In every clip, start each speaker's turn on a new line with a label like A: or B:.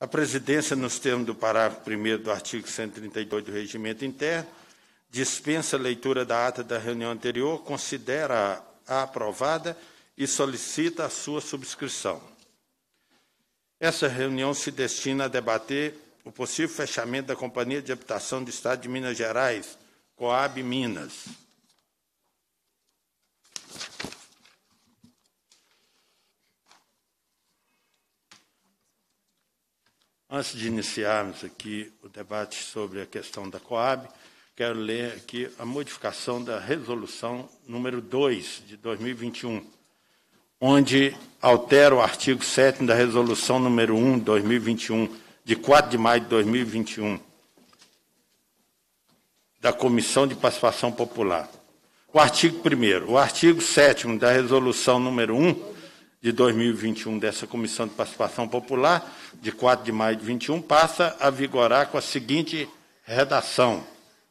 A: A presidência, nos termos do parágrafo 1º do artigo 132 do Regimento Interno, dispensa a leitura da ata da reunião anterior, considera-a aprovada e solicita a sua subscrição. Essa reunião se destina a debater o possível fechamento da Companhia de Habitação do Estado de Minas Gerais, Coab Minas. Antes de iniciarmos aqui o debate sobre a questão da Coab, quero ler aqui a modificação da resolução número 2 de 2021, onde altera o artigo 7º da resolução número 1 de 2021, de 4 de maio de 2021, da Comissão de Participação Popular. O artigo 1º, o artigo 7º da resolução número 1 de 2021 dessa Comissão de Participação Popular, de 4 de maio de 2021, passa a vigorar com a seguinte redação.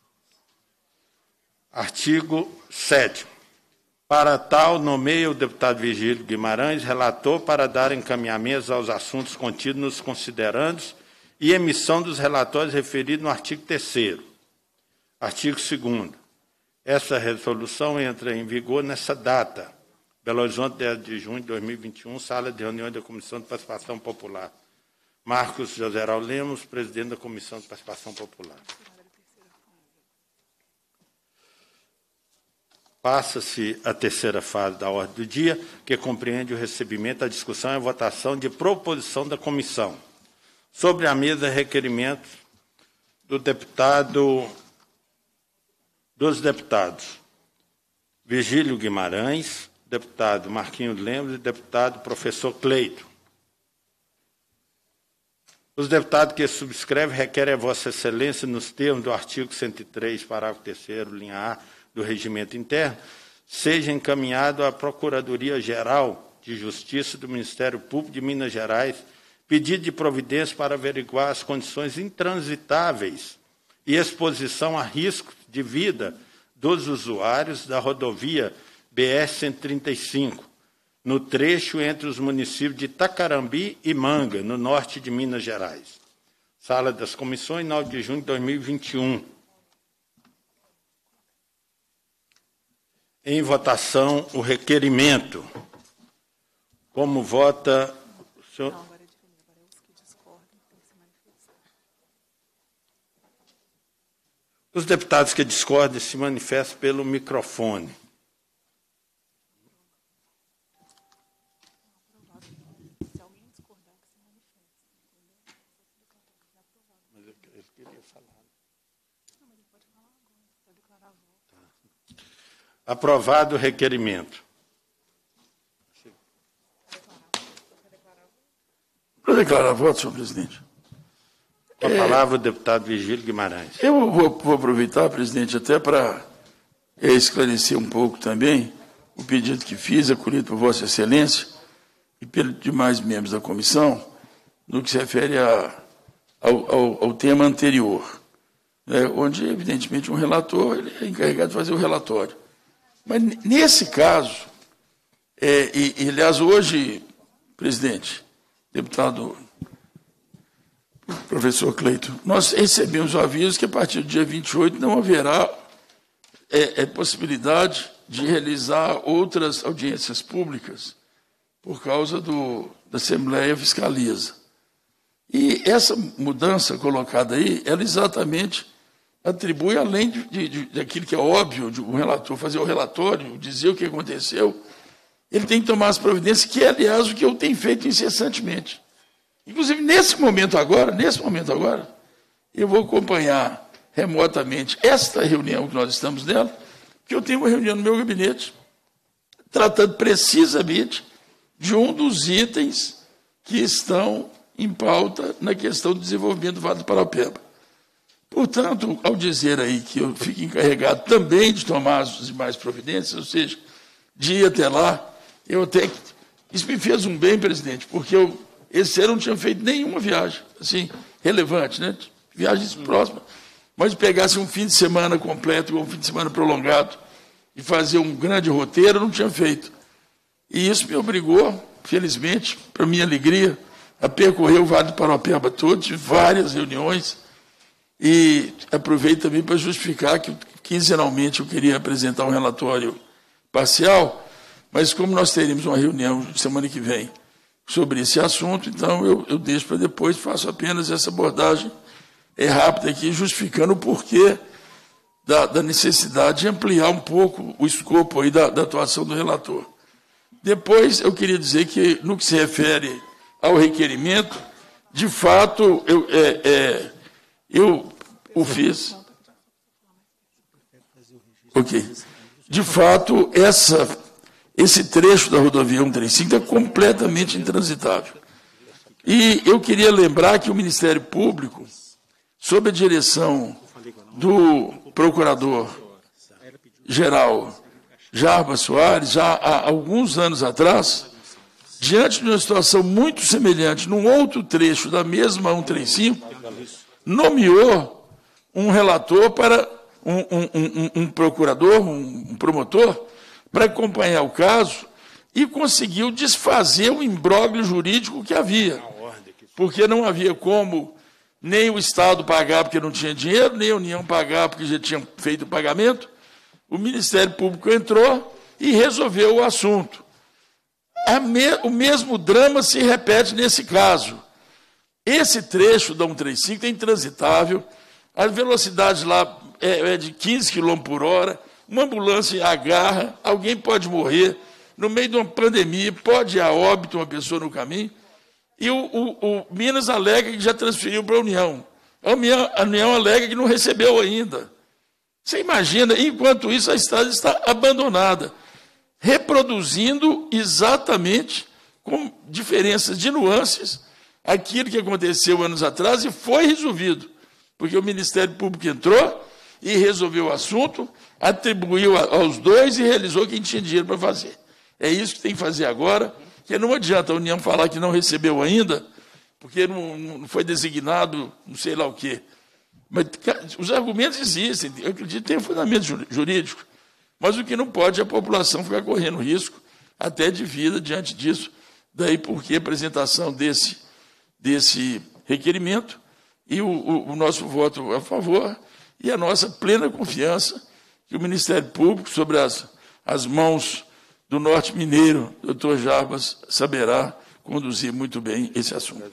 A: Artigo 7º. Para tal, nomeia o deputado Virgílio Guimarães relator para dar encaminhamentos aos assuntos contidos nos considerandos e emissão dos relatórios referidos no artigo 3º. Artigo 2º. Essa resolução entra em vigor nessa data. Belo Horizonte, 10 de junho de 2021, sala de reuniões da Comissão de Participação Popular. Marcos Joseral Lemos, presidente da Comissão de Participação Popular. Passa-se a terceira fase da ordem do dia, que compreende o recebimento, a discussão e a votação de proposição da comissão. Sobre a mesa, requerimento dos deputados Virgílio Guimarães, deputado Marquinhos Lemos e deputado professor Cleito. Os deputados que subscrevem requerem a Vossa Excelência, nos termos do artigo 103, parágrafo 3º, linha A, do Regimento Interno, seja encaminhado à Procuradoria-Geral de Justiça do Ministério Público de Minas Gerais pedido de providência para averiguar as condições intransitáveis e exposição a risco de vida dos usuários da rodovia BR-135, no trecho entre os municípios de Tacarambi e Manga, no norte de Minas Gerais. Sala das Comissões, 9 de junho de 2021. Em votação, o requerimento. Como vota o senhor? Os deputados que discordam se manifestam pelo microfone. Mas eu queria falar. Aprovado o requerimento.
B: Para declarar voto, senhor presidente.
A: Com a palavra o deputado Virgílio Guimarães.
B: Eu vou aproveitar, presidente, até para esclarecer um pouco também o pedido que fiz, acolhido por Vossa Excelência e pelos demais membros da comissão, no que se refere ao tema anterior, onde, evidentemente, um relator ele é encarregado de fazer o relatório. Mas, nesse caso, aliás, hoje, presidente, deputado professor Cleito, nós recebemos o aviso que a partir do dia 28 não haverá possibilidade de realizar outras audiências públicas por causa da Assembleia Fiscaliza. E essa mudança colocada aí, ela exatamente atribui, além daquilo que é óbvio, de um relator fazer o relatório, dizer o que aconteceu, ele tem que tomar as providências, que é, aliás, o que eu tenho feito incessantemente. Inclusive, nesse momento agora, eu vou acompanhar remotamente esta reunião que nós estamos nela, que eu tenho uma reunião no meu gabinete, tratando precisamente de um dos itens que estão em pauta na questão do desenvolvimento do Vale do Paraupeba. Portanto, ao dizer aí que eu fico encarregado também de tomar as demais providências, ou seja, de ir até lá, isso me fez um bem, presidente, porque esse ano eu não tinha feito nenhuma viagem, assim, relevante, né? Viagens próximas. Mas pegasse um fim de semana completo, ou um fim de semana prolongado, e fazer um grande roteiro, eu não tinha feito. E isso me obrigou, felizmente, para minha alegria, a percorrer o Vale do Paraopeba todo, tive várias reuniões, e aproveito também para justificar que quinzenalmente eu queria apresentar um relatório parcial, mas como nós teremos uma reunião semana que vem sobre esse assunto, então eu deixo para depois, faço apenas essa abordagem rápida aqui, justificando o porquê da necessidade de ampliar um pouco o escopo aí da atuação do relator. Depois, eu queria dizer que, no que se refere ao requerimento, de fato, eu o fiz. Ok. De fato, esse trecho da rodovia 135 é completamente intransitável. E eu queria lembrar que o Ministério Público, sob a direção do Procurador-Geral Jarbas Soares, já há alguns anos atrás, diante de uma situação muito semelhante, num outro trecho da mesma 135, nomeou um relator para um procurador, um promotor, para acompanhar o caso e conseguiu desfazer o imbróglio jurídico que havia, porque não havia como nem o Estado pagar porque não tinha dinheiro, nem a União pagar porque já tinha feito o pagamento. O Ministério Público entrou e resolveu o assunto. O mesmo drama se repete nesse caso. Esse trecho da 135 é intransitável, a velocidade lá é de 15 km por hora, uma ambulância agarra, alguém pode morrer, no meio de uma pandemia, pode ir a óbito uma pessoa no caminho, e o Minas alega que já transferiu para a União. A União alega que não recebeu ainda. Você imagina, enquanto isso, a estrada está abandonada, reproduzindo exatamente, com diferenças de nuances, aquilo que aconteceu anos atrás e foi resolvido, porque o Ministério Público entrou e resolveu o assunto, atribuiu aos dois e realizou quem tinha dinheiro para fazer. É isso que tem que fazer agora, porque não adianta a União falar que não recebeu ainda, porque não foi designado não sei lá o quê. Mas os argumentos existem, eu acredito que tem fundamento jurídico, mas o que não pode é a população ficar correndo risco até de vida diante disso. Daí porque a apresentação desse requerimento e o nosso voto a favor e a nossa plena confiança que o Ministério Público, sobre as mãos do Norte Mineiro, doutor Jarbas, saberá conduzir muito bem esse assunto.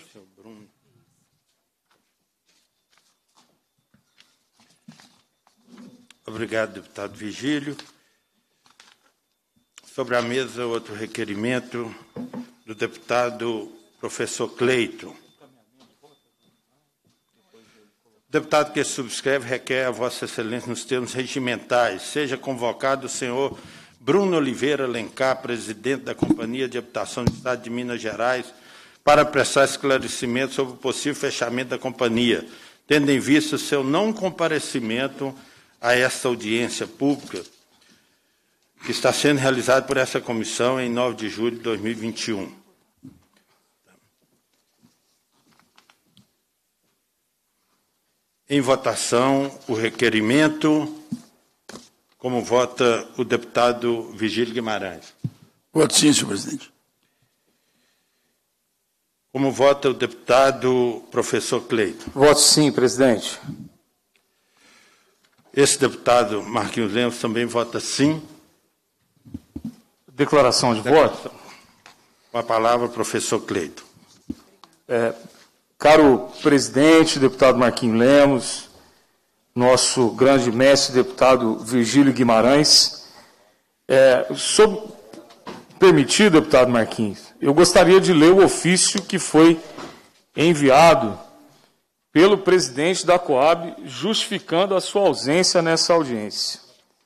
A: Obrigado, deputado Vigílio. Sobre a mesa, outro requerimento do deputado professor Cleiton. O deputado que subscreve requer a Vossa Excelência, nos termos regimentais, seja convocado o senhor Bruno Oliveira Alencar, presidente da Companhia de Habitação do Estado de Minas Gerais, para prestar esclarecimento sobre o possível fechamento da companhia, tendo em vista o seu não comparecimento a esta audiência pública, que está sendo realizada por essa comissão em 9 de julho de 2021. Em votação, o requerimento. Como vota o deputado Vigílio Guimarães?
B: Voto sim, senhor presidente.
A: Como vota o deputado professor Cleiton?
C: Voto sim, presidente.
A: Esse deputado Marquinhos Lemos também vota sim.
C: Declaração de voto.
A: Com a palavra, professor Cleiton.
C: Caro presidente, deputado Marquinhos Lemos, nosso grande mestre, deputado Vigílio Guimarães, permitido, deputado Marquinhos, eu gostaria de ler o ofício que foi enviado pelo presidente da Coab, justificando a sua ausência nessa audiência.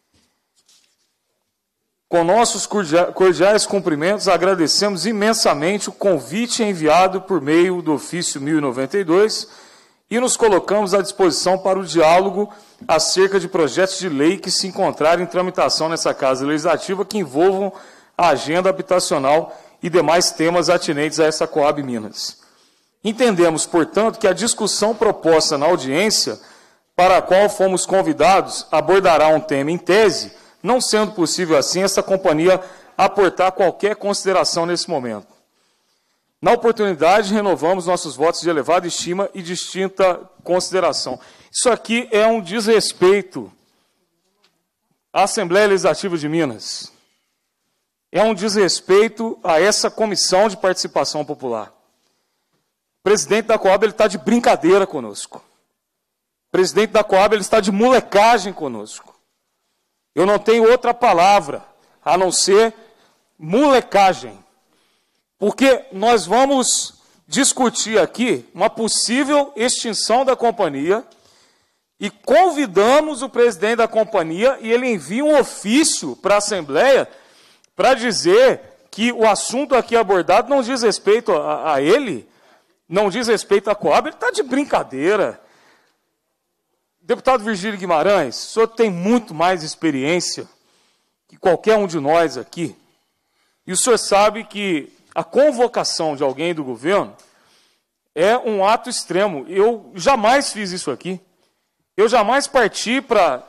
C: Com nossos cordiais cumprimentos, agradecemos imensamente o convite enviado por meio do ofício 1092 e nos colocamos à disposição para o diálogo acerca de projetos de lei que se encontrarem em tramitação nessa Casa Legislativa que envolvam a agenda habitacional e demais temas atinentes a essa Coab Minas. Entendemos, portanto, que a discussão proposta na audiência, para a qual fomos convidados, abordará um tema em tese, não sendo possível assim essa companhia aportar qualquer consideração nesse momento. Na oportunidade, renovamos nossos votos de elevada estima e distinta consideração. Isso aqui é um desrespeito à Assembleia Legislativa de Minas. É um desrespeito a essa Comissão de Participação Popular. O presidente da Coab está de brincadeira conosco. O presidente da Coab está de molecagem conosco. Eu não tenho outra palavra a não ser molecagem. Porque nós vamos discutir aqui uma possível extinção da companhia e convidamos o presidente da companhia e ele envia um ofício para a Assembleia para dizer que o assunto aqui abordado não diz respeito a ele, não diz respeito à Coab. Ele está de brincadeira. Deputado Virgílio Guimarães, o senhor tem muito mais experiência que qualquer um de nós aqui. E o senhor sabe que a convocação de alguém do governo é um ato extremo. Eu jamais fiz isso aqui. Eu jamais parti para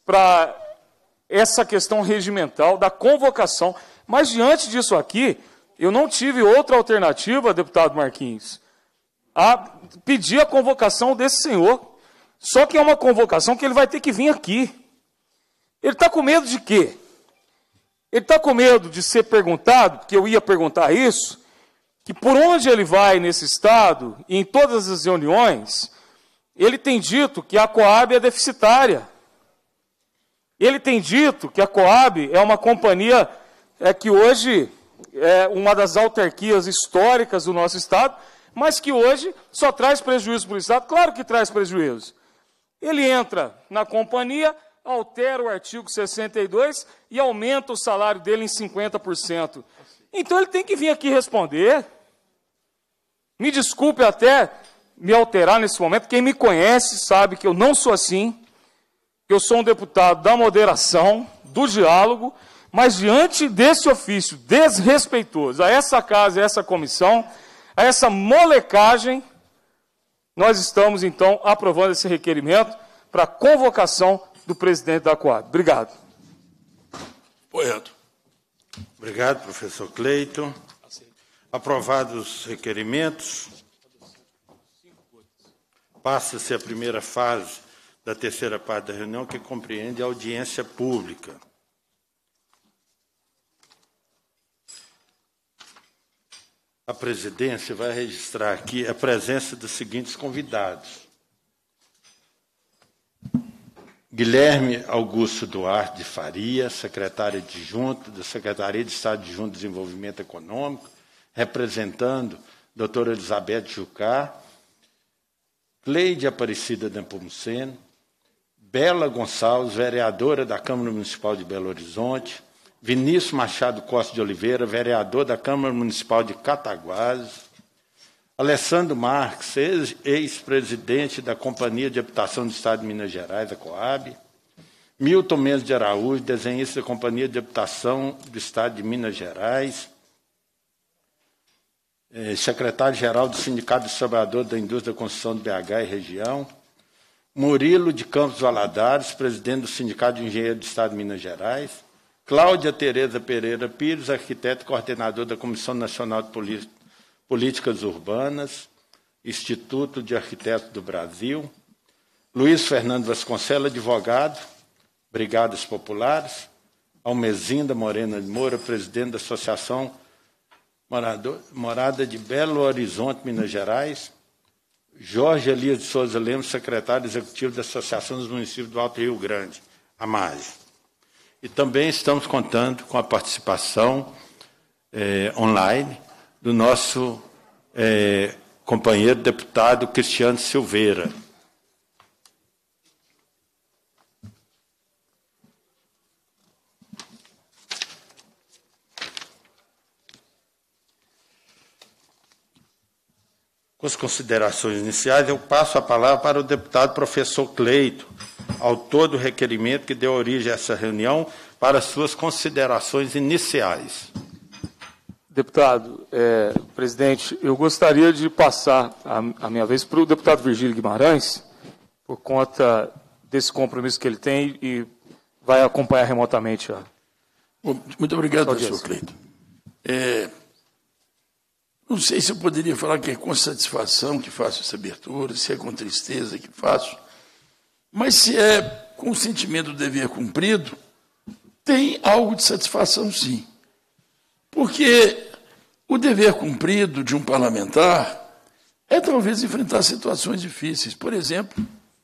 C: essa questão regimental da convocação. Mas, diante disso aqui, eu não tive outra alternativa, deputado Marquinhos, a pedir a convocação desse senhor. Só que é uma convocação que ele vai ter que vir aqui. Ele está com medo de quê? Ele está com medo de ser perguntado, porque eu ia perguntar isso, que por onde ele vai nesse estado, e em todas as reuniões, ele tem dito que a Coab é deficitária. Ele tem dito que a Coab é uma companhia que hoje é uma das autarquias históricas do nosso estado, mas que hoje só traz prejuízo para o estado. Claro que traz prejuízo. Ele entra na companhia, altera o artigo 62 e aumenta o salário dele em 50%. Então ele tem que vir aqui responder. Me desculpe até me alterar nesse momento. Quem me conhece sabe que eu não sou assim, que eu sou um deputado da moderação, do diálogo, mas diante desse ofício desrespeitoso a essa casa, a essa comissão, a essa molecagem, nós estamos, então, aprovando esse requerimento para a convocação do presidente da Coab. Obrigado.
B: Poeta.
A: Obrigado, professor Cleiton. Aprovados os requerimentos, passa-se a primeira fase da terceira parte da reunião, que compreende a audiência pública. A presidência vai registrar aqui a presença dos seguintes convidados: Guilherme Augusto Duarte de Faria, secretário adjunto da Secretaria de Estado Adjunto de Desenvolvimento Econômico, representando a doutora Elizabeth Jucá, Cleide Aparecida Nepomuceno, Bela Gonçalves, vereadora da Câmara Municipal de Belo Horizonte, Vinícius Machado Costa de Oliveira, vereador da Câmara Municipal de Cataguases, Alessandro Marques, ex-presidente da Companhia de Habitação do Estado de Minas Gerais, a Coab, Milton Mendes de Araújo, desenhista da Companhia de Habitação do Estado de Minas Gerais, secretário-geral do Sindicato dos Trabalhadores da Indústria da Construção de BH e região, Murilo de Campos Valadares, presidente do Sindicato de Engenheiros do Estado de Minas Gerais, Cláudia Tereza Pereira Pires, arquiteto e coordenador da Comissão Nacional de Políticas Urbanas, Instituto de Arquitetos do Brasil, Luiz Fernando Vasconcelos, advogado, Brigadas Populares, Almezinda Morena de Moura, presidente da Associação Morada de Belo Horizonte, Minas Gerais, Jorge Elias de Souza Lemos, secretário executivo da Associação dos Municípios do Alto Rio Grande, AMAGE. E também estamos contando com a participação online do nosso companheiro deputado Cristiano Silveira. Com as considerações iniciais, eu passo a palavra para o deputado professor Cleiton, autor do requerimento que deu origem a essa reunião, para suas considerações iniciais.
C: Deputado, presidente, eu gostaria de passar a minha vez para o deputado Virgílio Guimarães, por conta desse compromisso que ele tem e vai acompanhar remotamente a...
B: Muito obrigado, professor Cleiton. não sei se eu poderia falar que é com satisfação que faço essa abertura, se é com tristeza que faço, mas se é com o sentimento do dever cumprido, tem algo de satisfação, sim. Porque o dever cumprido de um parlamentar é talvez enfrentar situações difíceis. Por exemplo,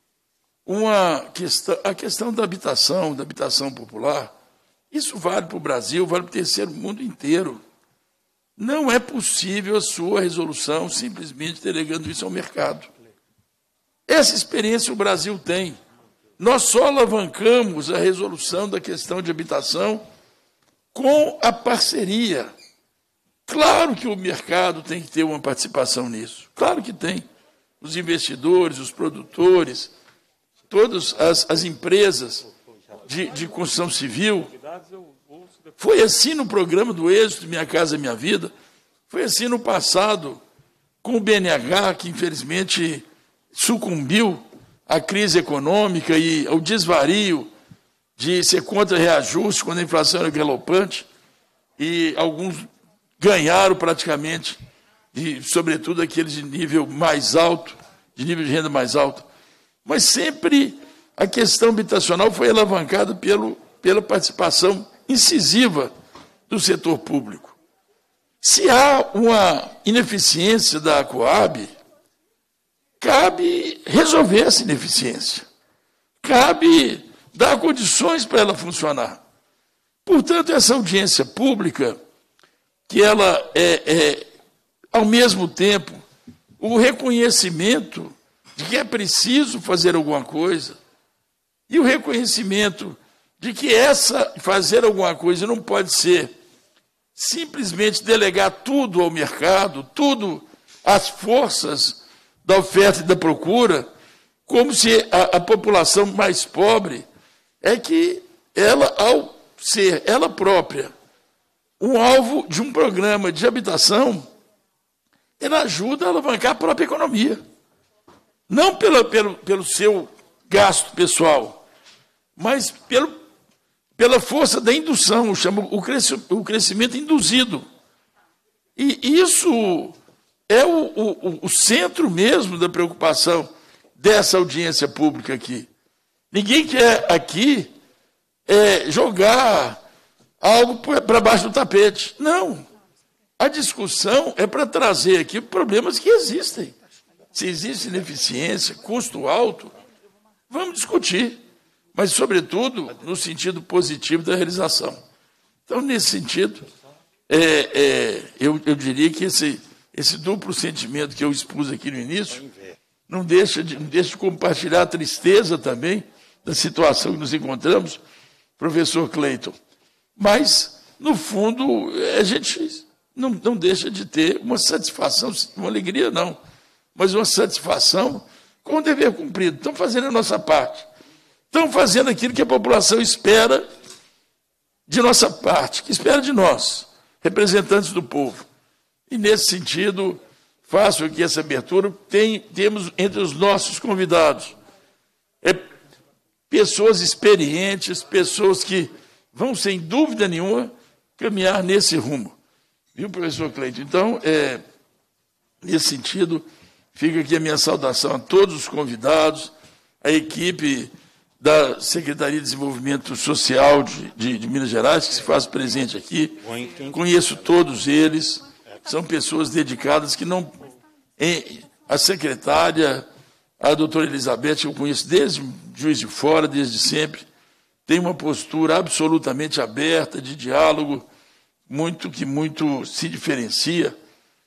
B: a questão da habitação popular, isso vale para o Brasil, vale para o terceiro mundo inteiro. Não é possível a sua resolução simplesmente delegando isso ao mercado. Essa experiência o Brasil tem. Nós só alavancamos a resolução da questão de habitação com a parceria. Claro que o mercado tem que ter uma participação nisso. Claro que tem. Os investidores, os produtores, todas as empresas de construção civil. Foi assim no programa do Êxito, Minha Casa Minha Vida. Foi assim no passado, com o BNH, que infelizmente sucumbiu à crise econômica e ao desvario de ser contra reajuste quando a inflação era galopante, e alguns ganharam praticamente, e sobretudo aqueles de nível mais alto, de nível de renda mais alto. Mas sempre a questão habitacional foi alavancada pela participação incisiva do setor público. Se há uma ineficiência da Coab, cabe resolver essa ineficiência. Cabe dar condições para ela funcionar. Portanto, essa audiência pública, que ela ao mesmo tempo, o reconhecimento de que é preciso fazer alguma coisa e o reconhecimento de que fazer alguma coisa não pode ser simplesmente delegar tudo ao mercado, tudo às forças da oferta e da procura, como se a população mais pobre é que ela, ao ser ela própria um alvo de um programa de habitação, ela ajuda a alavancar a própria economia. Não pelo seu gasto pessoal, mas pela força da indução, eu chamo o crescimento induzido. E isso é o centro mesmo da preocupação dessa audiência pública aqui. Ninguém quer aqui jogar algo para baixo do tapete. Não. A discussão é para trazer aqui problemas que existem. Se existe ineficiência, custo alto, vamos discutir. Mas, sobretudo, no sentido positivo da realização. Então, nesse sentido, eu diria que esse duplo sentimento que eu expus aqui no início não deixa de compartilhar a tristeza também da situação que nos encontramos, professor Cleiton. Mas, no fundo, a gente não deixa de ter uma satisfação, uma alegria não, mas uma satisfação com o dever cumprido. Estamos fazendo a nossa parte. Estão fazendo aquilo que a população espera de nossa parte, que espera de nós, representantes do povo. E, nesse sentido, faço aqui essa abertura. Temos entre os nossos convidados pessoas experientes, pessoas que vão, sem dúvida nenhuma, caminhar nesse rumo. Viu, professor Cleiton? Então, nesse sentido, fica aqui a minha saudação a todos os convidados, a equipe da Secretaria de Desenvolvimento Social de Minas Gerais, que se faz presente aqui. Conheço todos eles, são pessoas dedicadas que não... A secretária, a doutora Elizabeth, que eu conheço desde Juiz de Fora, desde sempre, tem uma postura absolutamente aberta, de diálogo, que muito se diferencia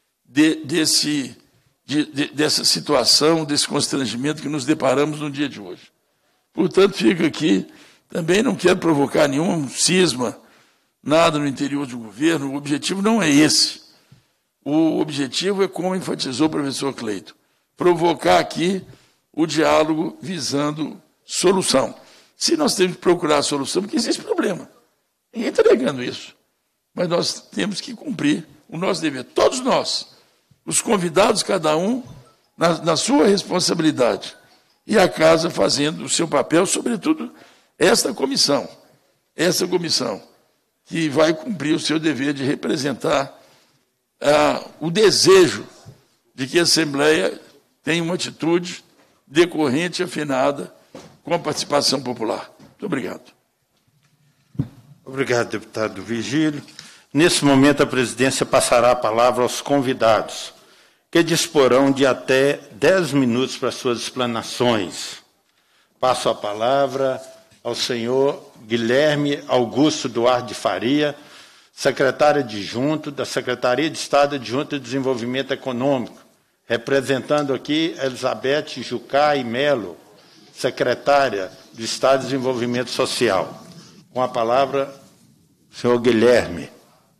B: dessa situação, desse constrangimento que nos deparamos no dia de hoje. Portanto, fico aqui, também não quero provocar nenhum cisma, nada no interior do governo, o objetivo não é esse. O objetivo é, como enfatizou o professor Cleiton, provocar aqui o diálogo visando solução. Se nós temos que procurar a solução, porque existe problema. Ninguém está negando isso. Mas nós temos que cumprir o nosso dever. Todos nós, os convidados, cada um, na sua responsabilidade. E a casa fazendo o seu papel, sobretudo essa comissão, que vai cumprir o seu dever de representar o desejo de que a Assembleia tenha uma atitude decorrente e afinada com a participação popular. Muito obrigado.
A: Obrigado, deputado Virgílio. Nesse momento, a presidência passará a palavra aos convidados, que disporão de até 10 minutos para suas explanações. Passo a palavra ao senhor Guilherme Augusto Duarte de Faria, secretário adjunto da Secretaria de Estado Adjunta de Desenvolvimento Econômico, representando aqui Elizabeth Jucá e Melo, secretária do Estado de Desenvolvimento Social. Com a palavra, o senhor Guilherme.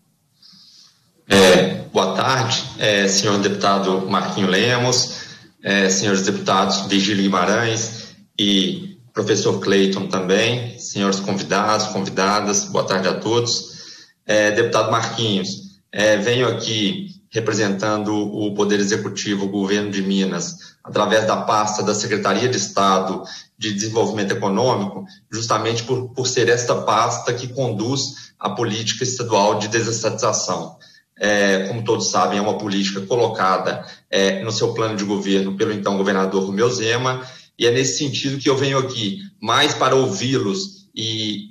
D: Boa tarde, senhor deputado Marquinho Lemos, senhores deputados Virgílio Guimarães e professor Cleiton também, senhores convidados, convidadas, boa tarde a todos. Deputado Marquinhos, venho aqui representando o Poder Executivo, o Governo de Minas, através da pasta da Secretaria de Estado de Desenvolvimento Econômico, justamente por ser esta pasta que conduz a política estadual de desestatização. Como todos sabem, é uma política colocada no seu plano de governo pelo então governador Romeu Zema, e é nesse sentido que eu venho aqui, mais para ouvi-los e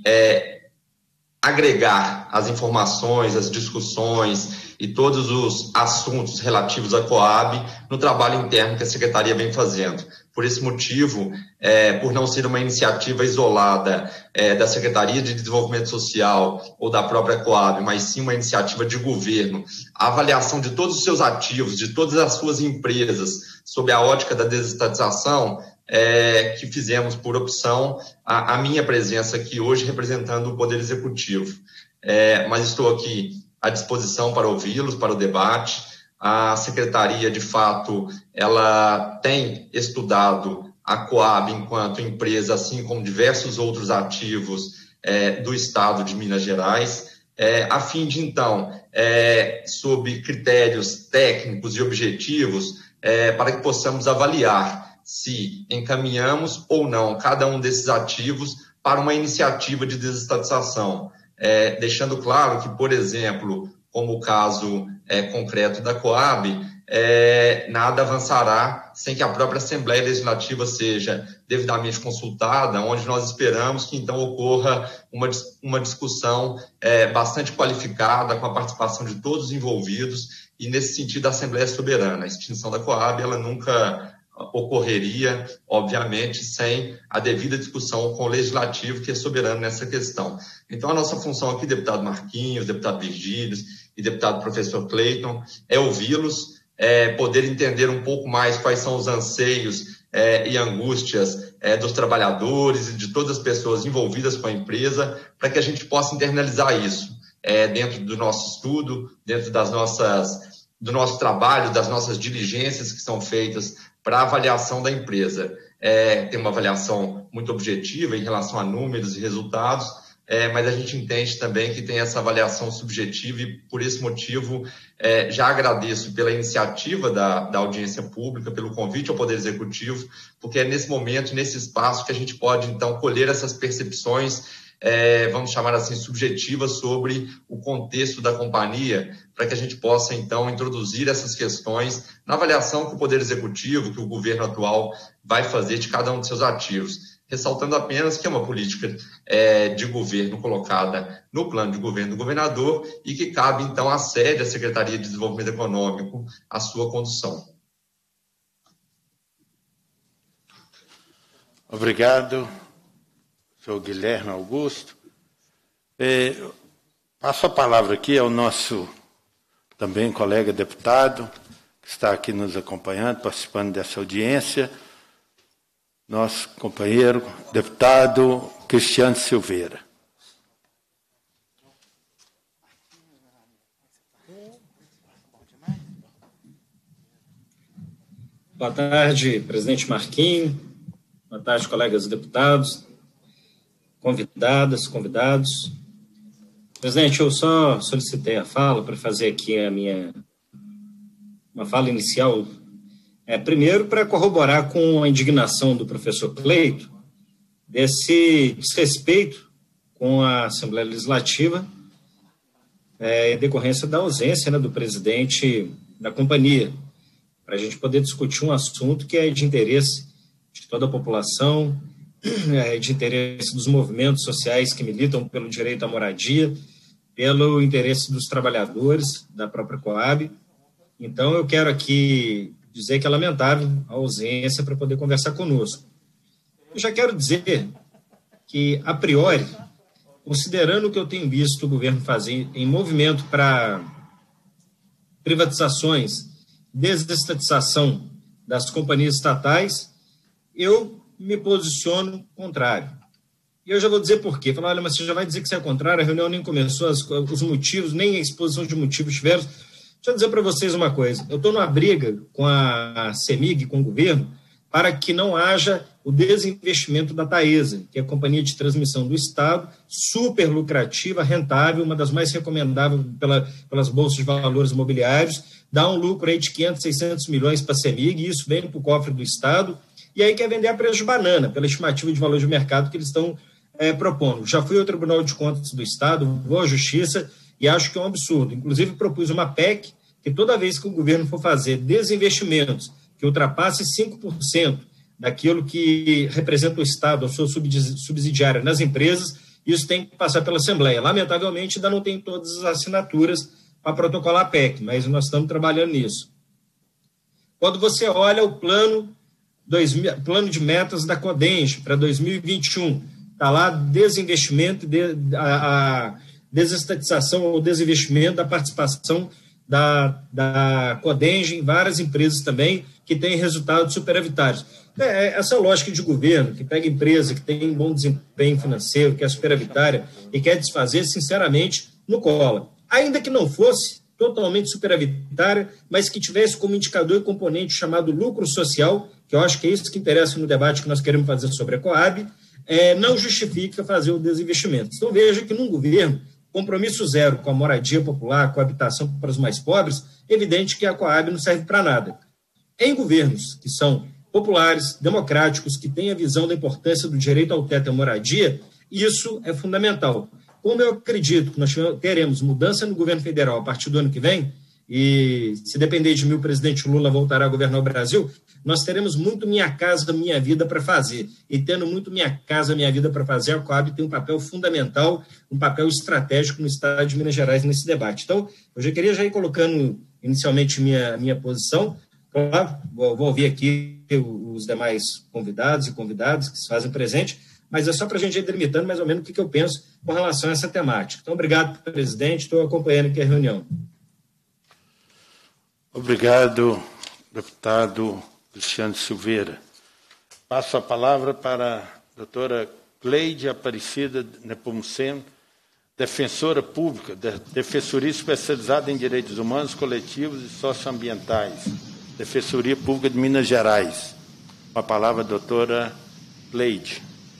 D: agregar as informações, as discussões e todos os assuntos relativos à Coab no trabalho interno que a Secretaria vem fazendo. Por esse motivo, por não ser uma iniciativa isolada da Secretaria de Desenvolvimento Social ou da própria Coab, mas sim uma iniciativa de governo, a avaliação de todos os seus ativos, de todas as suas empresas, sob a ótica da desestatização, que fizemos por opção a minha presença aqui hoje representando o Poder Executivo. Mas estou aqui à disposição para ouvi-los, para o debate. A Secretaria, de fato, ela tem estudado a Coab enquanto empresa, assim como diversos outros ativos do Estado de Minas Gerais, a fim de, então, sob critérios técnicos e objetivos, para que possamos avaliar se encaminhamos ou não cada um desses ativos para uma iniciativa de desestatização. Deixando claro que, por exemplo, como o caso concreto da Coab, nada avançará sem que a própria Assembleia Legislativa seja devidamente consultada, onde nós esperamos que, então, ocorra uma discussão bastante qualificada, com a participação de todos os envolvidos, e, nesse sentido, a Assembleia é soberana. A extinção da Coab, ela nunca ocorreria, obviamente, sem a devida discussão com o Legislativo, que é soberano nessa questão. Então, a nossa função aqui, deputado Marquinhos, deputado Virgílio e deputado professor Cleiton, é ouvi-los, poder entender um pouco mais quais são os anseios e angústias dos trabalhadores e de todas as pessoas envolvidas com a empresa, para que a gente possa internalizar isso dentro do nosso estudo, dentro do nosso trabalho, das nossas diligências que são feitas para a avaliação da empresa. Tem uma avaliação muito objetiva em relação a números e resultados, mas a gente entende também que tem essa avaliação subjetiva e, por esse motivo, já agradeço pela iniciativa da audiência pública, pelo convite ao Poder Executivo, porque é nesse momento, nesse espaço, que a gente pode, então, colher essas percepções, vamos chamar assim, subjetivas sobre o contexto da companhia, para que a gente possa, então, introduzir essas questões na avaliação que o Poder Executivo, que o governo atual vai fazer de cada um de seus ativos. Ressaltando apenas que é uma política de governo colocada no plano de governo do governador e que cabe, então, à sede, à Secretaria de Desenvolvimento Econômico, a sua condução.
A: Obrigado, senhor Guilherme Augusto. Passo a palavra aqui ao nosso também colega deputado, que está aqui nos acompanhando, participando dessa audiência, nosso companheiro deputado Cristiano Silveira.
E: Boa tarde, presidente Marquinhos. Boa tarde, colegas deputados, convidadas, convidados. Presidente, eu só solicitei a fala para fazer aqui uma fala inicial. Primeiro, para corroborar com a indignação do professor Cleiton, desse desrespeito com a Assembleia Legislativa, em decorrência da ausência, né, do presidente da companhia, para a gente poder discutir um assunto que é de interesse de toda a população, de interesse dos movimentos sociais que militam pelo direito à moradia, pelo interesse dos trabalhadores da própria Coab. Então, eu quero aqui dizer que é lamentável a ausência para poder conversar conosco. Eu já quero dizer que, a priori, considerando o que eu tenho visto o governo fazer em movimento para privatizações, desestatização das companhias estatais, eu me posiciono contrário. E eu já vou dizer por quê. Falar, olha, mas você já vai dizer que você é contrário, a reunião nem começou, os motivos, nem a exposição de motivos tiveram. Deixa eu dizer para vocês uma coisa. Eu estou numa briga com a CEMIG, com o governo, para que não haja o desinvestimento da Taesa, que é a companhia de transmissão do Estado, super lucrativa, rentável, uma das mais recomendáveis pelas bolsas de valores imobiliários, dá um lucro aí de 500, 600 milhões para a CEMIG, e isso vem para o cofre do Estado, e aí quer vender a preço de banana, pela estimativa de valor de mercado que eles estão propondo. Já fui ao Tribunal de Contas do Estado, vou à Justiça, e acho que é um absurdo. Inclusive, propus uma PEC que toda vez que o governo for fazer desinvestimentos que ultrapasse 5% daquilo que representa o Estado, a sua subsidiária nas empresas, isso tem que passar pela Assembleia. Lamentavelmente, ainda não tem todas as assinaturas para protocolar a PEC, mas nós estamos trabalhando nisso. Quando você olha o plano de metas da Codenge para 2021, está lá desinvestimento, a desestatização ou desinvestimento da participação da Codenge em várias empresas também, que têm resultados superavitários. Essa lógica de governo, que pega empresa que tem bom desempenho financeiro, que é superavitária e quer desfazer, sinceramente, não cola. Ainda que não fosse totalmente superavitária, mas que tivesse como indicador e componente chamado lucro social, que eu acho que é isso que interessa no debate que nós queremos fazer sobre a Coab, não justifica fazer o desinvestimento. Então, veja que num governo, compromisso zero com a moradia popular, com a habitação para os mais pobres, é evidente que a Coab não serve para nada. Em governos que são populares, democráticos, que têm a visão da importância do direito ao teto e à moradia, isso é fundamental. Como eu acredito que nós teremos mudança no governo federal a partir do ano que vem, e se depender de mim, o presidente Lula voltará a governar o Brasil, nós teremos muito Minha Casa, Minha Vida para fazer. E tendo muito Minha Casa, Minha Vida para fazer, a Coab tem um papel fundamental, um papel estratégico no estado de Minas Gerais nesse debate. Então, eu já queria ir colocando inicialmente minha posição. Claro, vou ouvir aqui os demais convidados e convidadas que se fazem presente, mas é só para a gente ir delimitando mais ou menos o que eu penso com relação a essa temática. Então, obrigado, presidente, estou acompanhando aqui a reunião.
A: Obrigado, deputado Cristiano Silveira. Passo a palavra para a doutora Cleide Aparecida Nepomuceno, defensora pública, Defensoria Especializada em Direitos Humanos, Coletivos e Socioambientais, Defensoria Pública de Minas Gerais. Com a palavra, a doutora Cleide.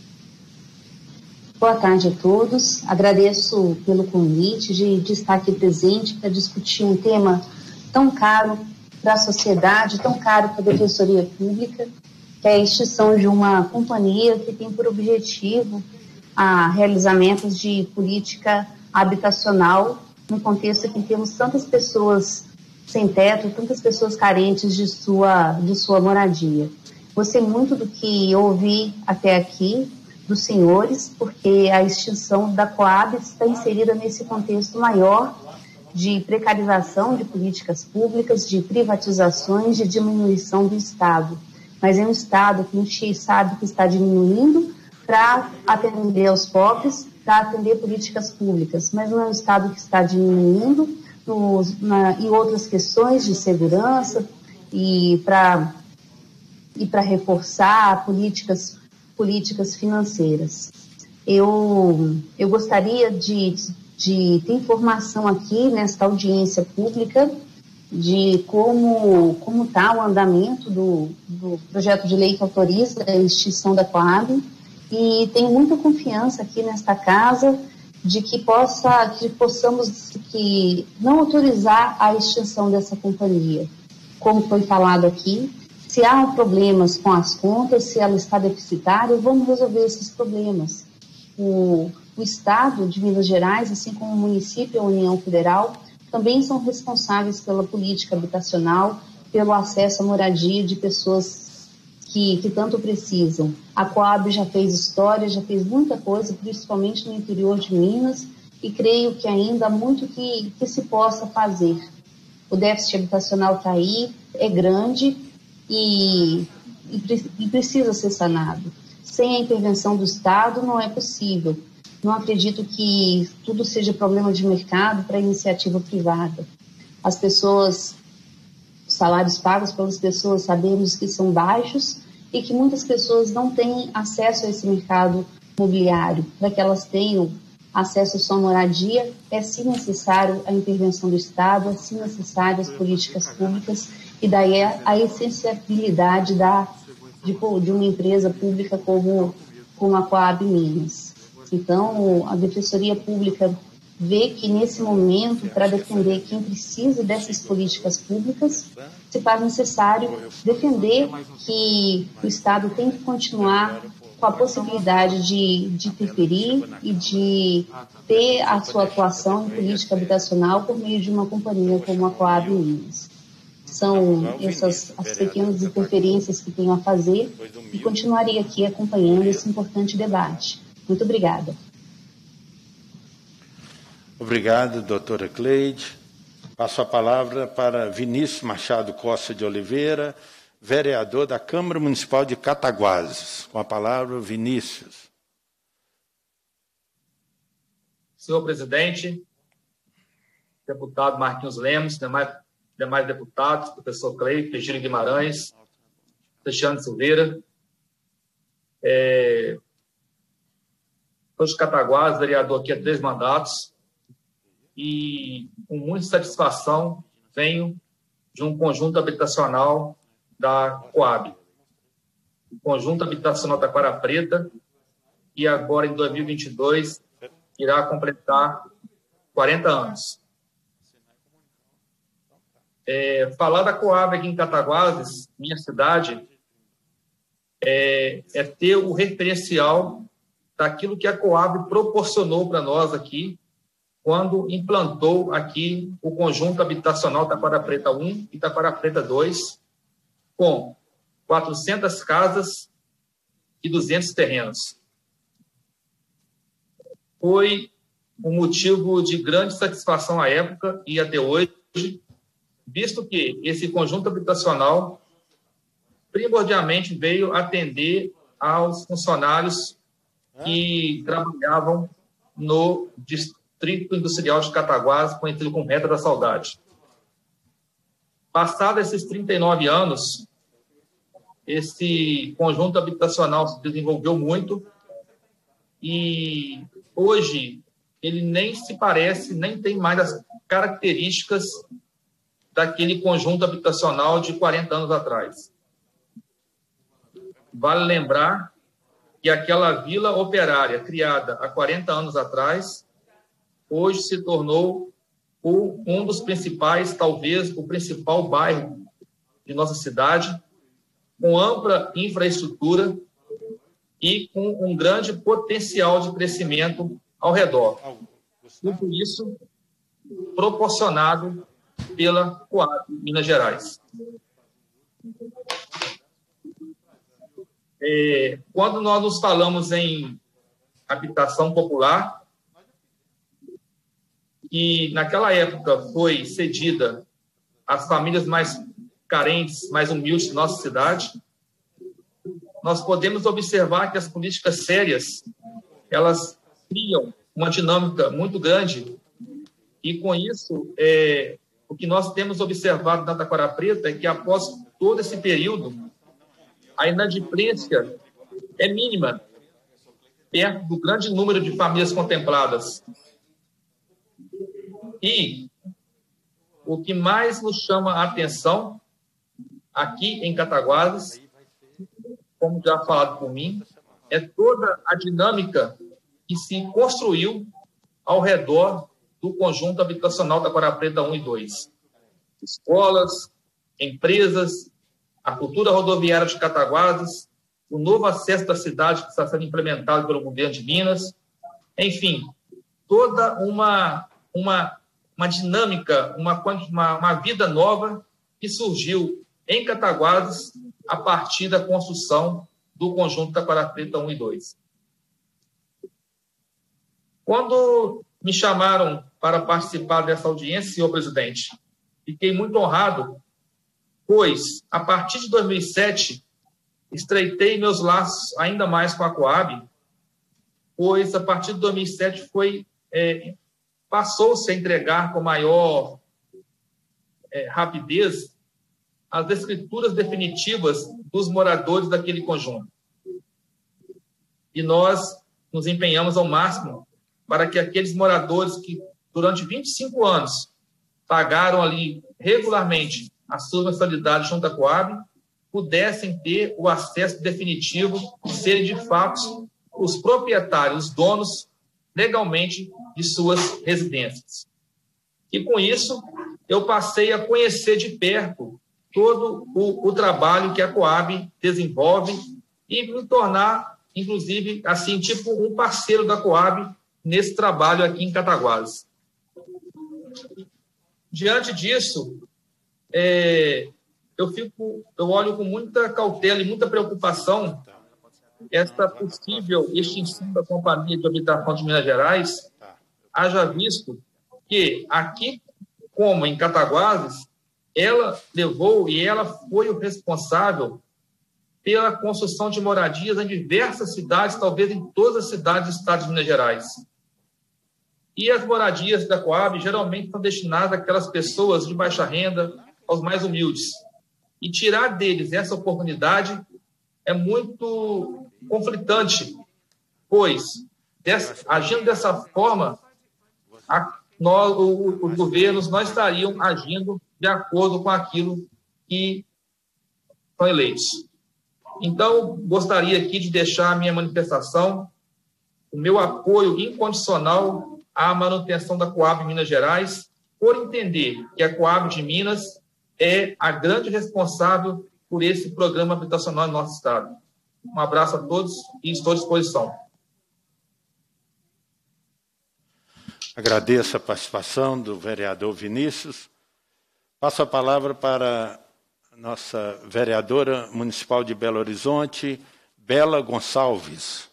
F: Boa tarde a todos. Agradeço pelo convite de estar aqui presente para discutir um tema tão caro para a sociedade, tão caro para a Defensoria Pública, que é a extinção de uma companhia que tem por objetivo a realizamento de política habitacional, no contexto em que temos tantas pessoas sem teto, tantas pessoas carentes de sua moradia. Gostei muito do que ouvi até aqui dos senhores, porque a extinção da Coab está inserida nesse contexto maior de precarização de políticas públicas, de privatizações, de diminuição do Estado. Mas é um Estado que a gente sabe que está diminuindo para atender aos pobres, para atender políticas públicas, mas não é um Estado que está diminuindo em outras questões de segurança e para reforçar políticas financeiras. Eu gostaria de ter informação aqui nesta audiência pública de como está o andamento do projeto de lei que autoriza a extinção da Coab, e tenho muita confiança aqui nesta casa de que possamos não autorizar a extinção dessa companhia. Como foi falado aqui, se há problemas com as contas, se ela está deficitária, vamos resolver esses problemas. o Estado de Minas Gerais, assim como o município e a União Federal, também são responsáveis pela política habitacional, pelo acesso à moradia de pessoas que tanto precisam. A Coab já fez história, já fez muita coisa, principalmente no interior de Minas, e creio que ainda há muito que se possa fazer. O déficit habitacional está aí, é grande e precisa ser sanado. Sem a intervenção do Estado não é possível. Não acredito que tudo seja problema de mercado para iniciativa privada. As pessoas, os salários pagos pelas pessoas, sabemos que são baixos e que muitas pessoas não têm acesso a esse mercado imobiliário. Para que elas tenham acesso à sua moradia, é sim necessário a intervenção do Estado, é sim necessário as políticas públicas, e daí a essencialidade de uma empresa pública como a Coab Minas. Então, a Defensoria Pública vê que, nesse momento, para defender quem precisa dessas políticas públicas, se faz necessário defender que o Estado tem que continuar com a possibilidade de interferir e de ter a sua atuação em política habitacional por meio de uma companhia como a Coab Minas. São essas as pequenas interferências que tenho a fazer e continuaria aqui acompanhando esse importante debate. Muito obrigada.
A: Obrigado, doutora Cleide. Passo a palavra para Vinícius Machado Costa de Oliveira, vereador da Câmara Municipal de Cataguases. Com a palavra, Vinícius.
G: Senhor presidente, deputado Marquinhos Lemos, demais deputados, professor Cleide, Virgílio Guimarães, Cristiano Silveira, sou de Cataguases, vereador aqui há 3 mandatos, e com muita satisfação venho de um conjunto habitacional da Coab. O conjunto habitacional da Taquara Preta, e agora em 2022 irá completar 40 anos. Falar da Coab aqui em Cataguases, minha cidade, é ter o referencial daquilo que a Coab proporcionou para nós aqui, quando implantou aqui o conjunto habitacional Taquara Preta 1 e Taquara Preta 2, com 400 casas e 200 terrenos. Foi um motivo de grande satisfação à época e até hoje, visto que esse conjunto habitacional primordialmente veio atender aos funcionários que trabalhavam no Distrito Industrial de Cataguases, conhecido como Reta da Saudade. Passados esses 39 anos, esse conjunto habitacional se desenvolveu muito e hoje ele nem se parece, nem tem mais as características daquele conjunto habitacional de 40 anos atrás. Vale lembrar que aquela vila operária criada há 40 anos atrás, hoje se tornou um dos principais, talvez o principal bairro de nossa cidade, com ampla infraestrutura e com um grande potencial de crescimento ao redor. Tudo isso proporcionado pela Coab Minas Gerais. Quando nós nos falamos em habitação popular, que naquela época foi cedida às famílias mais carentes, mais humildes de nossa cidade, nós podemos observar que as políticas sérias, elas criam uma dinâmica muito grande, e com isso, o que nós temos observado na Taquara Preta é que após todo esse período, a inadimplência é mínima, perto do grande número de famílias contempladas. E o que mais nos chama a atenção aqui em Cataguases, como já falado por mim, é toda a dinâmica que se construiu ao redor do conjunto habitacional da Taquara Preta 1 e 2. Escolas, empresas, a cultura rodoviária de Cataguases, o novo acesso da cidade que está sendo implementado pelo governo de Minas, enfim, toda uma dinâmica, uma vida nova que surgiu em Cataguases a partir da construção do conjunto Taquara Preta 1 e 2. Quando me chamaram para participar dessa audiência, senhor presidente, fiquei muito honrado, pois, a partir de 2007, estreitei meus laços ainda mais com a Coab, pois, a partir de 2007, passou-se a entregar com maior rapidez as escrituras definitivas dos moradores daquele conjunto. E nós nos empenhamos ao máximo para que aqueles moradores que, durante 25 anos, pagaram ali regularmente a sua mensalidade junto à Coab, pudessem ter o acesso definitivo e serem, de fato, os proprietários, os donos, legalmente, de suas residências. E, com isso, eu passei a conhecer de perto todo o trabalho que a Coab desenvolve e me tornar, inclusive, assim, tipo um parceiro da Coab nesse trabalho aqui em Cataguases. Diante disso, eu olho com muita cautela e muita preocupação esta possível extinção da Companhia de Habitação de Minas Gerais, haja visto que aqui, como em Cataguases, ela levou e ela foi o responsável pela construção de moradias em diversas cidades, talvez em todas as cidades do estado de Minas Gerais. E as moradias da Coab geralmente são destinadas àquelas pessoas de baixa renda, aos mais humildes. E tirar deles essa oportunidade é muito conflitante, pois, agindo dessa forma, os governos não estariam agindo de acordo com aquilo que são eleitos. Então, gostaria aqui de deixar a minha manifestação, o meu apoio incondicional à manutenção da Coab em Minas Gerais, por entender que a Coab de Minas é a grande responsável por esse programa habitacional no nosso estado. Um abraço a todos e estou à disposição.
A: Agradeço a participação do vereador Vinícius. Passo a palavra para a nossa vereadora municipal de Belo Horizonte, Bela Gonçalves.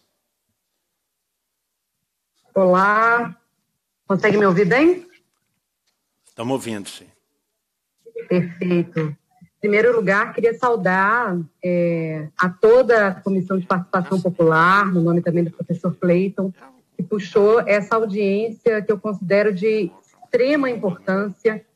H: Olá, consegue me ouvir bem?
A: Estamos ouvindo, sim.
H: Perfeito. Em primeiro lugar, queria saudar a toda a Comissão de Participação Popular, no nome também do professor Cleiton, que puxou essa audiência que eu considero de extrema importância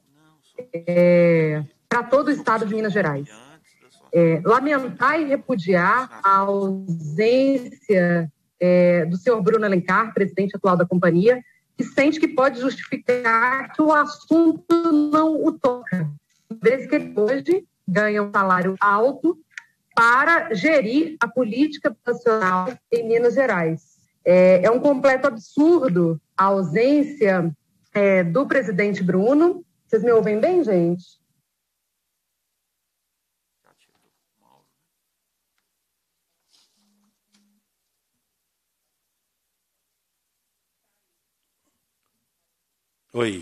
H: para todo o estado de Minas Gerais. Lamentar e repudiar a ausência do senhor Bruno Alencar, presidente atual da companhia, que sente que pode justificar que o assunto não o toca, vez que ele hoje ganha um salário alto para gerir a política habitacional em Minas Gerais. É um completo absurdo a ausência do presidente Bruno. Vocês me ouvem bem, gente?
A: Oi.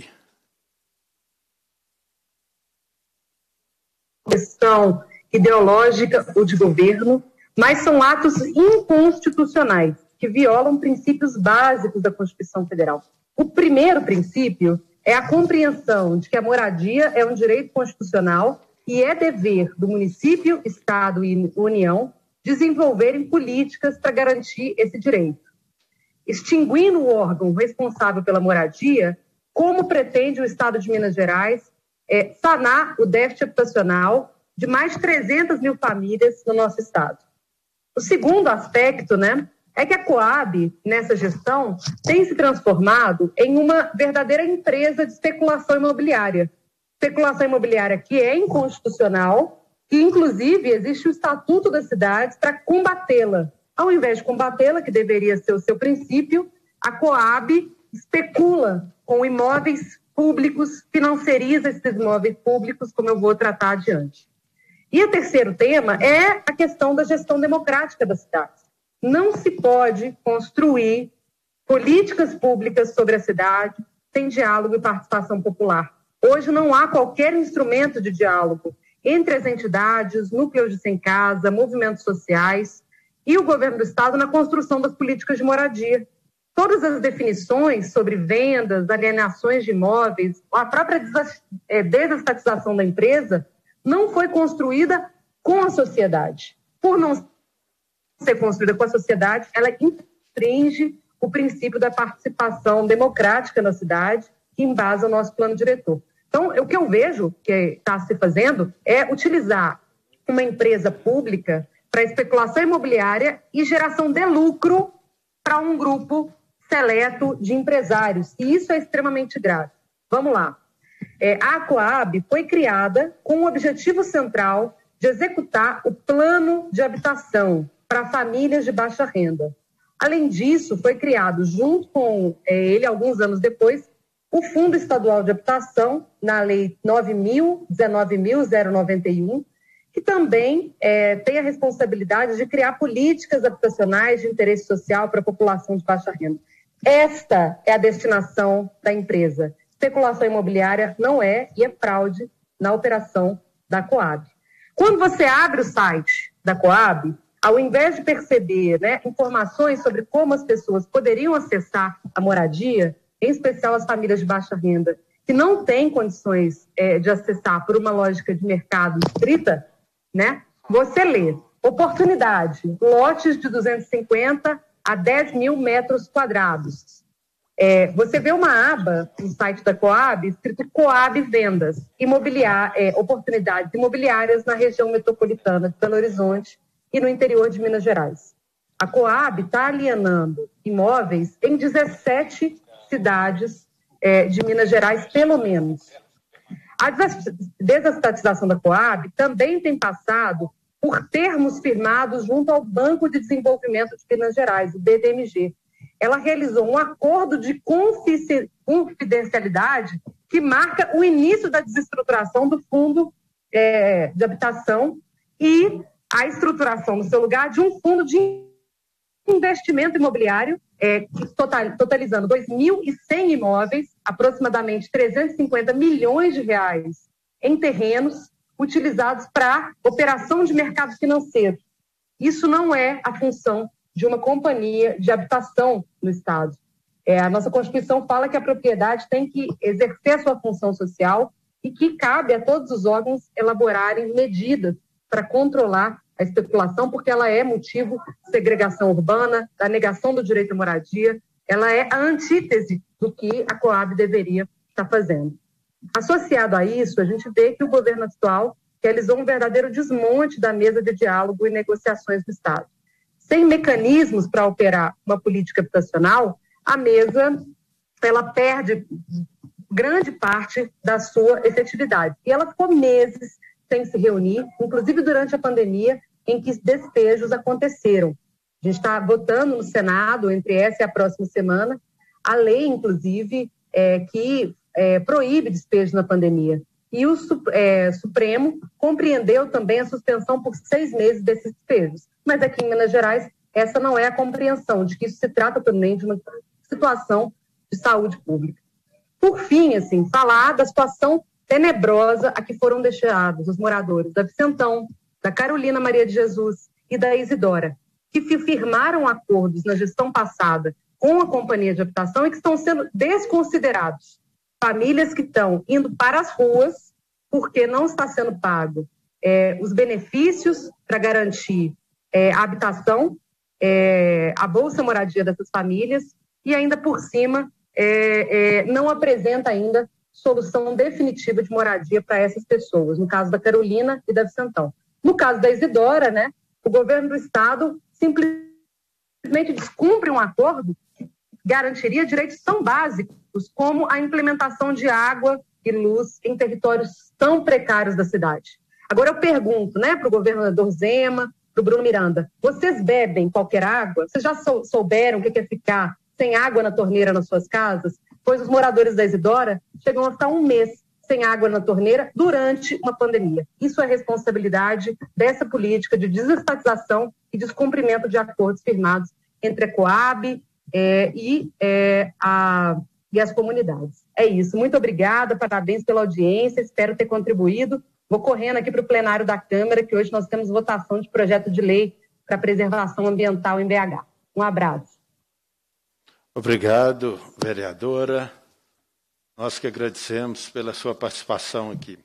H: Questão ideológica ou de governo, mas são atos inconstitucionais que violam princípios básicos da Constituição Federal. O primeiro princípio é a compreensão de que a moradia é um direito constitucional e é dever do município, Estado e União desenvolverem políticas para garantir esse direito. Extinguindo o órgão responsável pela moradia, como pretende o Estado de Minas Gerais sanar o déficit habitacional de mais de 300 mil famílias no nosso Estado? O segundo aspecto, é que a Coab, nessa gestão, tem se transformado em uma verdadeira empresa de especulação imobiliária. Especulação imobiliária que é inconstitucional, que inclusive existe o Estatuto das Cidades para combatê-la. Ao invés de combatê-la, que deveria ser o seu princípio, a Coab especula com imóveis públicos, financiariza esses imóveis públicos, como eu vou tratar adiante. E o terceiro tema é a questão da gestão democrática das cidades. Não se pode construir políticas públicas sobre a cidade, sem diálogo e participação popular. Hoje não há qualquer instrumento de diálogo entre as entidades, núcleos de sem casa, movimentos sociais e o governo do Estado na construção das políticas de moradia. Todas as definições sobre vendas, alienações de imóveis, a própria desestatização da empresa não foi construída com a sociedade. Por não ser construída com a sociedade, ela infringe o princípio da participação democrática na cidade, que embasa o nosso plano diretor. Então, o que eu vejo que está se fazendo é utilizar uma empresa pública para especulação imobiliária e geração de lucro para um grupo seleto de empresários. E isso é extremamente grave. Vamos lá. A Coab foi criada com o objetivo central de executar o plano de habitação para famílias de baixa renda. Além disso, foi criado, junto com ele, alguns anos depois, o Fundo Estadual de Habitação, na Lei 19.091, que também tem a responsabilidade de criar políticas habitacionais de interesse social para a população de baixa renda. Esta é a destinação da empresa. Especulação imobiliária não é e é fraude na operação da Coab. Quando você abre o site da Coab, ao invés de perceber informações sobre como as pessoas poderiam acessar a moradia, em especial as famílias de baixa renda, que não têm condições de acessar por uma lógica de mercado estrita, você lê oportunidade, lotes de 250 a 10 mil metros quadrados. Você vê uma aba no site da Coab, escrito Coab Vendas, oportunidades imobiliárias na região metropolitana de Belo Horizonte e no interior de Minas Gerais. A Coab está alienando imóveis em 17 cidades de Minas Gerais, pelo menos. A desestatização da Coab também tem passado por termos firmados junto ao Banco de Desenvolvimento de Minas Gerais, o BDMG. Ela realizou um acordo de confidencialidade que marca o início da desestruturação do fundo de habitação e a estruturação, no seu lugar, de um fundo de investimento imobiliário, totalizando 2.100 imóveis, aproximadamente 350 milhões de reais em terrenos utilizados para operação de mercado financeiro. Isso não é a função de uma companhia de habitação no Estado. A nossa Constituição fala que a propriedade tem que exercer a sua função social e que cabe a todos os órgãos elaborarem medidas para controlar a especulação, porque ela é motivo de segregação urbana, da negação do direito à moradia, ela é a antítese do que a Coab deveria estar fazendo. Associado a isso, a gente vê que o governo atual realizou um verdadeiro desmonte da mesa de diálogo e negociações do Estado. Sem mecanismos para operar uma política habitacional, a mesa ela perde grande parte da sua efetividade. E ela ficou meses sem se reunir, inclusive durante a pandemia, em que despejos aconteceram. A gente está votando no Senado, entre essa e a próxima semana, a lei, inclusive, que proíbe despejos na pandemia. E o Supremo compreendeu também a suspensão por 6 meses desses despejos. Mas aqui em Minas Gerais, essa não é a compreensão de que isso se trata também de uma situação de saúde pública. Por fim, falar da situação tenebrosa a que foram deixados os moradores da Vicentão, da Carolina Maria de Jesus e da Isidora, que firmaram acordos na gestão passada com a companhia de habitação e que estão sendo desconsiderados. Famílias que estão indo para as ruas porque não está sendo pago os benefícios para garantir a habitação, a Bolsa Moradia dessas famílias e ainda por cima não apresenta ainda solução definitiva de moradia para essas pessoas, no caso da Carolina e da Vicentão. No caso da Isidora, o governo do Estado simplesmente descumpre um acordo que garantiria direitos tão básicos como a implementação de água e luz em territórios tão precários da cidade. Agora eu pergunto, para o governador Zema, para o Bruno Miranda, vocês bebem qualquer água? Vocês já souberam o que é ficar sem água na torneira nas suas casas? Pois os moradores da Isidora chegam a ficar 1 mês sem água na torneira durante uma pandemia. Isso é responsabilidade dessa política de desestatização e descumprimento de acordos firmados entre a Coab e as comunidades. É isso. Muito obrigada, parabéns pela audiência, espero ter contribuído. Vou correndo aqui para o plenário da Câmara, que hoje nós temos votação de projeto de lei para preservação ambiental em BH. Um abraço.
A: Obrigado, vereadora. Nós que agradecemos pela sua participação aqui.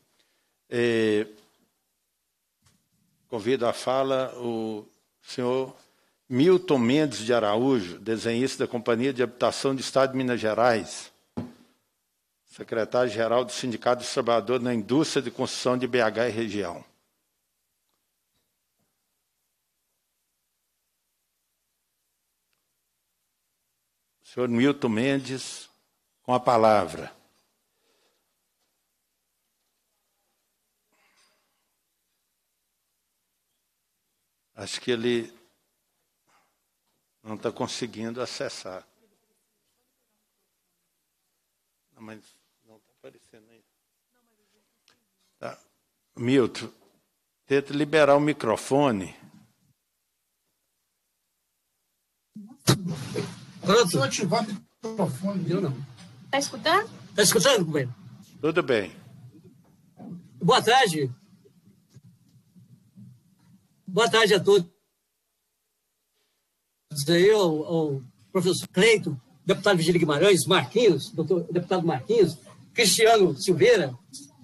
A: Convido à fala o senhor Milton Mendes de Araújo, desenhista da Companhia de Habitação do Estado de Minas Gerais, secretário-geral do Sindicato dos Trabalhadores na Indústria de Construção de BH e região. Senhor Milton Mendes, com a palavra. Acho que ele não está conseguindo acessar. Não, mas não está aparecendo aí. Tá. Milton, tenta liberar o microfone.
I: Pronto. Se eu ativar o microfone, eu não.
J: Está escutando?
I: Está escutando, companheiro?
A: Tudo bem.
I: Boa tarde. Boa tarde a todos. Aí, ao professor Cleito, deputado Virgílio Guimarães, Marquinhos, deputado Marquinhos, Cristiano Silveira.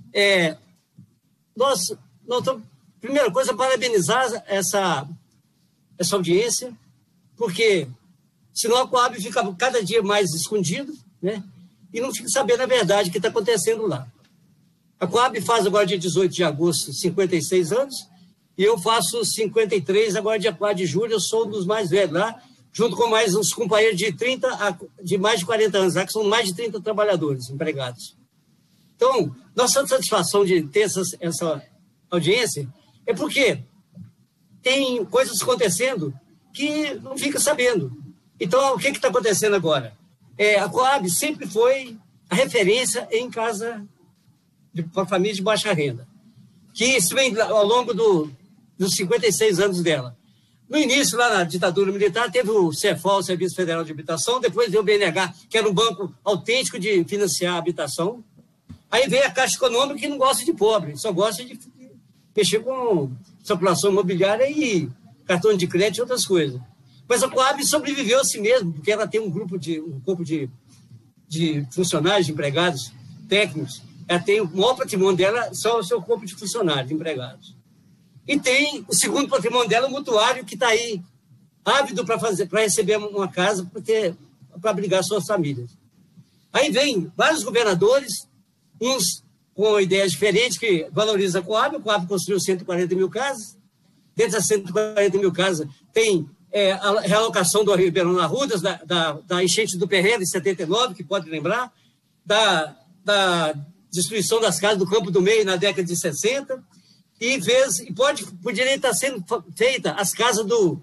I: Primeira coisa, parabenizar essa audiência, porque senão a Coab fica cada dia mais escondido, né? E não fica sabendo a verdade que está acontecendo lá. A Coab faz agora, dia 18 de agosto, 56 anos, e eu faço 53, agora dia 4 de julho, eu sou um dos mais velhos lá, junto com mais uns companheiros de mais de 40 anos lá, que são mais de 30 trabalhadores, empregados. Então, nossa satisfação de ter essa audiência é porque tem coisas acontecendo que não fica sabendo. Então, o que está acontecendo agora? A Coab sempre foi a referência em casa para famílias de baixa renda, que isso vem ao longo dos 56 anos dela. No início, lá na ditadura militar, teve o CEFAL, o Serviço Federal de Habitação, depois veio o BNH, que era um banco autêntico de financiar a habitação. Aí veio a Caixa Econômica, que não gosta de pobre, só gosta de mexer com especulação imobiliária e cartão de crédito e outras coisas. Mas a Coab sobreviveu a si mesmo, porque ela tem um corpo de funcionários, de empregados, técnicos. Ela tem o maior patrimônio dela, só o seu corpo de funcionários, de empregados. E tem o segundo patrimônio dela, o mutuário, que está aí, ávido para receber uma casa, para abrigar suas famílias. Aí vem vários governadores, uns com ideias diferentes, que valorizam a Coab construiu 140 mil casas. Dentro das 140 mil casas, tem a realocação do Ribeirão Arrudas, da enchente do Perreira, em 79, que pode lembrar, da destruição das casas do Campo do Meio na década de 60, e poderia estar sendo feita as casas de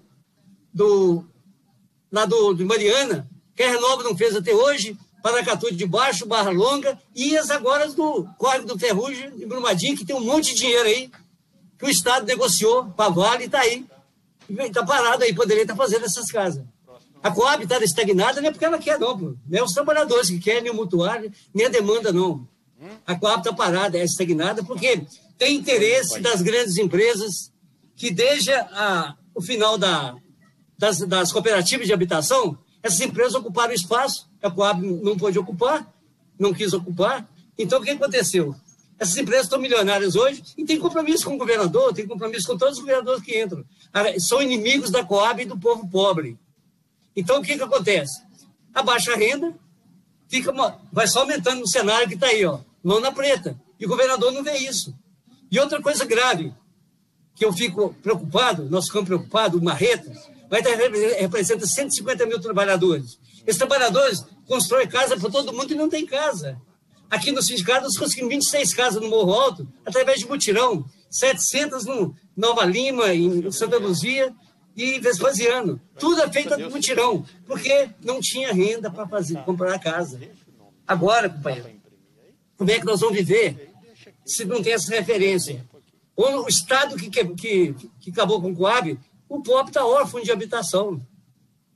I: Mariana, que a Renova não fez até hoje, Paracatu de Baixo, Barra Longa, e as agora do Córrego do Ferrugem, em Brumadinho, que tem um monte de dinheiro aí, que o Estado negociou para a Vale e está aí. Está parado aí, poderia estar fazendo essas casas. A Coab está estagnada, não é porque ela quer, não. Não é os trabalhadores que querem, nem o mutuário, nem a demanda, não. A Coab está parada, é estagnada, porque tem interesse das grandes empresas que, desde o final das cooperativas de habitação, essas empresas ocuparam o espaço, a Coab não pôde ocupar, não quis ocupar. Então, o que aconteceu? Essas empresas estão milionárias hoje e têm compromisso com o governador, têm compromisso com todos os governadores que entram. São inimigos da Coab e do povo pobre. Então, o que acontece? A baixa renda vai só aumentando no cenário que está aí, mão na preta. E o governador não vê isso. E outra coisa grave, que eu fico preocupado, nós ficamos preocupados, o Marreta, representa 150 mil trabalhadores. Esses trabalhadores constroem casa para todo mundo e não tem casa. Aqui no sindicato, nós conseguimos 26 casas no Morro Alto, através de mutirão, 700 no Nova Lima, em Santa Luzia e Vespasiano. Tudo é feito de mutirão, porque não tinha renda para comprar a casa. Agora, companheiro, como é que nós vamos viver se não tem essa referência? Ou o Estado que acabou com o Coab, o pobre está órfão de habitação.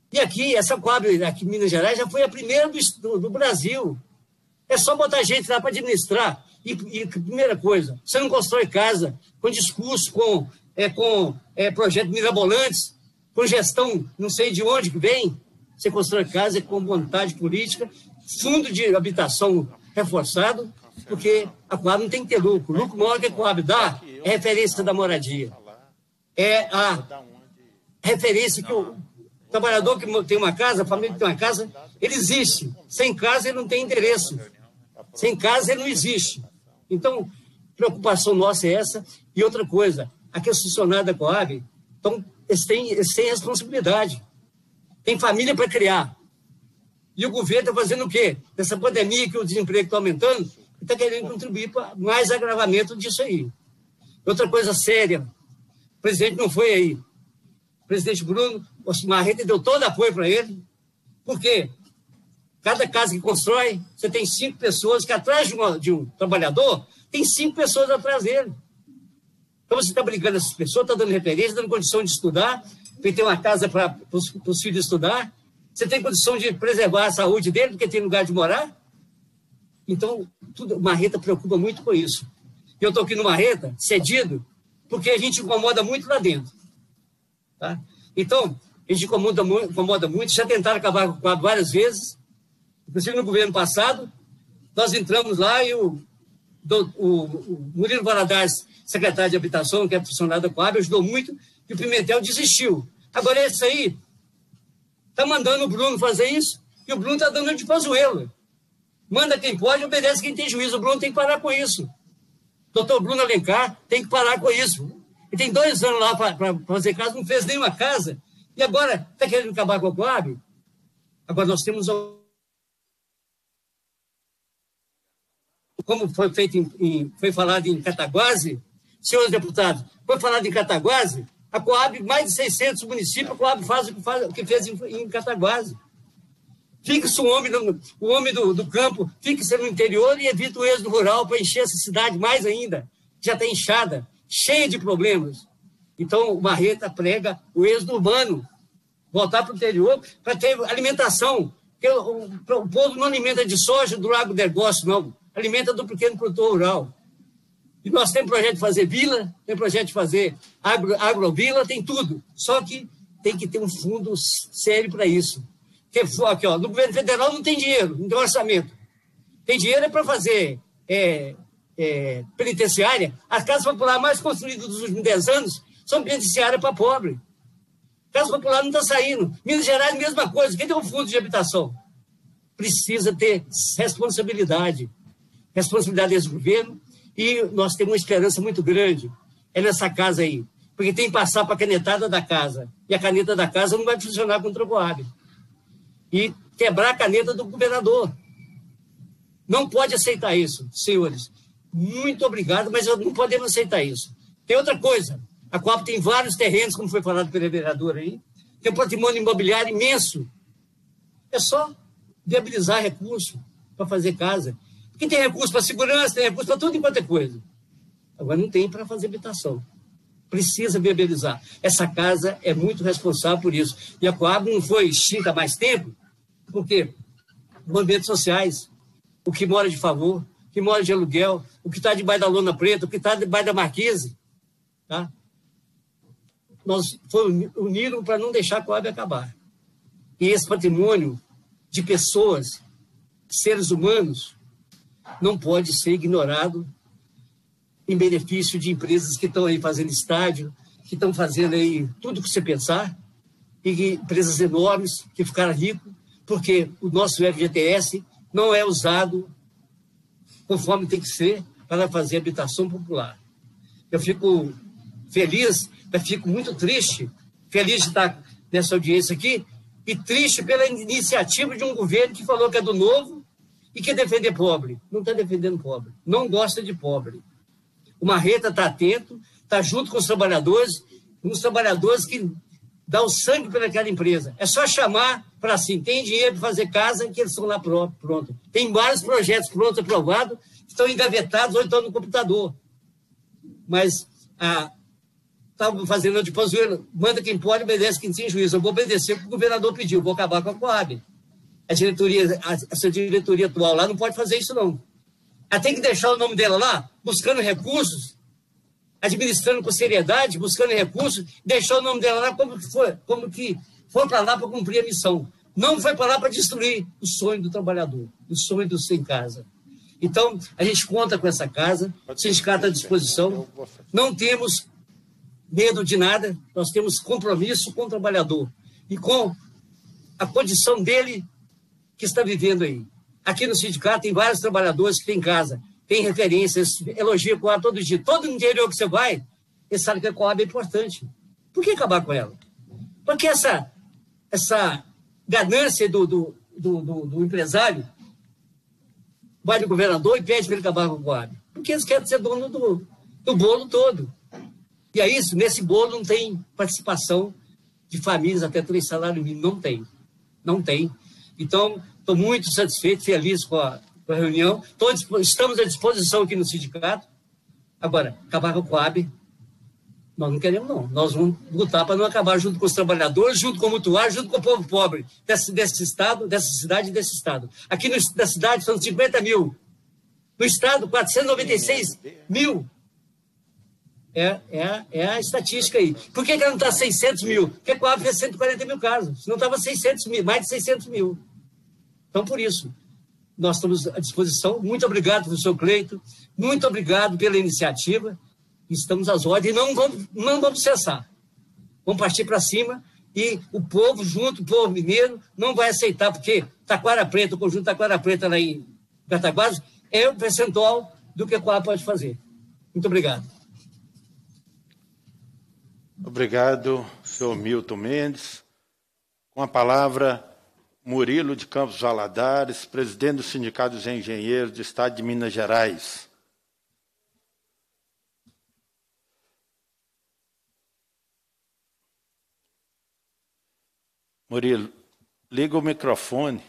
I: E aqui, essa Coab aqui em Minas Gerais já foi a primeira do Brasil. É só botar gente lá para administrar. E primeira coisa, você não constrói casa com discurso, com projetos mirabolantes, com gestão não sei de onde que vem. Você constrói casa com vontade política, fundo de habitação reforçado, porque a Coab não tem que ter lucro. O lucro maior que a Coab dá é referência da moradia. É a referência que o trabalhador que tem uma casa, a família que tem uma casa, ele existe. Sem casa, ele não tem endereço. Sem casa, ele não existe. Então, preocupação nossa é essa. E outra coisa, aqueles funcionários da Coab, então, eles têm responsabilidade. Tem família para criar. E o governo está fazendo o quê? Nessa pandemia que o desemprego está aumentando, está querendo contribuir para mais agravamento disso aí. Outra coisa séria, o presidente não foi aí. O presidente Bruno, o Marreta deu todo apoio para ele. Por quê? Cada casa que constrói, você tem 5 pessoas que atrás de um trabalhador, tem 5 pessoas atrás dele. Então você está brigando essas pessoas, está dando referência, dando condição de estudar, tem que ter uma casa para os filhos estudar, você tem condição de preservar a saúde dele, porque tem lugar de morar. Então, o Marreta preocupa muito com isso. E eu estou aqui no Marreta, cedido, porque a gente incomoda muito lá dentro. Tá? Então, a gente incomoda muito, já tentaram acabar com o quadro várias vezes, inclusive no governo passado, nós entramos lá e o Murilo Valadares, secretário de Habitação, que é funcionário da Coab, ajudou muito, e o Pimentel desistiu. Agora esse aí está mandando o Bruno fazer isso, e o Bruno está dando de pazuelo. Manda quem pode, obedece quem tem juízo. O Bruno tem que parar com isso. Doutor Bruno Alencar tem que parar com isso. Ele tem 2 anos lá para fazer casa, não fez nenhuma casa, e agora está querendo acabar com a Coab? Agora nós temos... Como foi feito foi falado em Cataguases, senhores deputados, foi falado em Cataguases, a Coab, mais de 600 municípios, a Coab faz o que fez em Cataguases. Fique-se o homem do campo, fique-se no interior e evita o êxodo rural para encher essa cidade mais ainda, que já está inchada, cheia de problemas. Então, o Marreta prega o êxodo urbano, voltar para o interior para ter alimentação. Porque o povo não alimenta de soja do agronegócio, não. Alimenta do pequeno produtor rural. E nós temos projeto de fazer vila, tem projeto de fazer agrovila, tem tudo. Só que tem que ter um fundo sério para isso. Porque aqui, ó, no governo federal não tem dinheiro, não tem orçamento. Tem dinheiro para fazer penitenciária. As casas populares mais construídas dos últimos 10 anos são penitenciárias para pobre. Casa popular não está saindo. Minas Gerais, mesma coisa. Quem tem um fundo de habitação? Precisa ter responsabilidade. Responsabilidade desse governo. E nós temos uma esperança muito grande. É nessa casa aí. Porque tem que passar para a canetada da casa. E a caneta da casa não vai funcionar contra o Coab. E quebrar a caneta do governador. Não pode aceitar isso, senhores. Muito obrigado, mas não podemos aceitar isso. Tem outra coisa. A Coab tem vários terrenos, como foi falado pelo vereador aí. Tem um patrimônio imobiliário imenso. É só viabilizar recurso para fazer casa. Porque tem recurso para segurança, tem recurso para tudo enquanto é coisa. Agora não tem para fazer habitação. Precisa viabilizar. Essa casa é muito responsável por isso. E a Coab não foi extinta há mais tempo, porque movimentos sociais, o que mora de favor, o que mora de aluguel, o que está debaixo da lona preta, o que está debaixo da marquise, tá? Nós fomos unidos para não deixar a Coab acabar. E esse patrimônio de pessoas, seres humanos, não pode ser ignorado em benefício de empresas que estão aí fazendo estádio, que estão fazendo aí tudo que você pensar, e empresas enormes que ficaram ricos, porque o nosso FGTS não é usado conforme tem que ser para fazer habitação popular. Eu fico feliz, mas fico muito triste, feliz de estar nessa audiência aqui, e triste pela iniciativa de um governo que falou que é do novo e quer defender pobre. Não está defendendo pobre, não gosta de pobre. O Marreta está atento, está junto com os trabalhadores que dão o sangue para aquela empresa. É só chamar para assim, tem dinheiro para fazer casa, que eles estão lá pronto. Tem vários projetos prontos, aprovados, que estão engavetados ou estão no computador. Mas estavam fazendo de Pazuello, manda quem pode, obedece quem tem juízo. Eu vou obedecer porque o governador pediu, vou acabar com a Coab. Essa diretoria atual lá não pode fazer isso, não. Ela tem que deixar o nome dela lá, buscando recursos, administrando com seriedade, buscando recursos, deixar o nome dela lá como que foi para lá para cumprir a missão. Não foi para lá para destruir o sonho do trabalhador, o sonho do sem casa. Então, a gente conta com essa casa, o sindicato à disposição, não temos medo de nada, nós temos compromisso com o trabalhador e com a condição dele que está vivendo aí. Aqui no sindicato tem vários trabalhadores que têm casa, tem referências, elogia a Coab todo dia. Todo interior que você vai, eles sabem que a Coab é importante. Por que acabar com ela? Porque essa ganância do empresário vai no governador e pede para ele acabar com a Coab. Porque eles querem ser dono do bolo todo. E é isso, nesse bolo não tem participação de famílias até 3 salários mínimos. Não tem. Então, estou muito satisfeito, feliz com a reunião. Estamos à disposição aqui no sindicato. Agora, acabar com a Coab, nós não queremos, não. Nós vamos lutar para não acabar junto com os trabalhadores, junto com o mutuário, junto com o povo pobre desse estado, dessa cidade e desse estado. Aqui na cidade são 50 mil. No estado, 496 mil. É a estatística aí. Por que ela não está 600 mil? Porque a Coab fez 140 mil casos. Senão estava 600 mil, mais de 600 mil. Então, por isso, nós estamos à disposição. Muito obrigado, professor Cleito. Muito obrigado pela iniciativa. Estamos às ordens e não vamos cessar. Vamos partir para cima e o povo junto, o povo mineiro, não vai aceitar, porque Taquara Preta, o conjunto Taquara Preta lá em Cataguases, é o percentual do que a Coab pode fazer. Muito obrigado.
A: Obrigado, senhor Milton Mendes. Com a palavra, Murilo de Campos Valadares, presidente do Sindicato dos Engenheiros do Estado de Minas Gerais. Murilo, liga o microfone.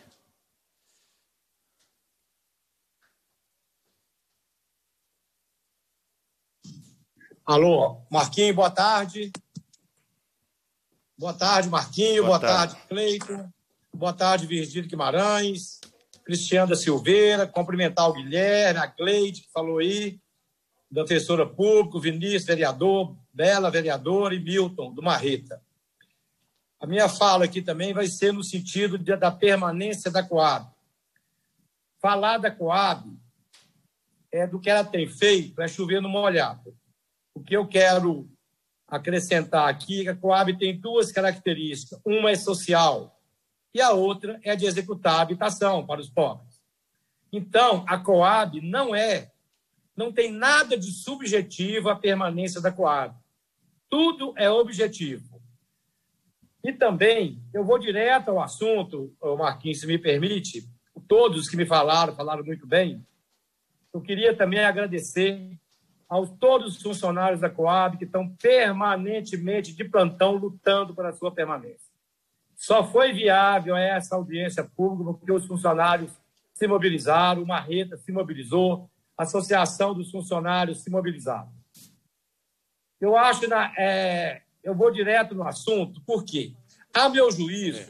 J: Alô, Marquinhos, boa tarde. Boa tarde, Marquinhos. Boa tarde, Cleiton. Boa tarde, Virgílio Guimarães, Cristiano da Silveira. Cumprimentar o Guilherme, a Cleide, que falou aí, da defensora pública, o Vinícius, vereador, Bela, vereadora, e Milton, do Marreta. A minha fala aqui também vai ser no sentido da permanência da Coab. Falar da Coab é do que ela tem feito, é chover no molhado. O que eu quero acrescentar aqui é que a Coab tem 2 características. Uma é social e a outra é de executar habitação para os pobres. Então, a Coab não tem nada de subjetivo a permanência da Coab. Tudo é objetivo. E também, eu vou direto ao assunto, Marquinhos, se me permite, todos que me falaram muito bem. Eu queria também agradecer a todos os funcionários da Coab que estão permanentemente de plantão lutando pela sua permanência. Só foi viável essa audiência pública porque os funcionários se mobilizaram, o Marreta se mobilizou, a Associação dos Funcionários se mobilizaram. Eu acho, eu vou direto no assunto, porque, ao meu juízo,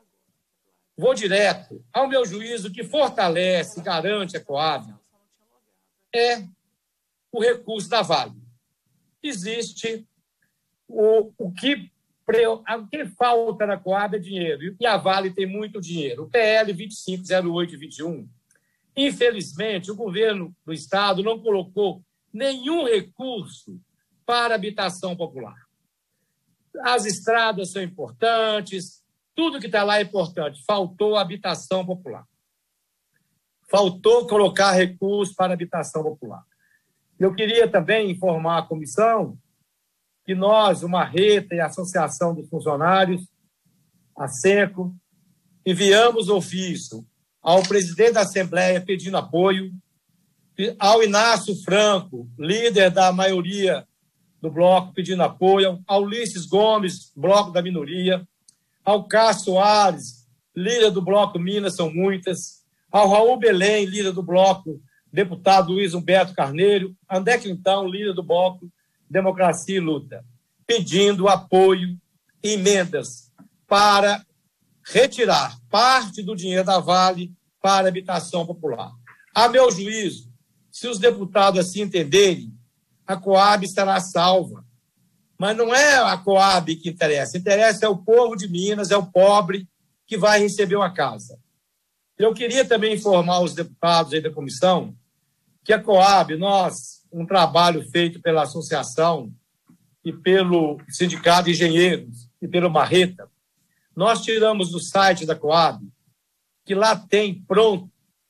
J: o que fortalece e garante a Coab é o recurso da Vale. Existe o que falta na Coab é dinheiro, e a Vale tem muito dinheiro. O PL 250821, infelizmente, o governo do Estado não colocou nenhum recurso para habitação popular. As estradas são importantes, tudo que está lá é importante. Faltou habitação popular. Faltou colocar recursos para habitação popular. Eu queria também informar a comissão que nós, o Marreta e a Associação dos Funcionários, a SENCO, enviamos ofício ao presidente da Assembleia pedindo apoio, ao Inácio Franco, líder da maioria do bloco, pedindo apoio, ao Ulisses Gomes, bloco da minoria, ao Cássio Soares, líder do bloco Minas São Muitas, ao Raul Belém, líder do bloco deputado Luiz Humberto Carneiro, André Quintão, líder do bloco Democracia e Luta. pedindo apoio, emendas, para retirar parte do dinheiro da Vale para a habitação popular. A meu juízo, se os deputados assim entenderem, a Coab estará salva. Mas não é a Coab que interessa. Interessa é o povo de Minas, é o pobre que vai receber uma casa. Eu queria também informar os deputados aí da comissão que a Coab, um trabalho feito pela associação e pelo Sindicato de Engenheiros e pelo Marreta, nós tiramos do site da Coab, que lá tem pronto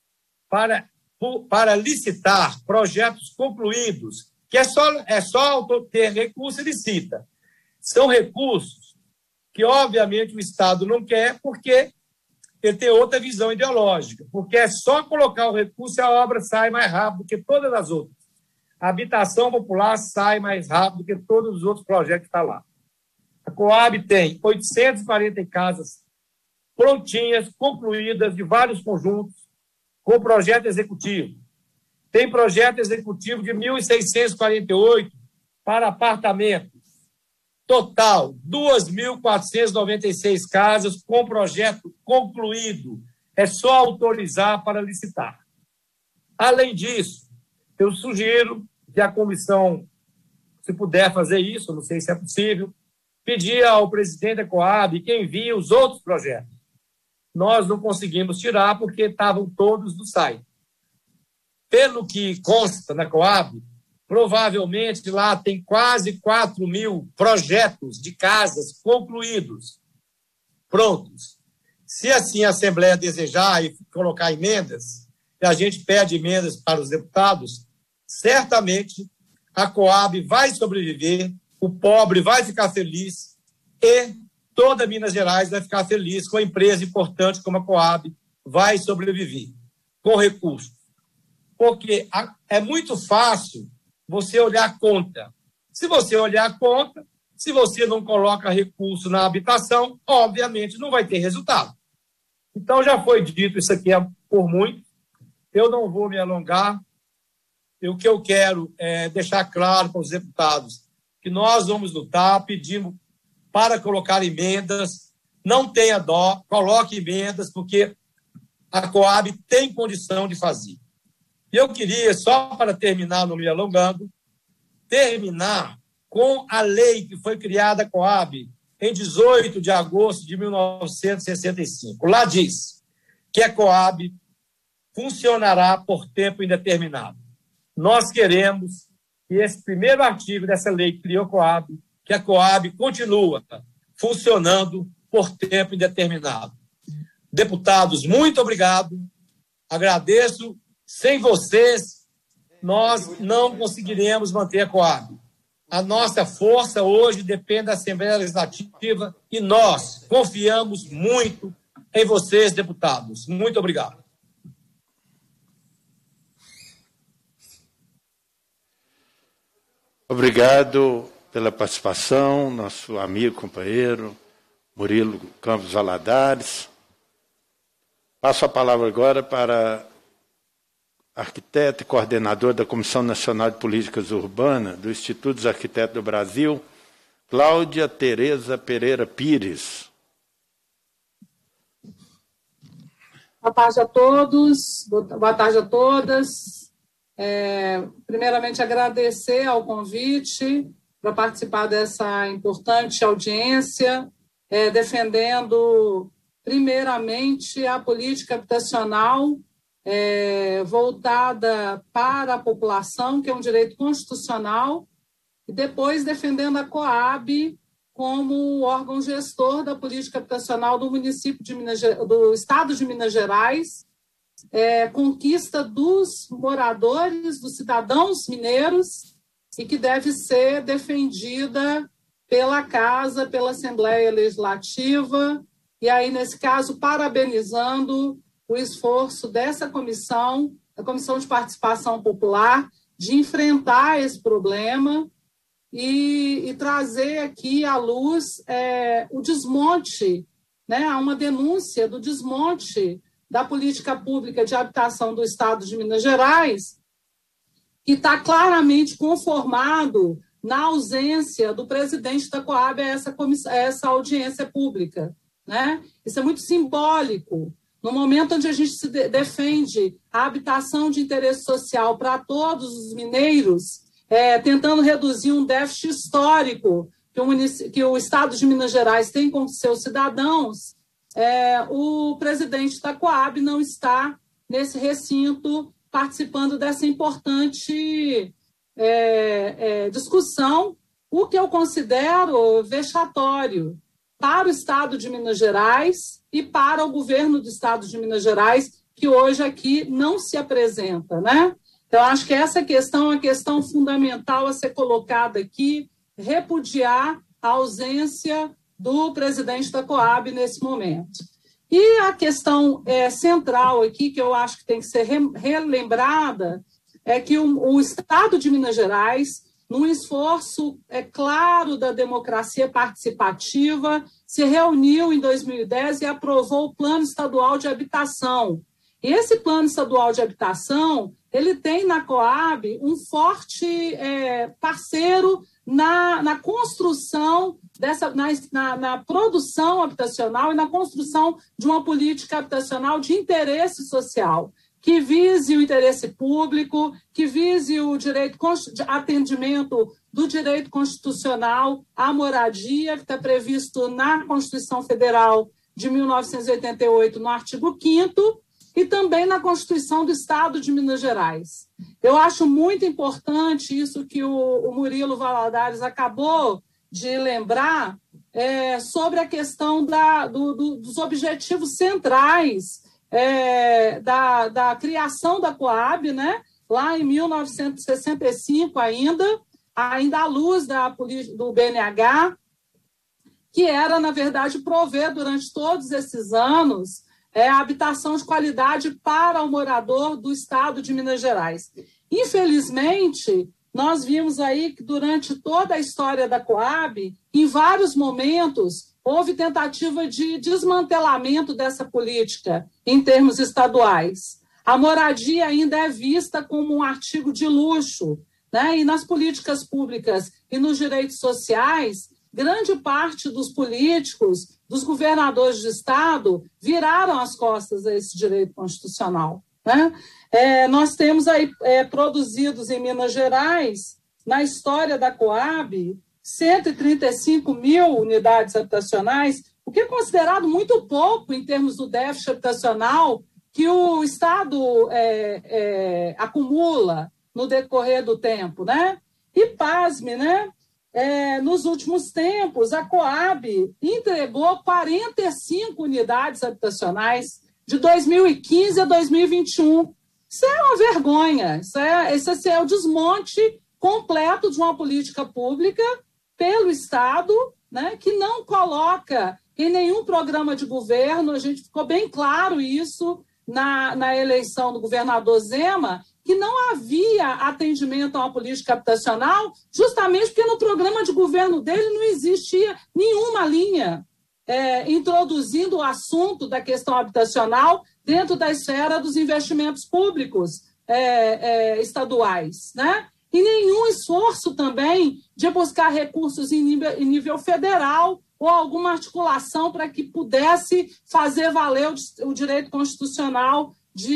J: para licitar projetos concluídos, que é só ter recurso e licita. São recursos que, obviamente, o Estado não quer porque ele tem outra visão ideológica, porque é só colocar o recurso e a obra sai mais rápido que todas as outras. A habitação popular sai mais rápido que todos os outros projetos que estão lá. A Coab tem 840 casas prontinhas, concluídas, de vários conjuntos, com projeto executivo. Tem projeto executivo de 1.648 para apartamentos. Total, 2.496 casas com projeto concluído. É só autorizar para licitar. Além disso, eu sugiro que a comissão, se puder fazer isso, não sei se é possível, pedir ao presidente da Coab que envie os outros projetos. Nós não conseguimos tirar porque estavam todos no site. Pelo que consta na Coab, provavelmente lá tem quase 4.000 projetos de casas concluídos, prontos. Se assim a Assembleia desejar e colocar emendas, e a gente pede emendas para os deputados, certamente a Coab vai sobreviver, o pobre vai ficar feliz e toda Minas Gerais vai ficar feliz com a empresa importante como a Coab vai sobreviver, com recursos. Porque é muito fácil você olhar a conta. Se você olhar a conta, se você não coloca recurso na habitação, obviamente não vai ter resultado. Então, já foi dito isso aqui por muito. Eu não vou me alongar. O que eu quero é deixar claro para os deputados que nós vamos lutar, pedimos para colocar emendas. Não tenha dó, coloque emendas, porque a Coab tem condição de fazer. E eu queria, só para terminar, não me alongando, terminar com a lei que foi criada a Coab em 18 de agosto de 1965. Lá diz que a Coab funcionará por tempo indeterminado. Nós queremos que esse primeiro artigo dessa lei que criou a Coab, que a Coab continua funcionando por tempo indeterminado. Deputados, muito obrigado. Agradeço. Sem vocês, nós não conseguiremos manter a Coab. A nossa força hoje depende da Assembleia Legislativa e nós confiamos muito em vocês, deputados. Muito obrigado.
A: Obrigado pela participação, nosso amigo, companheiro, Murilo Campos Valadares. Passo a palavra agora para arquiteta e coordenador da Comissão Nacional de Políticas Urbanas do Instituto dos Arquitetos do Brasil, Cláudia Tereza Pereira Pires.
K: Boa tarde a todos, boa tarde a todas. Primeiramente, agradecer ao convite para participar dessa importante audiência, defendendo, primeiramente, a política habitacional voltada para a população, que é um direito constitucional, e depois defendendo a Coab como órgão gestor da política habitacional do município de do estado de Minas Gerais, conquista dos moradores, dos cidadãos mineiros, e que deve ser defendida pela Casa, pela Assembleia Legislativa, e aí, nesse caso, parabenizando o esforço dessa comissão, a Comissão de Participação Popular, de enfrentar esse problema e trazer aqui à luz o desmonte, há uma denúncia do desmonte da política pública de habitação do Estado de Minas Gerais, que está claramente conformado na ausência do presidente da Coab a essa audiência pública, né? Isso é muito simbólico. No momento onde a gente se defende a habitação de interesse social para todos os mineiros, tentando reduzir um déficit histórico que o Estado de Minas Gerais tem com seus cidadãos, o presidente da Coab não está nesse recinto participando dessa importante discussão, o que eu considero vexatório para o Estado de Minas Gerais e para o governo do Estado de Minas Gerais, que hoje aqui não se apresenta, né? Então, acho que essa questão é uma questão fundamental a ser colocada aqui, repudiar a ausência do presidente da Coab nesse momento. E a questão central aqui, que eu acho que tem que ser relembrada, é que o Estado de Minas Gerais, num esforço claro da democracia participativa, se reuniu em 2010 e aprovou o Plano Estadual de Habitação. E esse Plano Estadual de Habitação, ele tem na Coab um forte parceiro na construção na produção habitacional e na construção de uma política habitacional de interesse social, que vise o interesse público, que vise o direito de atendimento do direito constitucional à moradia, que está previsto na Constituição Federal de 1988, no artigo 5º, e também na Constituição do Estado de Minas Gerais. Eu acho muito importante isso que o Murilo Valadares acabou de lembrar sobre a questão dos objetivos centrais da criação da Coab, né? Lá em 1965 ainda à luz do BNH, que era, na verdade, prover durante todos esses anos a habitação de qualidade para o morador do Estado de Minas Gerais. Infelizmente, nós vimos aí que durante toda a história da Coab, em vários momentos, houve tentativa de desmantelamento dessa política em termos estaduais. A moradia ainda é vista como um artigo de luxo, né? E nas políticas públicas e nos direitos sociais, grande parte dos políticos, dos governadores de Estado, viraram as costas a esse direito constitucional, né? Nós temos aí produzidos em Minas Gerais, na história da Coab, 135 mil unidades habitacionais, o que é considerado muito pouco em termos do déficit habitacional que o Estado acumula no decorrer do tempo, né? E pasme, né? Nos últimos tempos, a Coab entregou 45 unidades habitacionais de 2015 a 2021. Isso é uma vergonha. Esse é o desmonte completo de uma política pública pelo Estado, né, que não coloca em nenhum programa de governo. A gente ficou bem claro isso na eleição do governador Zema, que não havia atendimento a uma política habitacional, justamente porque no programa de governo dele não existia nenhuma linha introduzindo o assunto da questão habitacional dentro da esfera dos investimentos públicos estaduais, né? E nenhum esforço também de buscar recursos em nível federal ou alguma articulação para que pudesse fazer valer o direito constitucional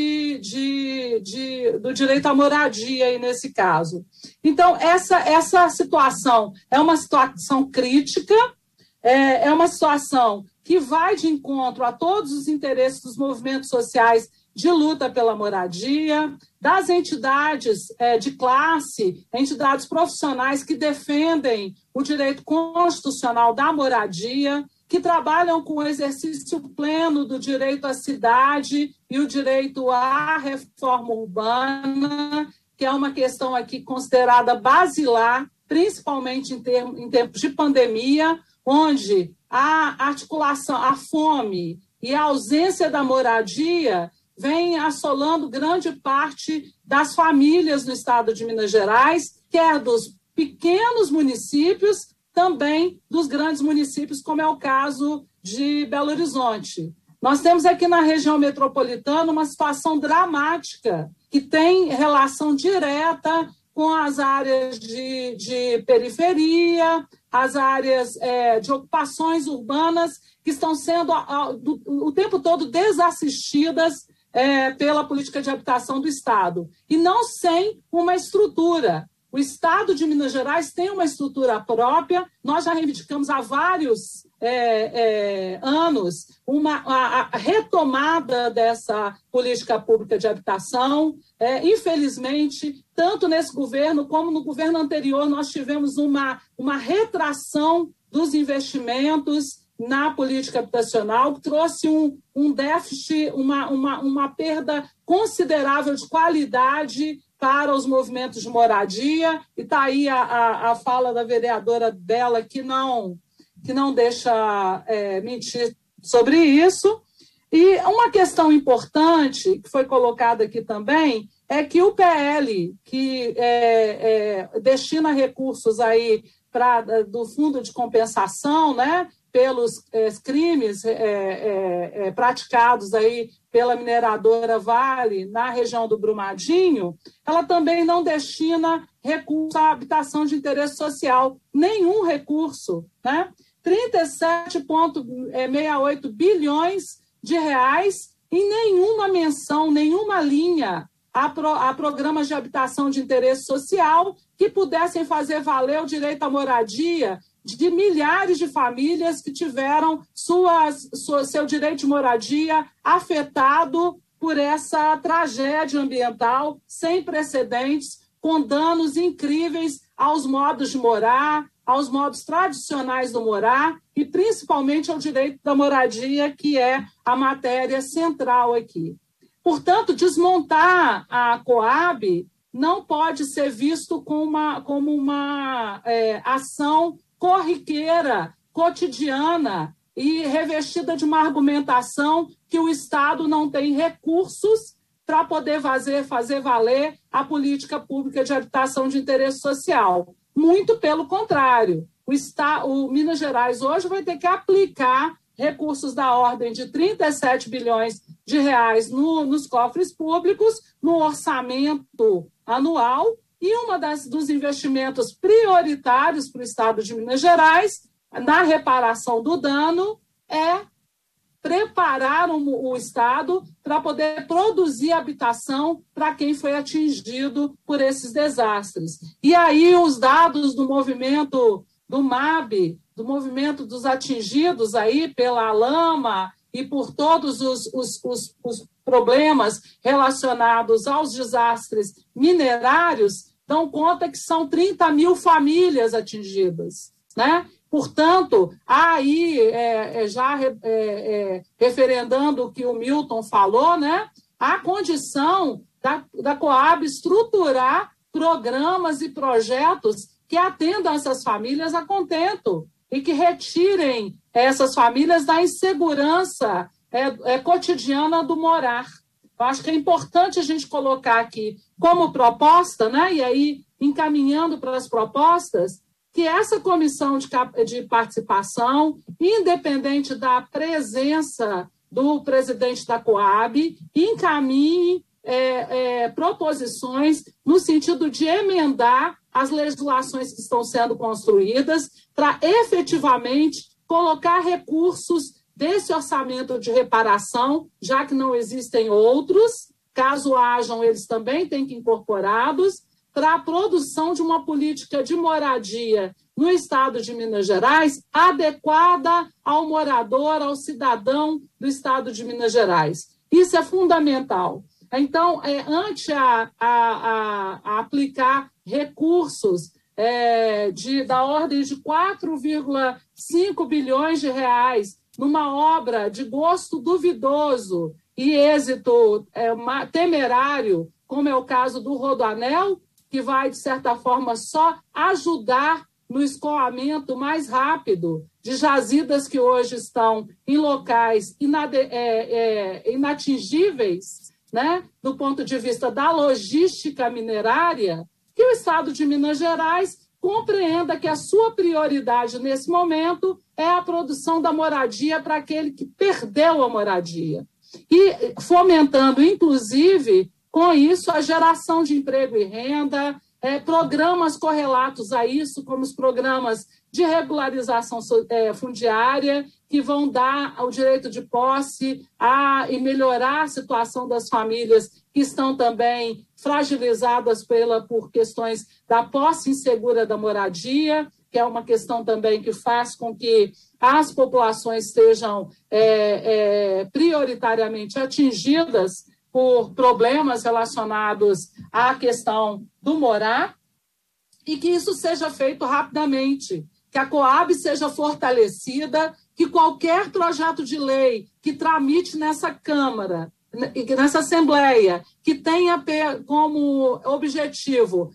K: do direito à moradia aí nesse caso. Então, essa situação é uma situação crítica, é uma situação que vai de encontro a todos os interesses dos movimentos sociais de luta pela moradia, das entidades de classe, entidades profissionais que defendem o direito constitucional da moradia, que trabalham com o exercício pleno do direito à cidade e o direito à reforma urbana, que é uma questão aqui considerada basilar, principalmente em tempos de pandemia, onde a articulação, a fome e a ausência da moradia vem assolando grande parte das famílias no estado de Minas Gerais, quer dos pequenos municípios, também dos grandes municípios, como é o caso de Belo Horizonte. Nós temos aqui na região metropolitana uma situação dramática, que tem relação direta com as áreas de periferia, as áreas de ocupações urbanas que estão sendo o tempo todo desassistidas pela política de habitação do Estado, e não sem uma estrutura. O Estado de Minas Gerais tem uma estrutura própria, nós já reivindicamos há vários anos a retomada dessa política pública de habitação. Infelizmente, tanto nesse governo como no governo anterior, nós tivemos uma retração dos investimentos na política habitacional, que trouxe um déficit, uma perda considerável de qualidade para os movimentos de moradia, e está aí a fala da vereadora Bela, que não deixa mentir sobre isso. E uma questão importante, que foi colocada aqui também, é que o PL, que destina recursos aí do Fundo de Compensação, né, pelos crimes praticados aí pela mineradora Vale na região do Brumadinho, ela também não destina recurso à habitação de interesse social, nenhum recurso, né? 37,68 bilhões de reais em nenhuma menção, nenhuma linha a programas de habitação de interesse social que pudessem fazer valer o direito à moradia de milhares de famílias que tiveram seu direito de moradia afetado por essa tragédia ambiental sem precedentes, com danos incríveis aos modos de morar, aos modos tradicionais do morar e principalmente ao direito da moradia, que é a matéria central aqui. Portanto, desmontar a Coab não pode ser visto como uma ação corriqueira, cotidiana e revestida de uma argumentação que o Estado não tem recursos para poder fazer valer a política pública de habitação de interesse social. Muito pelo contrário, o Minas Gerais hoje vai ter que aplicar recursos da ordem de 37 bilhões de reais nos cofres públicos, no orçamento anual, e dos investimentos prioritários para o Estado de Minas Gerais, na reparação do dano, é preparar o Estado para poder produzir habitação para quem foi atingido por esses desastres. E aí os dados do movimento do MAB, do movimento dos atingidos aí pela lama e por todos os problemas relacionados aos desastres minerários, dão conta que são 30 mil famílias atingidas, né? Portanto, aí, referendando o que o Milton falou, né, a condição da Coab estruturar programas e projetos que atendam essas famílias a contento e que retirem essas famílias da insegurança cotidiana do morar. Eu acho que é importante a gente colocar aqui como proposta, né, e aí encaminhando para as propostas, que essa comissão de participação, independente da presença do presidente da Coab, encaminhe proposições no sentido de emendar as legislações que estão sendo construídas para efetivamente colocar recursos desse orçamento de reparação, já que não existem outros, caso hajam, eles também têm que incorporados, para a produção de uma política de moradia no Estado de Minas Gerais adequada ao morador, ao cidadão do Estado de Minas Gerais. Isso é fundamental. Então, ante a aplicar recursos da ordem de 4,5 bilhões de reais numa obra de gosto duvidoso e êxito temerário, como é o caso do Rodoanel, que vai, de certa forma, só ajudar no escoamento mais rápido de jazidas que hoje estão em locais inatingíveis, né, do ponto de vista da logística minerária, que o Estado de Minas Gerais compreenda que a sua prioridade nesse momento é a produção da moradia para aquele que perdeu a moradia. E fomentando, inclusive, com isso, a geração de emprego e renda, programas correlatos a isso, como os programas de regularização fundiária, que vão dar o direito de posse e melhorar a situação das famílias que estão também fragilizadas por questões da posse insegura da moradia, que é uma questão também que faz com que as populações sejam prioritariamente atingidas por problemas relacionados à questão do morar, e que isso seja feito rapidamente, que a Coab seja fortalecida, que qualquer projeto de lei que tramite nessa Câmara, nessa Assembleia, que tenha como objetivo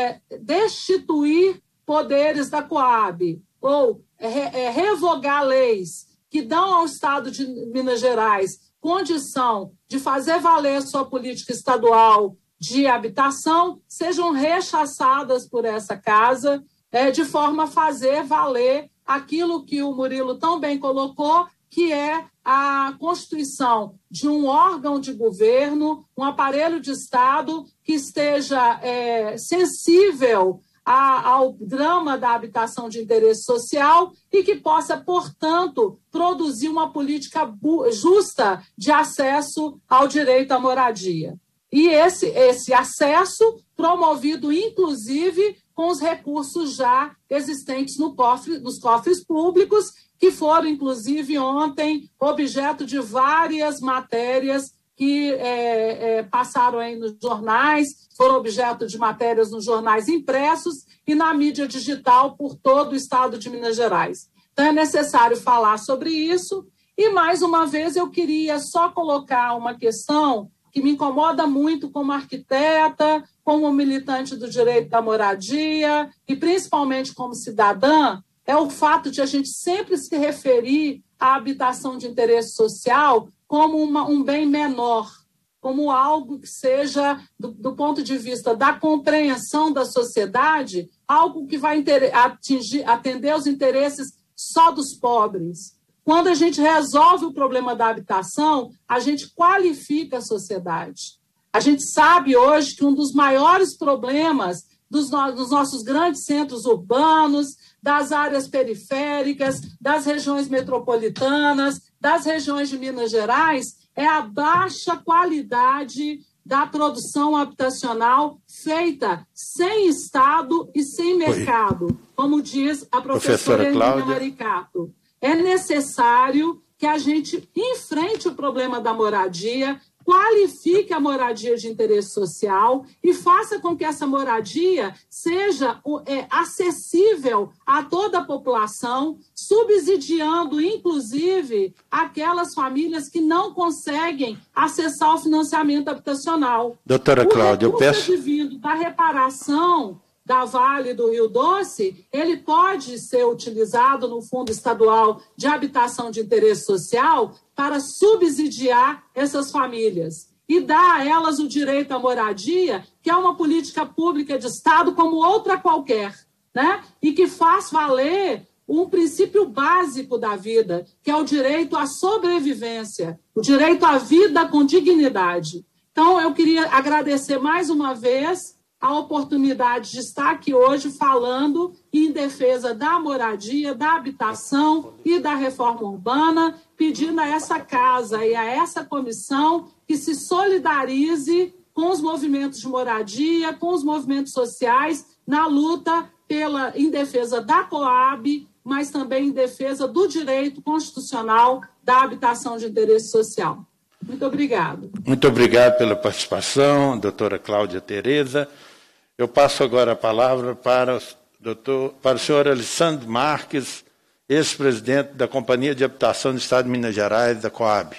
K: destituir poderes da Coab ou revogar leis que dão ao Estado de Minas Gerais condição de fazer valer a sua política estadual de habitação, sejam rechaçadas por essa casa, de forma a fazer valer aquilo que o Murilo tão bem colocou, que é a constituição de um órgão de governo, um aparelho de Estado que esteja sensível ao drama da habitação de interesse social e que possa, portanto, produzir uma política justa de acesso ao direito à moradia. E esse acesso promovido, inclusive, com os recursos já existentes nos cofres públicos, que foram, inclusive, ontem, objeto de várias matérias que passaram aí nos jornais, foram objeto de matérias nos jornais impressos e na mídia digital por todo o estado de Minas Gerais. Então, é necessário falar sobre isso. E, mais uma vez, eu queria só colocar uma questão que me incomoda muito como arquiteta, como militante do direito da moradia e, principalmente, como cidadã, é o fato de a gente sempre se referir à habitação de interesse social como um bem menor, como algo que seja, do ponto de vista da compreensão da sociedade, algo que vai atender aos interesses só dos pobres. Quando a gente resolve o problema da habitação, a gente qualifica a sociedade. A gente sabe hoje que um dos maiores problemas dos nossos grandes centros urbanos, das áreas periféricas, das regiões metropolitanas, das regiões de Minas Gerais, é a baixa qualidade da produção habitacional feita sem Estado e sem mercado, como diz a professora Emília Maricato. É necessário que a gente enfrente o problema da moradia, qualifique a moradia de interesse social e faça com que essa moradia seja acessível a toda a população, subsidiando, inclusive, aquelas famílias que não conseguem acessar o financiamento habitacional.
A: Doutora Cláudia, eu peço...
K: O recurso advindo da reparação da Vale do Rio Doce, ele pode ser utilizado no Fundo Estadual de Habitação de Interesse Social para subsidiar essas famílias e dar a elas o direito à moradia, que é uma política pública de Estado como outra qualquer, né? E que faz valer um princípio básico da vida, que é o direito à sobrevivência, o direito à vida com dignidade. Então, eu queria agradecer mais uma vez a oportunidade de estar aqui hoje falando em defesa da moradia, da habitação e da reforma urbana, pedindo a essa casa e a essa comissão que se solidarize com os movimentos de moradia, com os movimentos sociais, na luta em defesa da Coab, mas também em defesa do direito constitucional da habitação de interesse social. Muito obrigado.
A: Muito obrigado pela participação, doutora Cláudia Tereza. Eu passo agora a palavra para o senhor Alessandro Marques, ex-presidente da Companhia de Habitação do Estado de Minas Gerais, da Coab.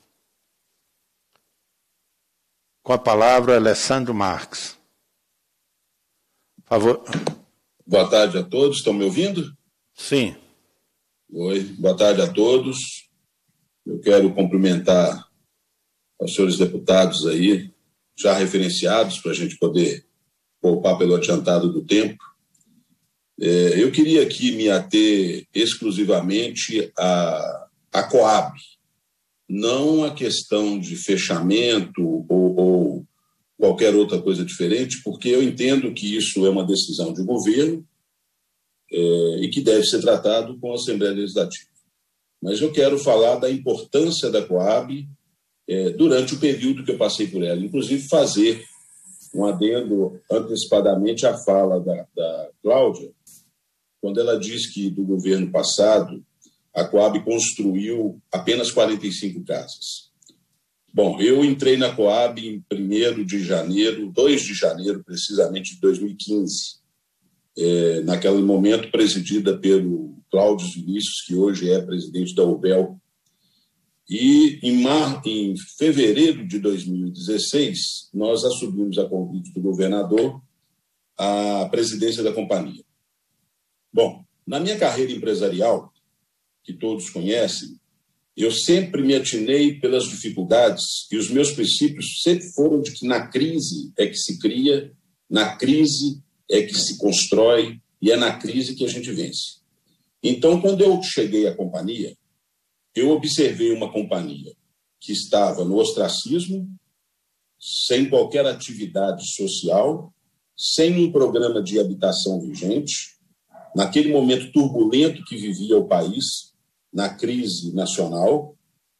A: Com a palavra, Alessandro Marques. Por favor.
L: Boa tarde a todos. Estão me ouvindo?
A: Sim.
L: Oi. Boa tarde a todos. Eu quero cumprimentar os senhores deputados aí, já referenciados, para a gente poder poupar pelo adiantado do tempo. Eu queria aqui me ater exclusivamente à Coab, não a questão de fechamento ou qualquer outra coisa diferente, porque eu entendo que isso é uma decisão de governo e que deve ser tratado com a Assembleia Legislativa. Mas eu quero falar da importância da Coab durante o período que eu passei por ela, inclusive fazer um adendo antecipadamente à fala da Cláudia, quando ela diz que do governo passado a Coab construiu apenas 45 casas. Bom, eu entrei na Coab em 2 de janeiro, precisamente, de 2015, naquele momento presidida pelo Cláudio Vinícius, que hoje é presidente da UBEL. E em fevereiro de 2016, nós assumimos a convite do governador a presidência da companhia. Bom, na minha carreira empresarial, que todos conhecem, eu sempre me atinei pelas dificuldades e os meus princípios sempre foram de que na crise é que se cria, na crise é que se constrói e é na crise que a gente vence. Então, quando eu cheguei à companhia, eu observei uma companhia que estava no ostracismo, sem qualquer atividade social, sem um programa de habitação vigente, naquele momento turbulento que vivia o país, na crise nacional,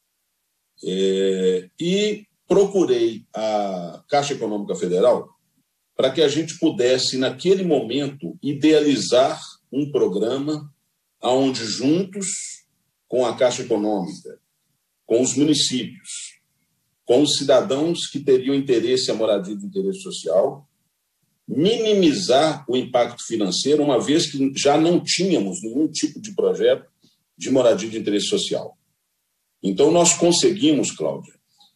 L: e procurei a Caixa Econômica Federal para que a gente pudesse, naquele momento, idealizar um programa onde juntos, com a Caixa Econômica, com os municípios, com os cidadãos que teriam interesse à moradia de interesse social, minimizar o impacto financeiro, uma vez que já não tínhamos nenhum tipo de projeto de moradia de interesse social. Então, nós conseguimos, Cláudia,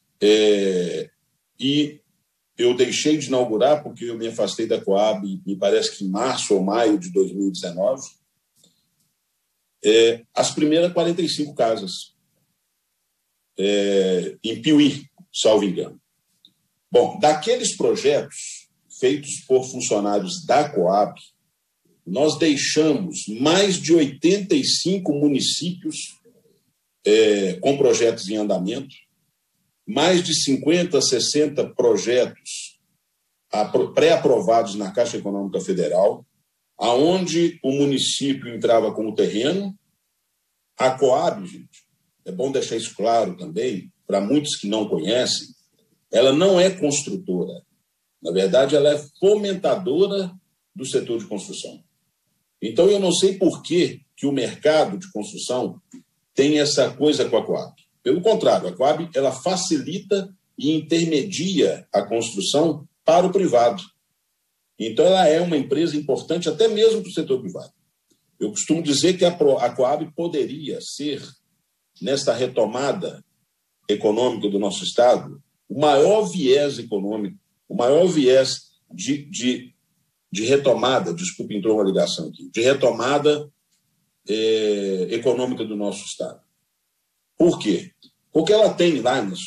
L: e eu deixei de inaugurar porque eu me afastei da Coab, me parece que em março ou maio de 2019, as primeiras 45 casas em Piuí, salvo engano. Bom, daqueles projetos feitos por funcionários da Coab, nós deixamos mais de 85 municípios com projetos em andamento, mais de 50, 60 projetos pré-aprovados na Caixa Econômica Federal, aonde o município entrava com o terreno. A Coab, gente, é bom deixar isso claro também, para muitos que não conhecem, ela não é construtora. Na verdade, ela é fomentadora do setor de construção. Então, eu não sei por que o mercado de construção tem essa coisa com a Coab. Pelo contrário, a Coab ela facilita e intermedia a construção para o privado. Então, ela é uma empresa importante até mesmo para o setor privado. Eu costumo dizer que a Coab poderia ser, nesta retomada econômica do nosso Estado, o maior viés econômico, o maior viés de retomada, desculpe, entrou uma ligação aqui, de retomada econômica do nosso Estado. Por quê? Porque ela tem lá no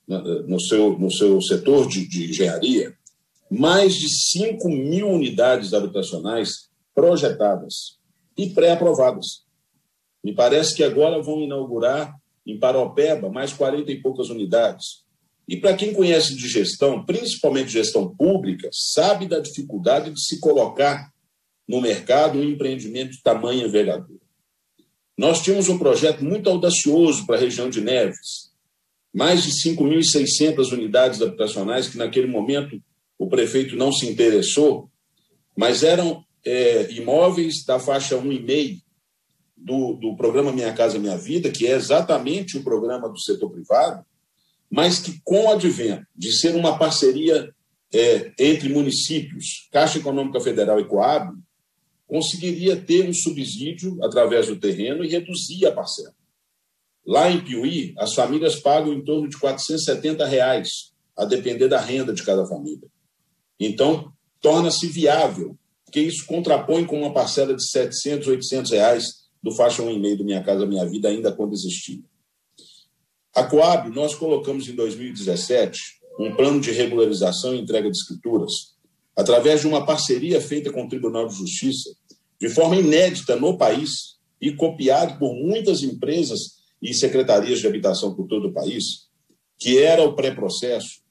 L: seu setor de engenharia mais de 5 mil unidades habitacionais projetadas e pré-aprovadas. Me parece que agora vão inaugurar em Paraopeba mais 40 e poucas unidades. E para quem conhece de gestão, principalmente gestão pública, sabe da dificuldade de se colocar no mercado um empreendimento de tamanha envergadura. Nós tínhamos um projeto muito audacioso para a região de Neves, mais de 5.600 unidades habitacionais que naquele momento o prefeito não se interessou, mas eram imóveis da faixa 1,5 do programa Minha Casa Minha Vida, que é exatamente o programa do setor privado, mas que, com o advento de ser uma parceria entre municípios, Caixa Econômica Federal e Coab, conseguiria ter um subsídio através do terreno e reduzir a parcela. Lá em Piuí, as famílias pagam em torno de R$ 470, a depender da renda de cada família. Então, torna-se viável, porque isso contrapõe com uma parcela de R$ 700, R$ 800 do faixa 1,5 do Minha Casa Minha Vida, ainda quando existia. A Coab, nós colocamos em 2017 um plano de regularização e entrega de escrituras, através de uma parceria feita com o Tribunal de Justiça, de forma inédita no país e copiado por muitas empresas e secretarias de habitação por todo o país, que era o pré-processo,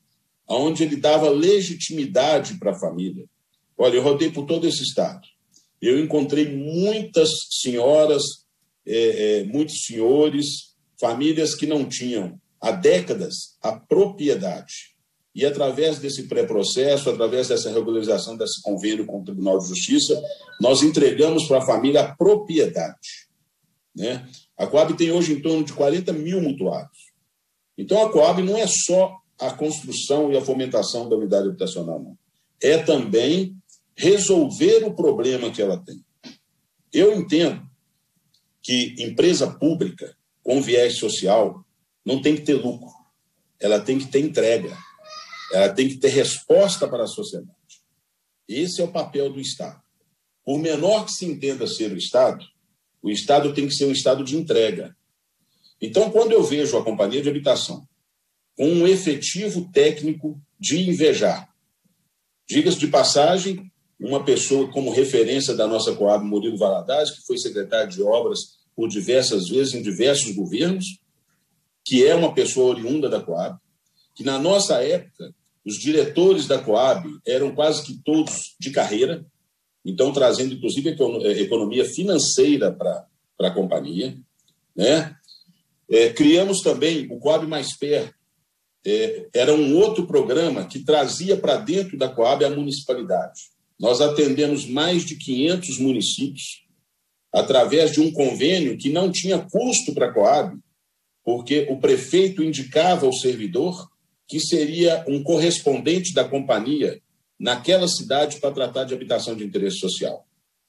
L: onde ele dava legitimidade para a família. Olha, eu rodei por todo esse estado. Eu encontrei muitas senhoras, muitos senhores, famílias que não tinham há décadas a propriedade. E através desse pré-processo, através dessa regularização desse convênio com o Tribunal de Justiça, nós entregamos para a família a propriedade, né? A Coab tem hoje em torno de 40 mil mutuados. Então, a Coab não é só a construção e a fomentação da unidade habitacional, não. É também resolver o problema que ela tem. Eu entendo que empresa pública com viés social não tem que ter lucro, ela tem que ter entrega, ela tem que ter resposta para a sociedade. Esse é o papel do Estado. Por menor que se entenda ser o Estado tem que ser um Estado de entrega. Então, quando eu vejo a Companhia de Habitação com um efetivo técnico de invejar, diga-se de passagem, uma pessoa como referência da nossa Coab, Murilo Valadares, que foi secretário de obras por diversas vezes em diversos governos, que é uma pessoa oriunda da Coab, que na nossa época, os diretores da Coab eram quase que todos de carreira, então trazendo inclusive economia financeira para a companhia, né? Criamos também o Coab Mais Perto, era um outro programa que trazia para dentro da Coab a municipalidade. Nós atendemos mais de 500 municípios através de um convênio que não tinha custo para a Coab, porque o prefeito indicava ao servidor que seria um correspondente da companhia naquela cidade para tratar de habitação de interesse social.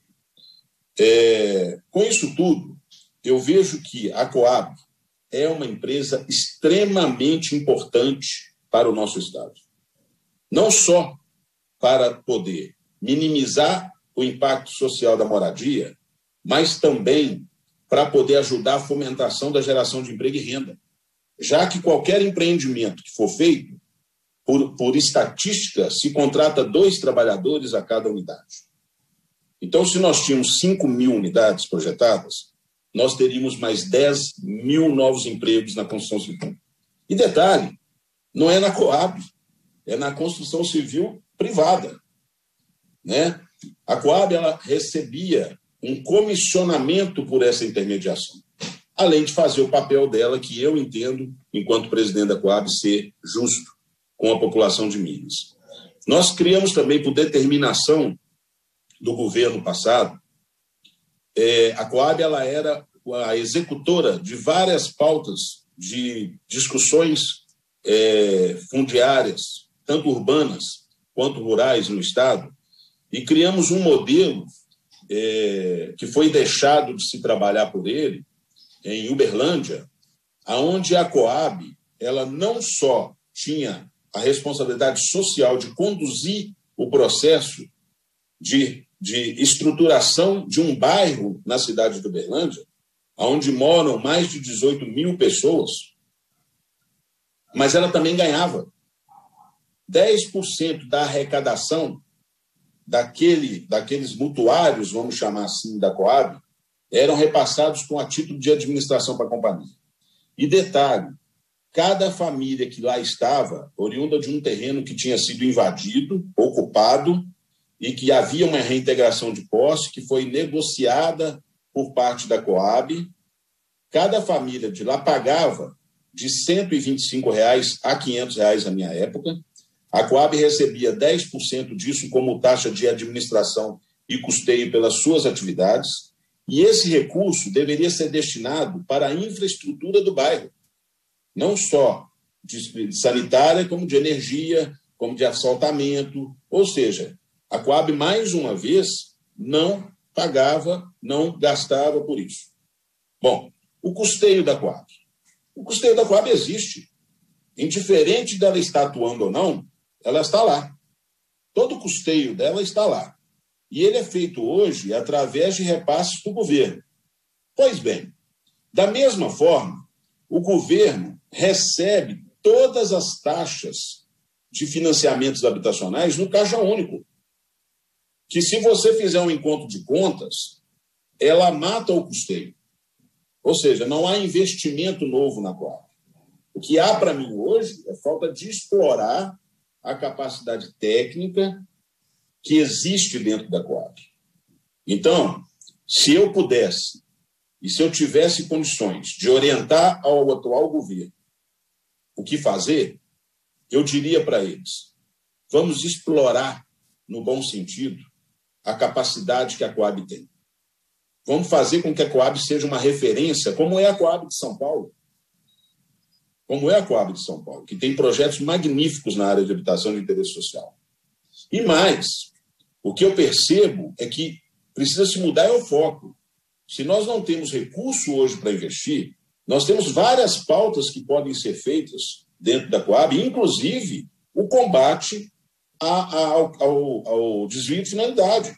L: Com isso tudo, eu vejo que a Coab é uma empresa extremamente importante para o nosso Estado. Não só para poder minimizar o impacto social da moradia, mas também para poder ajudar a fomentação da geração de emprego e renda. Já que qualquer empreendimento que for feito, por estatística, se contrata 2 trabalhadores a cada unidade. Então, se nós tínhamos 5 mil unidades projetadas, nós teríamos mais 10 mil novos empregos na construção civil. E detalhe, não é na Coab, é na construção civil privada, né? A Coab ela recebia um comissionamento por essa intermediação, além de fazer o papel dela, que eu entendo, enquanto presidente da Coab, ser justo com a população de Minas. Nós criamos também, por determinação do governo passado, a Coab ela era a executora de várias pautas de discussões fundiárias, tanto urbanas quanto rurais no Estado, e criamos um modelo que foi deixado de se trabalhar por ele, em Uberlândia, onde a Coab ela não só tinha a responsabilidade social de conduzir o processo de estruturação de um bairro na cidade de Uberlândia, onde moram mais de 18 mil pessoas, mas ela também ganhava 10% da arrecadação daqueles mutuários, vamos chamar assim, da Coab, eram repassados com a título de administração para a companhia. E detalhe, cada família que lá estava, oriunda de um terreno que tinha sido invadido, ocupado, e que havia uma reintegração de posse que foi negociada por parte da Coab, cada família de lá pagava de R$ 125 a R$ 500 na minha época. A Coab recebia 10% disso como taxa de administração e custeio pelas suas atividades, e esse recurso deveria ser destinado para a infraestrutura do bairro, não só de sanitária, como de energia, como de asfaltamento, ou seja, a Coab, mais uma vez, não pagava, não gastava por isso. Bom, o custeio da Coab. O custeio da Coab existe. Indiferente dela estar atuando ou não, ela está lá. Todo o custeio dela está lá. E ele é feito hoje através de repasses do governo. Pois bem, da mesma forma, o governo recebe todas as taxas de financiamentos habitacionais no Caixa Único, que se você fizer um encontro de contas, ela mata o custeio. Ou seja, não há investimento novo na Coab. O que há para mim hoje é falta de explorar a capacidade técnica que existe dentro da Coab. Então, se eu pudesse e se eu tivesse condições de orientar ao atual governo o que fazer, eu diria para eles: vamos explorar, no bom sentido, a capacidade que a Coab tem. Vamos fazer com que a Coab seja uma referência, como é a Coab de São Paulo. Como é a Coab de São Paulo, que tem projetos magníficos na área de habitação de interesse social. E mais, o que eu percebo é que precisa se mudar o foco. Se nós não temos recurso hoje para investir, nós temos várias pautas que podem ser feitas dentro da Coab, inclusive o combate ao desvio de finalidade.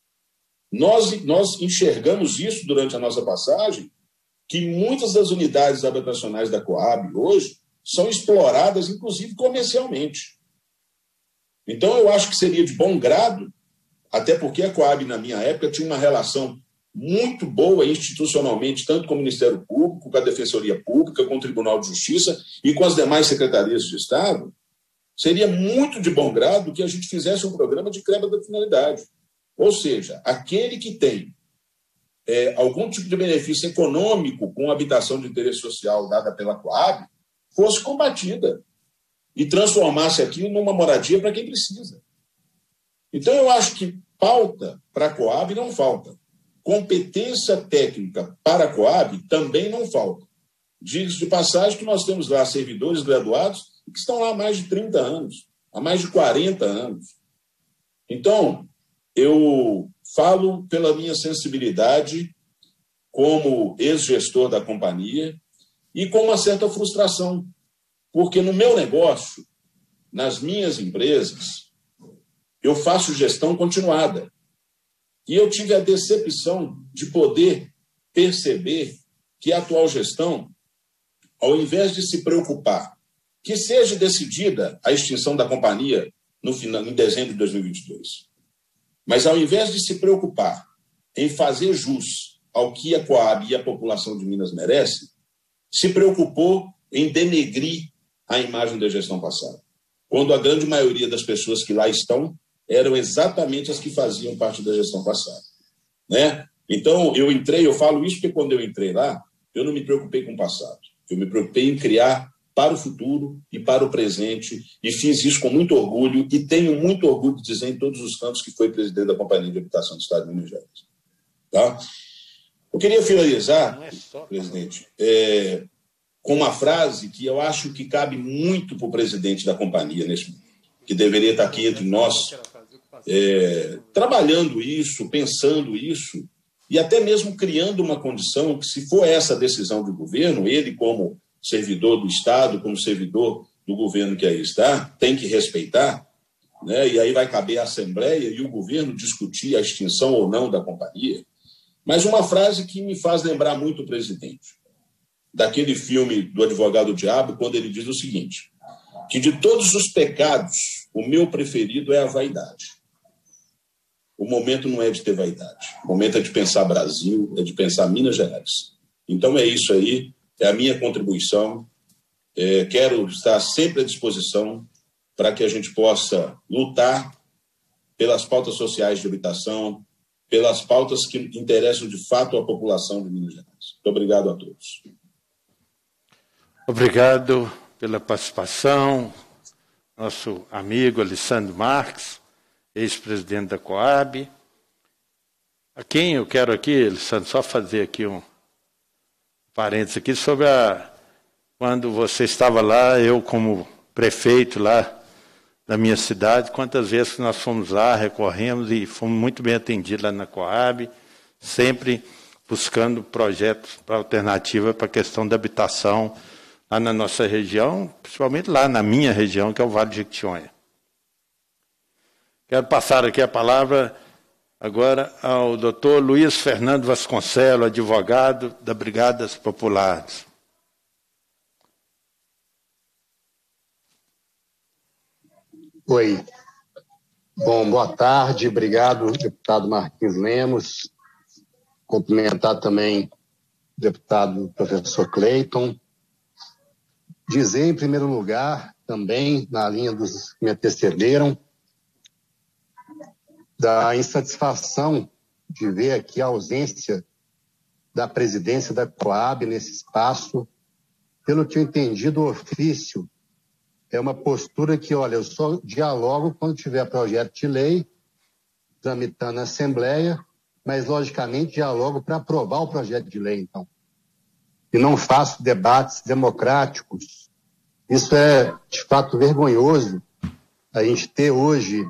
L: Nós enxergamos isso durante a nossa passagem, que muitas das unidades habitacionais da Coab hoje são exploradas, inclusive comercialmente. Então, eu acho que seria de bom grado, até porque a Coab, na minha época, tinha uma relação muito boa institucionalmente, tanto com o Ministério Público, com a Defensoria Pública, com o Tribunal de Justiça e com as demais secretarias de Estado. Seria muito de bom grado que a gente fizesse um programa de quebra da finalidade. Ou seja, aquele que tem algum tipo de benefício econômico com a habitação de interesse social dada pela Coab fosse combatida e transformasse aquilo numa moradia para quem precisa. Então, eu acho que pauta para a Coab não falta. Competência técnica para a Coab também não falta. Digo de passagem que nós temos lá servidores graduados que estão lá há mais de 30 anos, há mais de 40 anos. Então, eu falo pela minha sensibilidade como ex-gestor da companhia e com uma certa frustração, porque no meu negócio, nas minhas empresas, eu faço gestão continuada. E eu tive a decepção de poder perceber que a atual gestão, ao invés de se preocupar que seja decidida a extinção da companhia em dezembro de 2022, mas ao invés de se preocupar em fazer jus ao que a Coab e a população de Minas merece, se preocupou em denegrir a imagem da gestão passada, quando a grande maioria das pessoas que lá estão eram exatamente as que faziam parte da gestão passada, né? Então, eu falo isso porque quando eu entrei lá, eu não me preocupei com o passado, eu me preocupei em criar para o futuro e para o presente, e fiz isso com muito orgulho, e tenho muito orgulho de dizer em todos os cantos que foi presidente da Companhia de Habitação do Estado de Minas Gerais. Tá? Eu queria finalizar, presidente, com uma frase que eu acho que cabe muito para o presidente da companhia nesse momento, que deveria estar aqui entre nós, trabalhando isso, pensando isso, e até mesmo criando uma condição que, se for essa a decisão do governo, ele, como servidor do Estado, como servidor do governo que aí está, tem que respeitar, né? E aí vai caber à Assembleia e o governo discutir a extinção ou não da companhia. Mas uma frase que me faz lembrar muito o presidente, daquele filme do Advogado Diabo, quando ele diz o seguinte, que de todos os pecados, o meu preferido é a vaidade. O momento não é de ter vaidade, o momento é de pensar Brasil, é de pensar Minas Gerais. Então é isso aí, é a minha contribuição. Quero estar sempre à disposição para que a gente possa lutar pelas pautas sociais de habitação, pelas pautas que interessam de fato a população de Minas Gerais. Muito obrigado a todos.
A: Obrigado pela participação, nosso amigo Alessandro Marques, ex-presidente da Coab. A quem eu quero aqui, Alessandro, só fazer aqui um parênteses aqui sobre quando você estava lá, eu como prefeito lá da minha cidade, quantas vezes que nós fomos lá, recorremos e fomos muito bem atendidos lá na Coab, sempre buscando projetos para alternativa para a questão da habitação lá na nossa região, principalmente lá na minha região, que é o Vale de Jequitinhonha. Quero passar aqui a palavra agora ao doutor Luiz Fernando Vasconcelos, advogado da Brigadas Populares.
M: Oi. Bom, boa tarde. Obrigado, deputado Marquinhos Lemos. Cumprimentar também o deputado professor Cleiton. Dizer, em primeiro lugar, também, na linha dos que me antecederam, da insatisfação de ver aqui a ausência da presidência da Coab nesse espaço. Pelo que eu entendi do ofício, é uma postura que, olha, eu só dialogo quando tiver projeto de lei tramitando na Assembleia, mas, logicamente, dialogo para aprovar o projeto de lei, então. E não faço debates democráticos. Isso é, de fato, vergonhoso, a gente ter hoje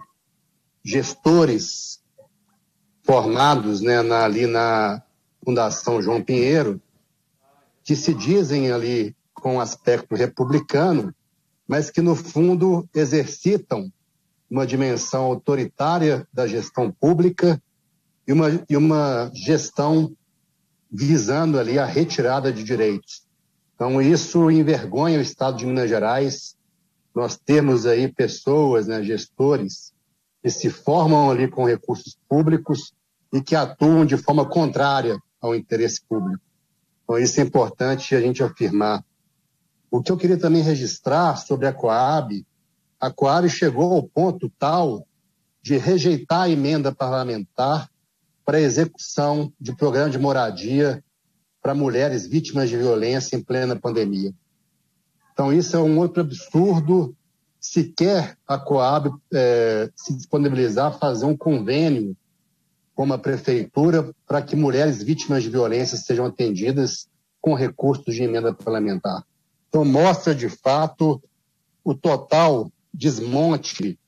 M: gestores formados, né, ali na Fundação João Pinheiro, que se dizem ali com aspecto republicano, mas que, no fundo, exercitam uma dimensão autoritária da gestão pública e uma gestão visando ali a retirada de direitos. Então, isso envergonha o Estado de Minas Gerais. Nós temos aí pessoas, né, gestores, que se formam ali com recursos públicos e que atuam de forma contrária ao interesse público. Então, isso é importante a gente afirmar. O que eu queria também registrar sobre a Coab chegou ao ponto tal de rejeitar a emenda parlamentar para a execução de programa de moradia para mulheres vítimas de violência em plena pandemia. Então, isso é um outro absurdo. Sequer a Coab se disponibilizar a fazer um convênio com a prefeitura para que mulheres vítimas de violência sejam atendidas com recursos de emenda parlamentar. Então, mostra, de fato, o total desmonte,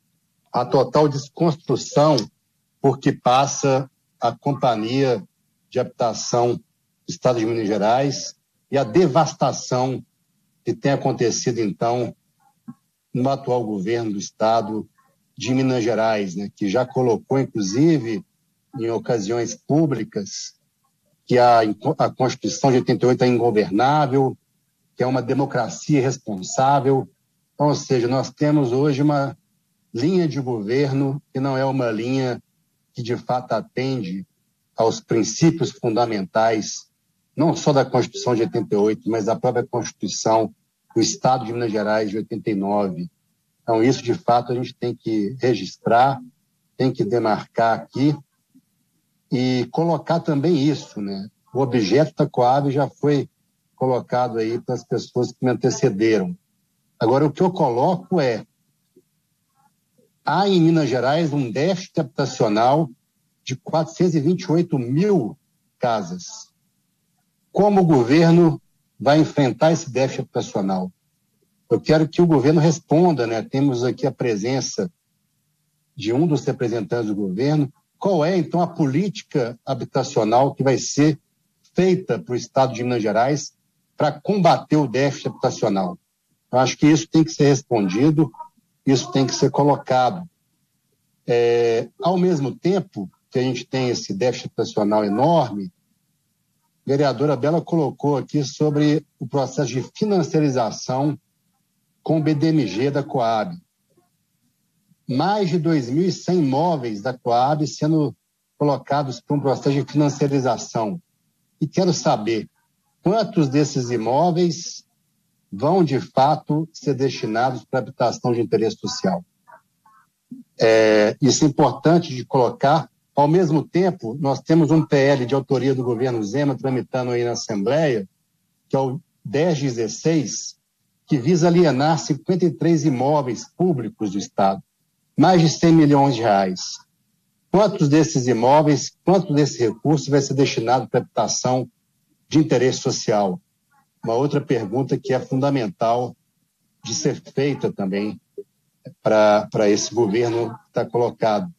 M: a total desconstrução por que passa a Companhia de Habitação do Estado de Minas Gerais e a devastação que tem acontecido, então, no atual governo do Estado de Minas Gerais, né, que já colocou, inclusive, em ocasiões públicas, que a Constituição de 88 é ingovernável, que é uma democracia irresponsável. Então, ou seja, nós temos hoje uma linha de governo que não é uma linha que, de fato, atende aos princípios fundamentais, não só da Constituição de 88, mas da própria Constituição do Estado de Minas Gerais de 89. Então, isso, de fato, a gente tem que registrar, tem que demarcar aqui e colocar também isso, né? O objeto da Coab já foi colocado aí para as pessoas que me antecederam. Agora, o que eu coloco há em Minas Gerais um déficit habitacional de 428 mil casas. Como o governo vai enfrentar esse déficit habitacional? Eu quero que o governo responda, né? Temos aqui a presença de um dos representantes do governo. Qual é, então, a política habitacional que vai ser feita para o Estado de Minas Gerais para combater o déficit habitacional? Eu acho que isso tem que ser respondido, isso tem que ser colocado. Ao mesmo tempo que a gente tem esse déficit habitacional enorme, a vereadora Bela colocou aqui sobre o processo de financiarização com o BDMG da Coab. Mais de 2.100 imóveis da Coab sendo colocados para um processo de financiarização. E quero saber quantos desses imóveis vão, de fato, ser destinados para habitação de interesse social. Isso é importante de colocar. Ao mesmo tempo, nós temos um PL de autoria do governo Zema tramitando aí na Assembleia, que é o 1016, que visa alienar 53 imóveis públicos do Estado, mais de 100 milhões de reais. Quantos desses imóveis, quanto desse recurso vai ser destinado para habitação de interesse social? Uma outra pergunta que é fundamental de ser feita também para esse governo que está colocado.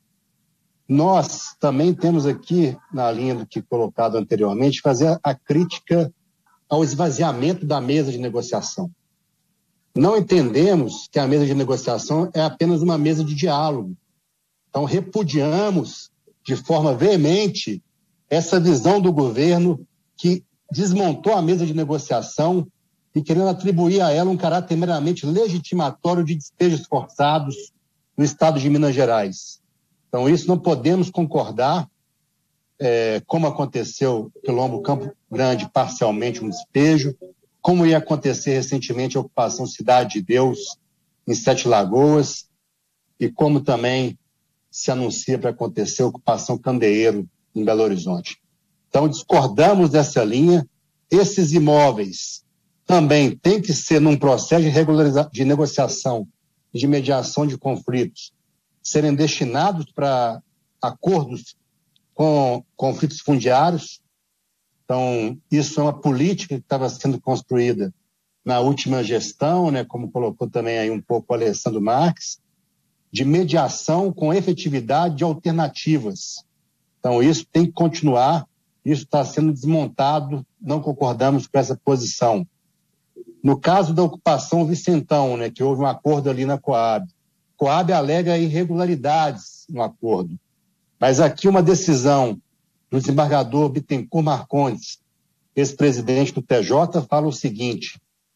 M: Nós também temos aqui, na linha do que colocado anteriormente, fazer a crítica ao esvaziamento da mesa de negociação. Não entendemos que a mesa de negociação é apenas uma mesa de diálogo. Então, repudiamos de forma veemente essa visão do governo que desmontou a mesa de negociação e querendo atribuir a ela um caráter meramente legitimatório de despejos forçados no Estado de Minas Gerais. Então, isso não podemos concordar, como aconteceu no Quilombo Campo Grande, parcialmente um despejo, como ia acontecer recentemente a ocupação Cidade de Deus em Sete Lagoas, e como também se anuncia para acontecer a ocupação Candeeiro, em Belo Horizonte. Então, discordamos dessa linha. Esses imóveis também têm que ser, num processo de negociação e de mediação de conflitos, serem destinados para acordos com conflitos fundiários. Então, isso é uma política que estava sendo construída na última gestão, né, como colocou também aí um pouco o Alessandro Marques, de mediação com efetividade de alternativas. Então, isso tem que continuar, isso está sendo desmontado, não concordamos com essa posição. No caso da ocupação Vicentão, né, que houve um acordo ali na Coab, Coab alega irregularidades no acordo, mas aqui uma decisão do desembargador Bittencourt Marcondes, ex-presidente do TJ, fala o seguinte: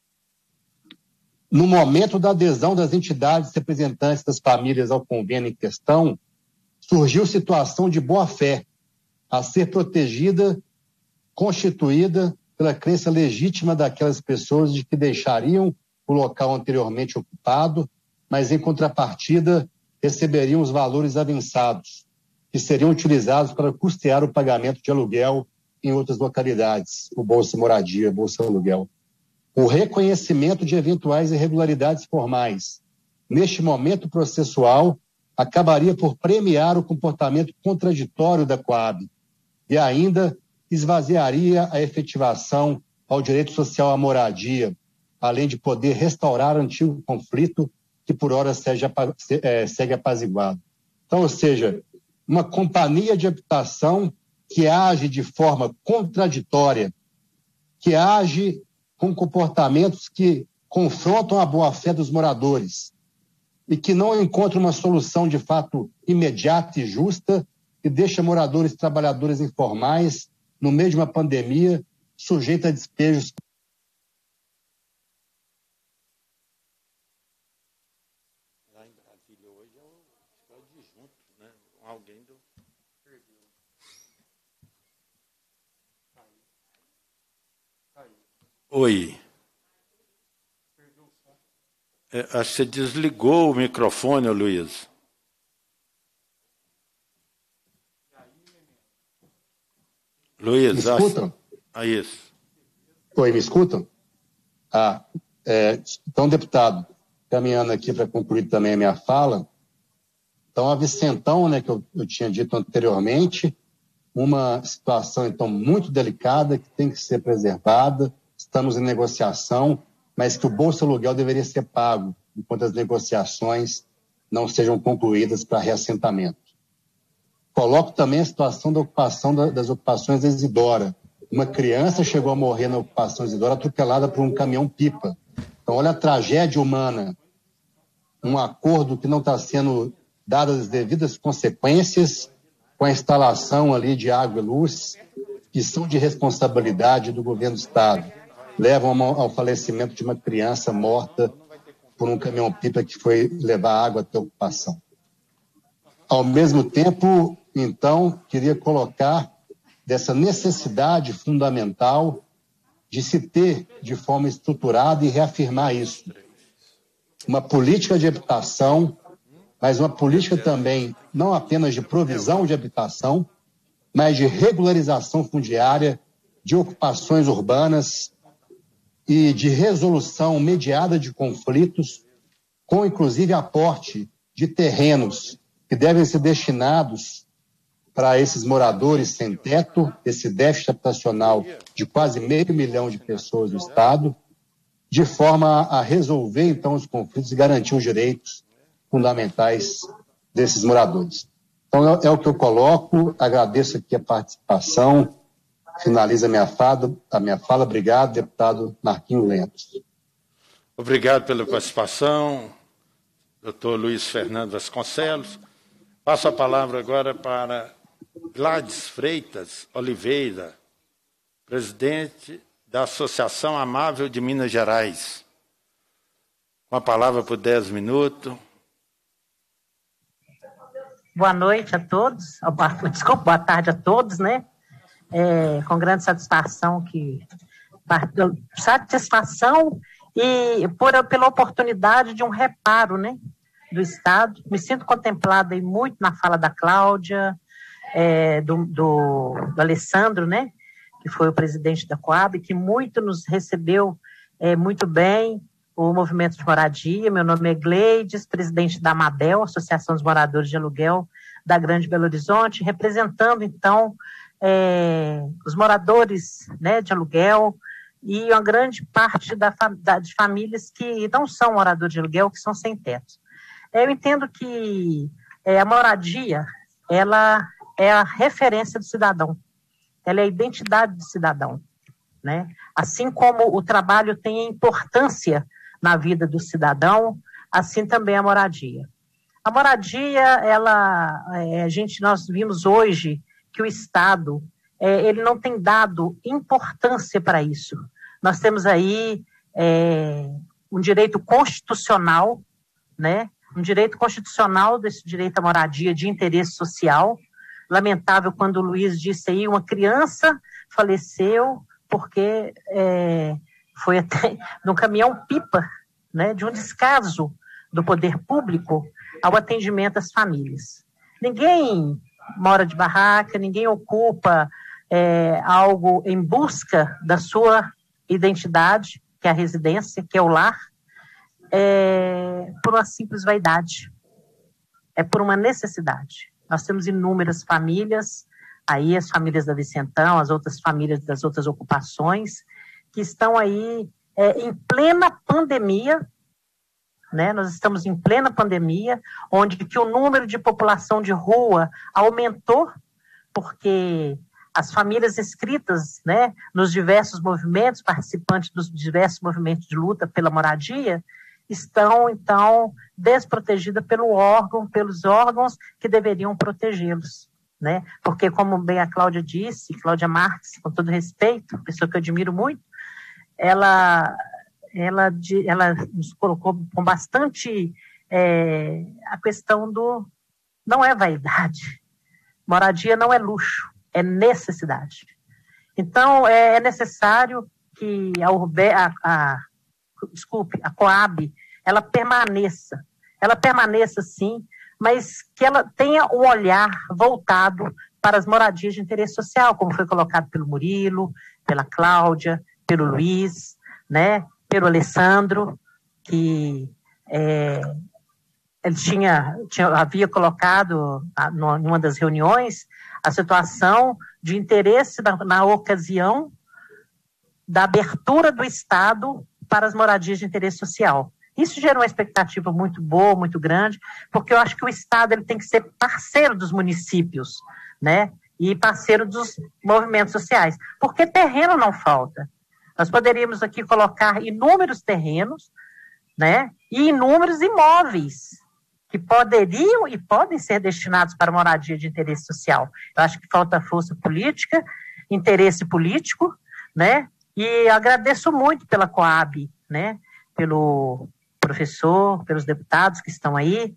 M: no momento da adesão das entidades representantes das famílias ao convênio em questão, surgiu situação de boa-fé a ser protegida, constituída pela crença legítima daquelas pessoas de que deixariam o local anteriormente ocupado, mas em contrapartida receberiam os valores avançados, que seriam utilizados para custear o pagamento de aluguel em outras localidades, o Bolsa Moradia, Bolsa Aluguel. O reconhecimento de eventuais irregularidades formais, neste momento processual, acabaria por premiar o comportamento contraditório da Coab e ainda esvaziaria a efetivação ao direito social à moradia, além de poder restaurar antigo conflito que por hora segue apaziguado. Então, ou seja, uma companhia de habitação que age de forma contraditória, que age com comportamentos que confrontam a boa-fé dos moradores e que não encontra uma solução de fato imediata e justa e deixa moradores e trabalhadores informais, no meio de uma pandemia, sujeitos a despejos.
A: Lá em Brasília hoje é o adjunto, né? Alguém do... Oi. Você desligou o microfone, Luiz. Luiz,
M: me escutam?
A: Isso.
M: Oi, me escutam? Então, deputado, caminhando aqui para concluir também a minha fala, então a Vicentão, né, que eu tinha dito anteriormente, uma situação então muito delicada que tem que ser preservada, estamos em negociação, mas que o Bolsa Aluguel deveria ser pago enquanto as negociações não sejam concluídas para reassentamento. Coloco também a situação da ocupação das ocupações da Isidora. Uma criança chegou a morrer na ocupação Isidora atropelada por um caminhão-pipa. Então, olha a tragédia humana. Um acordo que não está sendo dado as devidas consequências com a instalação ali de água e luz, que são de responsabilidade do governo do Estado. Levam ao falecimento de uma criança morta por um caminhão-pipa que foi levar água até a ocupação. Ao mesmo tempo, então, queria colocar dessa necessidade fundamental de se ter de forma estruturada e reafirmar isso. Uma política de habitação, mas uma política também não apenas de provisão de habitação, mas de regularização fundiária, de ocupações urbanas e de resolução mediada de conflitos, com inclusive aporte de terrenos que devem ser destinados para esses moradores sem teto, esse déficit habitacional de quase 500 mil de pessoas no Estado, de forma a resolver, então, os conflitos e garantir os direitos fundamentais desses moradores. Então, é o que eu coloco, agradeço aqui a participação, finaliza a minha fala. Obrigado, deputado Marquinhos Lemos.
A: Obrigado pela participação, doutor Luiz Fernando Vasconcelos. Passo a palavra agora para Gladys Freitas Oliveira, presidente da Associação Amável de Minas Gerais. Com a palavra por 10 minutos.
N: Boa noite a todos, desculpa, boa tarde a todos, né? Com grande satisfação e pela oportunidade de um reparo, né, do Estado. Me sinto contemplada aí muito na fala da Cláudia, do Alessandro, né, que foi o presidente da Coab, que muito nos recebeu muito bem, o movimento de moradia. Meu nome é Gleides, presidente da AMABEL, Associação dos Moradores de Aluguel da Grande Belo Horizonte, representando, então, os moradores, né, de aluguel e uma grande parte de famílias que não são moradores de aluguel, que são sem teto. Eu entendo que a moradia, ela é a referência do cidadão, ela é a identidade do cidadão, né? Assim como o trabalho tem importância na vida do cidadão, assim também a moradia. A moradia, nós vimos hoje que o Estado, ele não tem dado importância para isso. Nós temos aí um direito constitucional, né? Um direito constitucional desse direito à moradia de interesse social. Lamentável quando o Luiz disse aí, uma criança faleceu porque foi até num caminhão-pipa, né, de um descaso do poder público ao atendimento às famílias. Ninguém mora de barraca, ninguém ocupa algo em busca da sua identidade, que é a residência, que é o lar, por uma simples vaidade. É por uma necessidade. Nós temos inúmeras famílias, aí as famílias da Vicentão, as outras famílias das outras ocupações, que estão aí em plena pandemia, né? Nós estamos em plena pandemia, onde que o número de população de rua aumentou, porque as famílias inscritas, né, nos diversos movimentos, participantes dos diversos movimentos de luta pela moradia, estão, então, desprotegidas pelos órgãos que deveriam protegê-los, né? Porque, como bem a Cláudia disse, Cláudia Marques, com todo respeito, pessoa que eu admiro muito, ela nos colocou com bastante a questão não é vaidade, moradia não é luxo, é necessidade. Então, é necessário que a Coab, ela permaneça sim, mas que ela tenha um olhar voltado para as moradias de interesse social, como foi colocado pelo Murilo, pela Cláudia, pelo Luiz, né, pelo Alessandro, que ele havia colocado em uma das reuniões a situação de interesse na ocasião da abertura do Estado para as moradias de interesse social. Isso gera uma expectativa muito boa, muito grande, porque eu acho que o Estado ele tem que ser parceiro dos municípios, né? E parceiro dos movimentos sociais, porque terreno não falta. Nós poderíamos aqui colocar inúmeros terrenos, né? E inúmeros imóveis que poderiam e podem ser destinados para moradia de interesse social. Eu acho que falta força política, interesse político, né? E agradeço muito pela Coab, né? Pelo professor, pelos deputados que estão aí,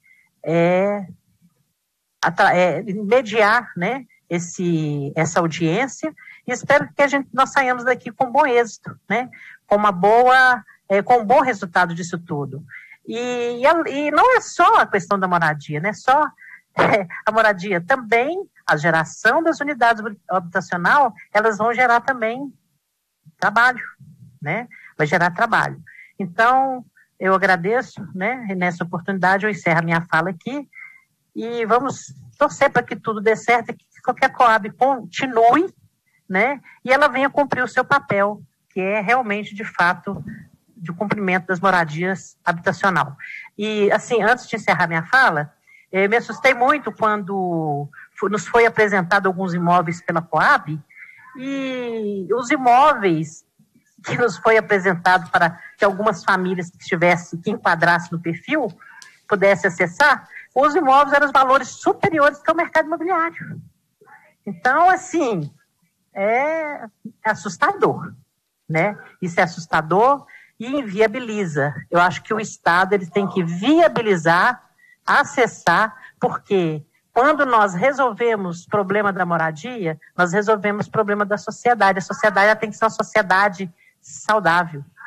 N: mediar, né, essa audiência, e espero que nós saímos daqui com bom êxito, né, com um bom resultado disso tudo. E não é só a questão da moradia, né, só a moradia, também a geração das unidades habitacional, elas vão gerar também trabalho, né, vai gerar trabalho. Então, eu agradeço, né, e nessa oportunidade eu encerro a minha fala aqui e vamos torcer para que tudo dê certo, que qualquer Coab continue, né, e ela venha cumprir o seu papel, que é realmente, de fato, de cumprimento das moradias habitacional. E, assim, antes de encerrar minha fala, me assustei muito quando nos foi apresentado alguns imóveis pela Coab, e os imóveis que nos foi apresentado para que algumas famílias que enquadrassem no perfil pudessem acessar, os imóveis eram os valores superiores que o mercado imobiliário. Então, assim, é assustador, né? Isso é assustador e inviabiliza. Eu acho que o Estado ele tem que viabilizar, acessar, porque quando nós resolvemos o problema da moradia, nós resolvemos o problema da sociedade. A sociedade tem que ser uma sociedade saudável,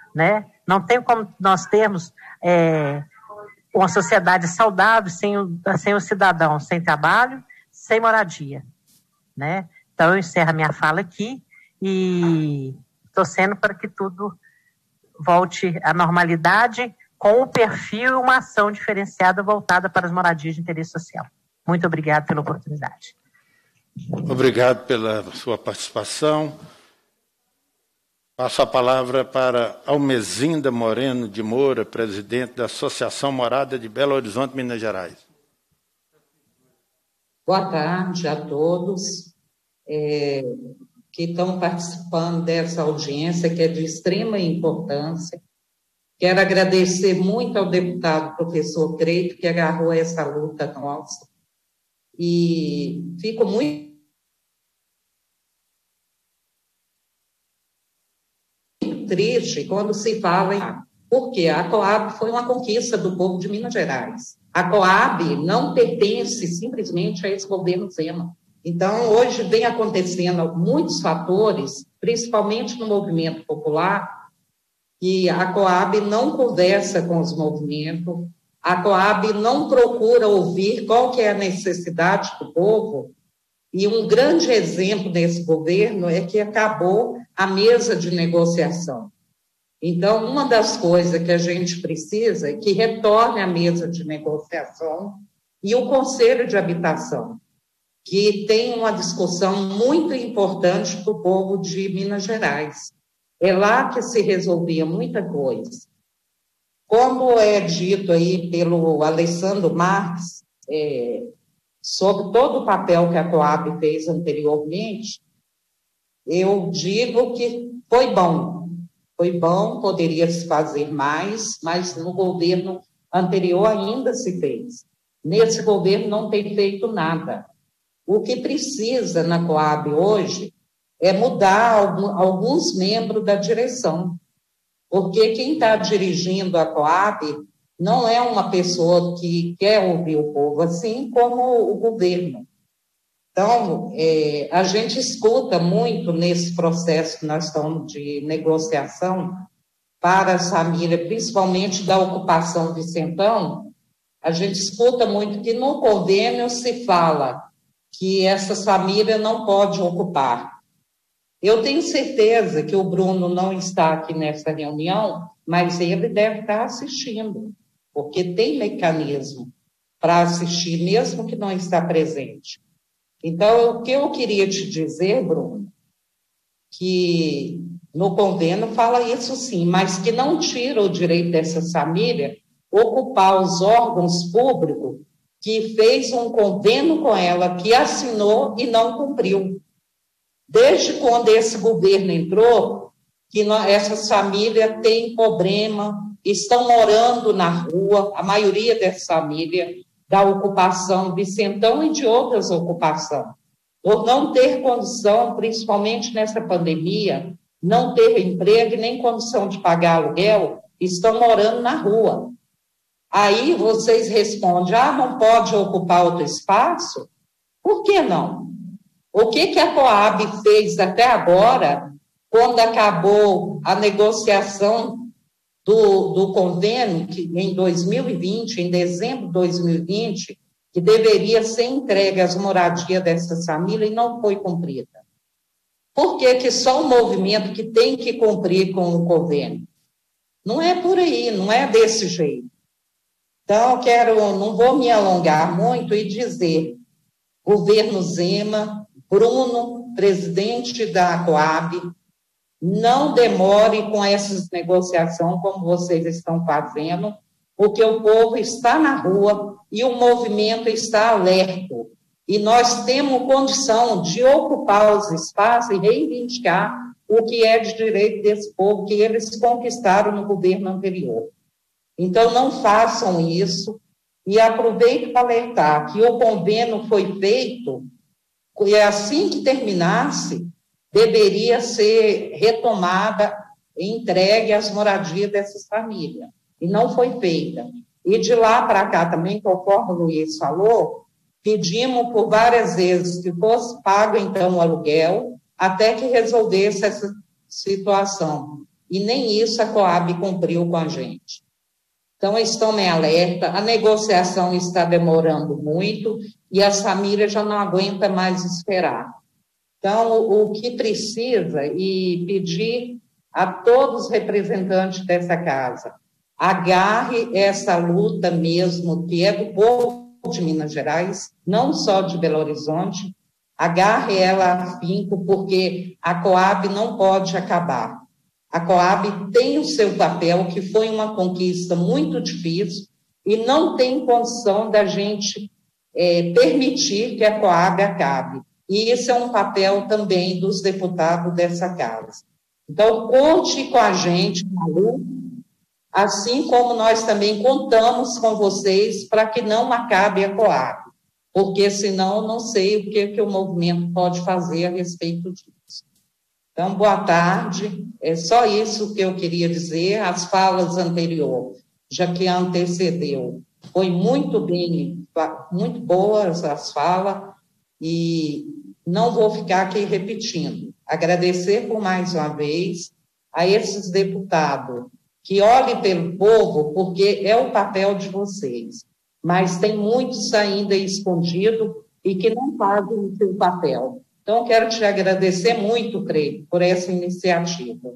N: né? Não tem como nós termos uma sociedade saudável sem o cidadão, sem trabalho, sem moradia, né? Então, eu encerro a minha fala aqui e torcendo para que tudo volte à normalidade com o perfil e uma ação diferenciada voltada para as moradias de interesse social. Muito obrigado pela oportunidade.
A: Obrigado pela sua participação. Passo a palavra para Almezinda Moreno de Moura, presidente da Associação Morada de Belo Horizonte, Minas Gerais.
O: Boa tarde a todos que estão participando dessa audiência, que é de extrema importância. Quero agradecer muito ao deputado professor Creito, que agarrou essa luta nossa. E fico muito triste quando se fala em... Porque a Coab foi uma conquista do povo de Minas Gerais. A Coab não pertence simplesmente a esse governo Zema. Então, hoje vem acontecendo muitos fatores, principalmente no movimento popular, que a Coab não conversa com os movimentos, a Coab não procura ouvir qual que é a necessidade do povo, e um grande exemplo desse governo é que acabou a mesa de negociação. Então, uma das coisas que a gente precisa é que retorne a mesa de negociação e o Conselho de Habitação, que tem uma discussão muito importante para o povo de Minas Gerais. É lá que se resolvia muita coisa. Como é dito aí pelo Alessandro Marques, sobre todo o papel que a Coab fez anteriormente, eu digo que foi bom, poderia se fazer mais, mas no governo anterior ainda se fez. Nesse governo não tem feito nada. O que precisa na Coab hoje é mudar alguns membros da direção, porque quem está dirigindo a Coab não é uma pessoa que quer ouvir o povo, assim como o governo. Então, a gente escuta muito nesse processo que nós estamos de negociação para as famílias, principalmente da ocupação Vicentão, a gente escuta muito que no convênio se fala que essas famílias não podem ocupar. Eu tenho certeza que o Bruno não está aqui nessa reunião, mas ele deve estar assistindo, porque tem mecanismo para assistir, mesmo que não está presente. Então, o que eu queria te dizer, Bruno, que no convênio fala isso sim, mas que não tira o direito dessas famílias ocupar os órgãos públicos que fez um convênio com ela, que assinou e não cumpriu. Desde quando esse governo entrou, que essas famílias têm problema, estão morando na rua, a maioria dessas famílias da ocupação Vicentão e de outras ocupações, por não ter condição, principalmente nessa pandemia, não ter emprego e nem condição de pagar aluguel, estão morando na rua. Aí vocês respondem, não pode ocupar outro espaço? Por que não? O que a Coab fez até agora, quando acabou a negociação do convênio, que em 2020, em dezembro de 2020, que deveria ser entregue às moradias dessas famílias e não foi cumprida? Por que só o movimento que tem que cumprir com o convênio? Não é por aí, não é desse jeito. Então, não vou me alongar muito e dizer, governo Zema, Bruno, presidente da Coab, não demore com essas negociações como vocês estão fazendo, porque o povo está na rua e o movimento está alerta. E nós temos condição de ocupar os espaços e reivindicar o que é de direito desse povo que eles conquistaram no governo anterior. Então, não façam isso e aproveito para alertar que o convênio foi feito e assim que terminasse, deveria ser retomada e entregue às moradias dessas famílias. E não foi feita. E de lá para cá também, conforme o Luiz falou, pedimos por várias vezes que fosse pago, então, o aluguel, até que resolvesse essa situação. e nem isso a Coab cumpriu com a gente. Então, eles estão em alerta, a negociação está demorando muito e as famílias já não aguentam mais esperar. Então, o que precisa, e pedir a todos os representantes dessa casa, agarre essa luta mesmo, que é do povo de Minas Gerais, não só de Belo Horizonte, agarre ela afinco, porque a Coab não pode acabar. A Coab tem o seu papel, que foi uma conquista muito difícil, e não tem condição da gente permitir que a Coab acabe. E esse é um papel também dos deputados dessa casa. Então, conte com a gente na luta, assim como nós também contamos com vocês para que não acabe a Coab, porque senão não sei o que o movimento pode fazer a respeito disso. Então, boa tarde, é só isso que eu queria dizer. As falas anteriores, já que antecedeu, foi muito boas as falas, e não vou ficar aqui repetindo. Agradecer por mais uma vez a esses deputados que olhem pelo povo, porque é o papel de vocês, mas tem muitos ainda escondidos e que não fazem o seu papel. Então, quero te agradecer muito, Creio, por essa iniciativa.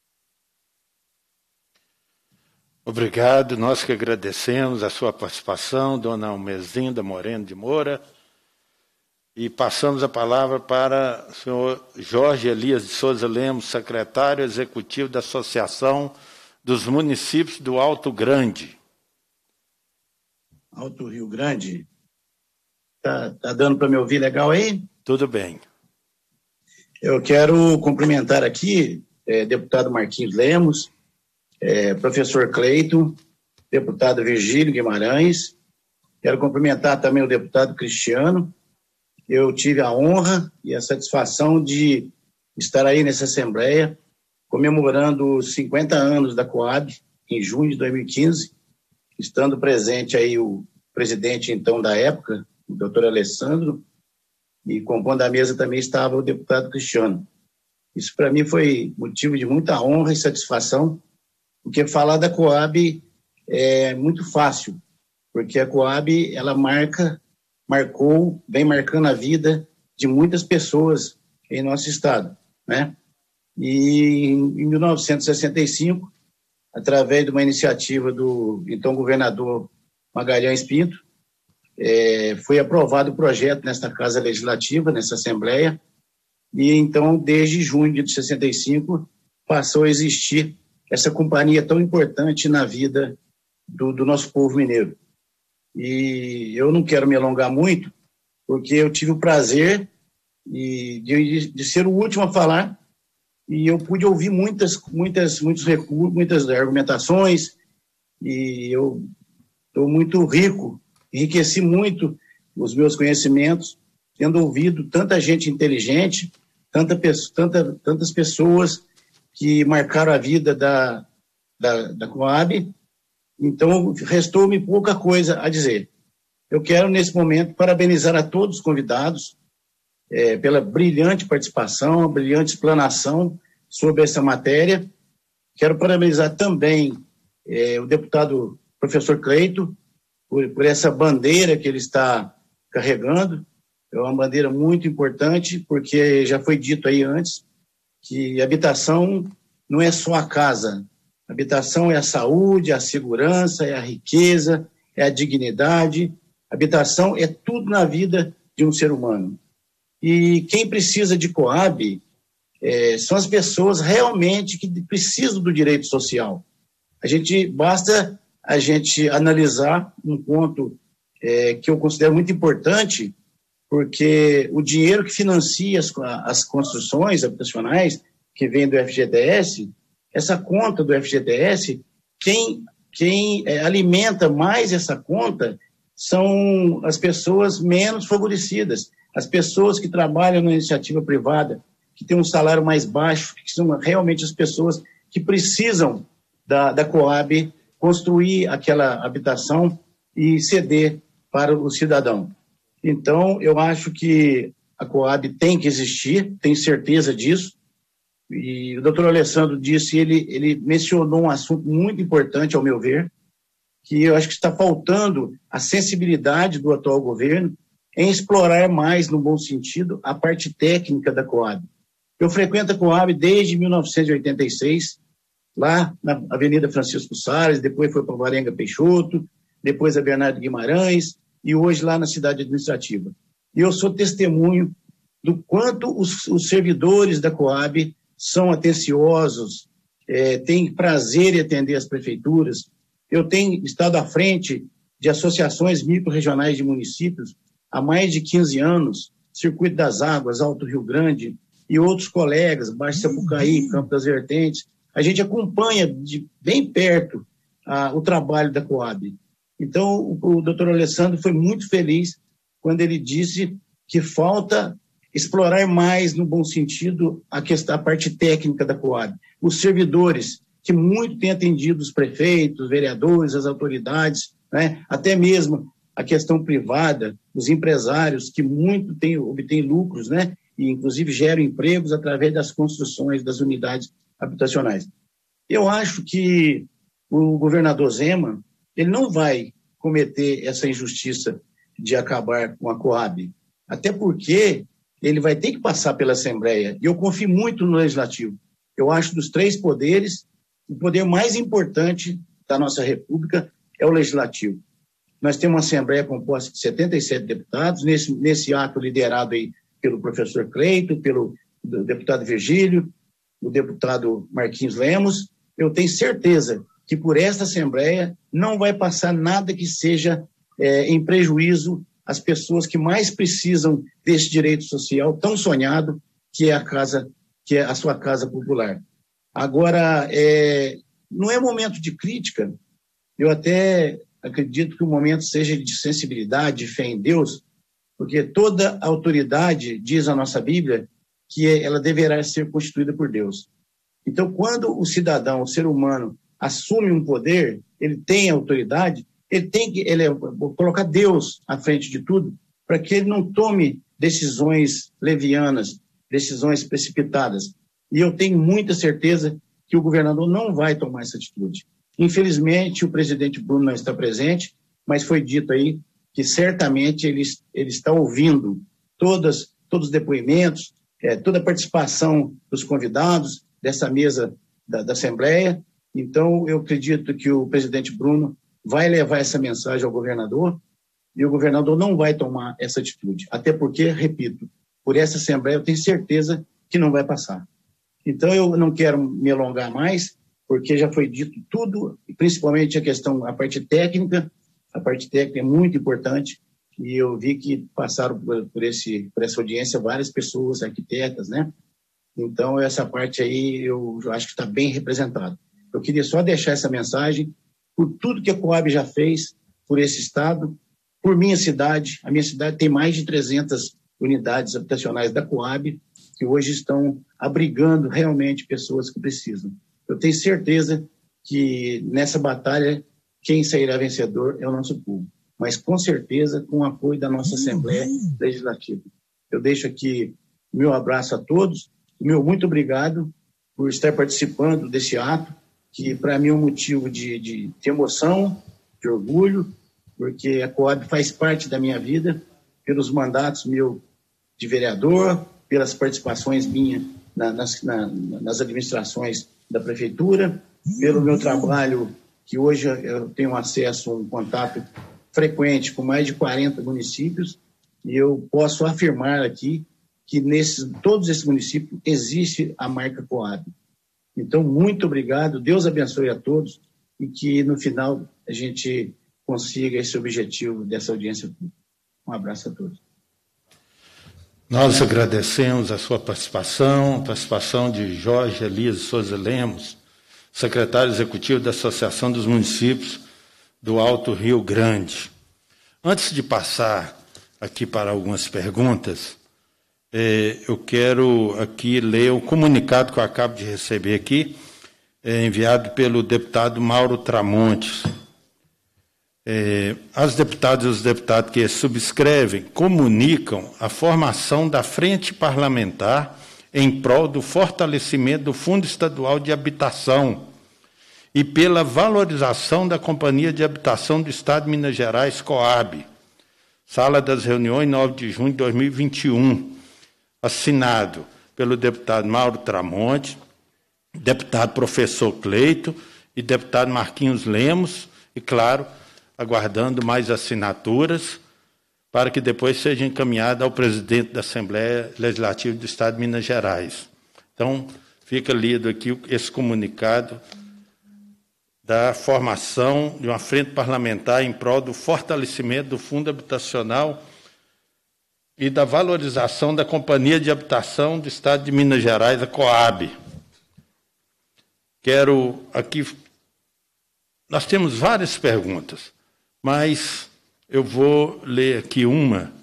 A: Obrigado, nós que agradecemos a sua participação, dona Almezinda Moreno de Moura, e passamos a palavra para o senhor Jorge Elias de Souza Lemos, secretário executivo da Associação dos Municípios do Alto Grande.
P: Alto Rio Grande. Tá dando para me ouvir legal aí?
A: Tudo bem.
P: Eu quero cumprimentar aqui deputado Marquinhos Lemos, professor Cleito, deputado Virgílio Guimarães. Quero cumprimentar também o deputado Cristiano. Eu tive a honra e a satisfação de estar aí nessa Assembleia, comemorando os 50 anos da Coab, em junho de 2015, estando presente aí o presidente, então, da época, o doutor Alessandro, e compondo a mesa também estava o deputado Cristiano. Isso, para mim, foi motivo de muita honra e satisfação, porque falar da Coab é muito fácil, porque a Coab, ela vem marcando a vida de muitas pessoas em nosso estado, né? E em 1965, através de uma iniciativa do então governador Magalhães Pinto, foi aprovado o projeto nesta Casa Legislativa, nessa Assembleia, e então, desde junho de 65, passou a existir essa companhia tão importante na vida do nosso povo mineiro. E eu não quero me alongar muito, porque eu tive o prazer de ser o último a falar, e eu pude ouvir muitos recursos, muitas argumentações, e eu estou muito rico, enriqueci muito os meus conhecimentos, tendo ouvido tanta gente inteligente, tantas pessoas que marcaram a vida da Coab. Então, restou-me pouca coisa a dizer. Eu quero, nesse momento, parabenizar a todos os convidados pela brilhante participação, a brilhante explanação sobre essa matéria. Quero parabenizar também o deputado professor Cleito por essa bandeira que ele está carregando. É uma bandeira muito importante, porque já foi dito aí antes que habitação não é só a casa. Habitação é a saúde, é a segurança, é a riqueza, é a dignidade. Habitação é tudo na vida de um ser humano. E quem precisa de Coab são as pessoas realmente que precisam do direito social. Basta a gente analisar um ponto que eu considero muito importante, porque o dinheiro que financia as construções habitacionais, que vem do FGTS, essa conta do FGTS, quem alimenta mais essa conta são as pessoas menos favorecidas, as pessoas que trabalham na iniciativa privada, que têm um salário mais baixo, que são realmente as pessoas que precisam da Coab construir aquela habitação e ceder para o cidadão. Então, eu acho que a Coab tem que existir, tenho certeza disso, E o doutor Alessandro disse, ele mencionou um assunto muito importante, ao meu ver, que eu acho que está faltando a sensibilidade do atual governo em explorar mais, no bom sentido, a parte técnica da Coab. Eu frequento a Coab desde 1986, lá na Avenida Francisco Salles, depois foi para Varenga Peixoto, depois a Bernardo Guimarães, e hoje lá na cidade administrativa. E eu sou testemunho do quanto os servidores da Coab são atenciosos, têm prazer em atender as prefeituras. Eu tenho estado à frente de associações micro-regionais de municípios há mais de 15 anos, Circuito das Águas, Alto Rio Grande, e outros colegas, Baixo Sapucaí, Campo das Vertentes. A gente acompanha de bem perto o trabalho da Coab. Então, o doutor Alessandro foi muito feliz quando ele disse que falta explorar mais, no bom sentido, a parte técnica da Coab. Os servidores, que muito têm atendido os prefeitos, vereadores, as autoridades, né? Até mesmo a questão privada, os empresários, que muito obtêm lucros, né? E, inclusive, geram empregos através das construções das unidades habitacionais. Eu acho que o governador Zema, ele não vai cometer essa injustiça de acabar com a Coab, até porque ele vai ter que passar pela Assembleia, e eu confio muito no Legislativo. Eu acho que dos três poderes, o poder mais importante da nossa República é o Legislativo. Nós temos uma Assembleia composta de 77 deputados, nesse ato liderado aí pelo professor Cleito, pelo deputado Virgílio, o deputado Marquinhos Lemos. Eu tenho certeza que por esta Assembleia não vai passar nada que seja em prejuízo às pessoas que mais precisam desse direito social tão sonhado, que é a sua casa popular. Agora, não é momento de crítica. Eu até acredito que o momento seja de sensibilidade, de fé em Deus, porque toda autoridade, diz a nossa Bíblia, que ela deverá ser constituída por Deus. Então, quando o cidadão, o ser humano, assume um poder, ele tem autoridade, ele tem que colocar Deus à frente de tudo, para que ele não tome decisões levianas, decisões precipitadas. E eu tenho muita certeza que o governador não vai tomar essa atitude. Infelizmente, o presidente Bruno não está presente, mas foi dito aí que certamente ele está ouvindo todos os depoimentos, toda a participação dos convidados dessa mesa da Assembleia. Então, eu acredito que o presidente Bruno vai levar essa mensagem ao governador e o governador não vai tomar essa atitude. Até porque, repito, por essa Assembleia eu tenho certeza que não vai passar. Então, eu não quero me alongar mais, porque já foi dito tudo, principalmente a parte técnica. A parte técnica é muito importante e eu vi que passaram por essa audiência várias pessoas, arquitetas, né? Então, essa parte aí eu acho que está bem representada. Eu queria só deixar essa mensagem por tudo que a Coab já fez por esse estado, por minha cidade. A minha cidade tem mais de 300 unidades habitacionais da Coab, que hoje estão abrigando realmente pessoas que precisam. Eu tenho certeza que nessa batalha, quem sairá vencedor é o nosso povo, mas com certeza com o apoio da nossa Assembleia Legislativa. Eu deixo aqui o meu abraço a todos, o meu muito obrigado por estar participando desse ato, que para mim é um motivo de emoção, de orgulho, porque a Coab faz parte da minha vida, pelos mandatos meu de vereador, pelas participações minhas nas administrações da prefeitura, pelo meu trabalho, que hoje eu tenho acesso a um contato frequente com mais de 40 municípios, e eu posso afirmar aqui que todos esses municípios existe a marca Coab. Então, muito obrigado, Deus abençoe a todos e que no final a gente consiga esse objetivo dessa audiência pública. Um abraço a todos.
A: Nós agradecemos a sua participação, a participação de Jorge Elias Souza Lemos, secretário executivo da Associação dos Municípios do Alto Rio Grande. Antes de passar aqui para algumas perguntas, eu quero aqui ler o comunicado que eu acabo de receber aqui, enviado pelo deputado Mauro Tramontes. As deputadas e os deputados que subscrevem comunicam a formação da Frente Parlamentar em prol do fortalecimento do Fundo Estadual de Habitação e pela valorização da Companhia de Habitação do Estado de Minas Gerais, COAB. Sala das Reuniões, 9 de junho de 2021. Assinado pelo deputado Mauro Tramonte, deputado professor Cleito e deputado Marquinhos Lemos, e, claro, aguardando mais assinaturas para que depois seja encaminhada ao presidente da Assembleia Legislativa do Estado de Minas Gerais. Então, fica lido aqui esse comunicado da formação de uma frente parlamentar em prol do fortalecimento do Fundo Habitacional e da valorização da Companhia de Habitação do Estado de Minas Gerais, a COAB. Quero aqui... Nós temos várias perguntas, mas eu vou ler aqui uma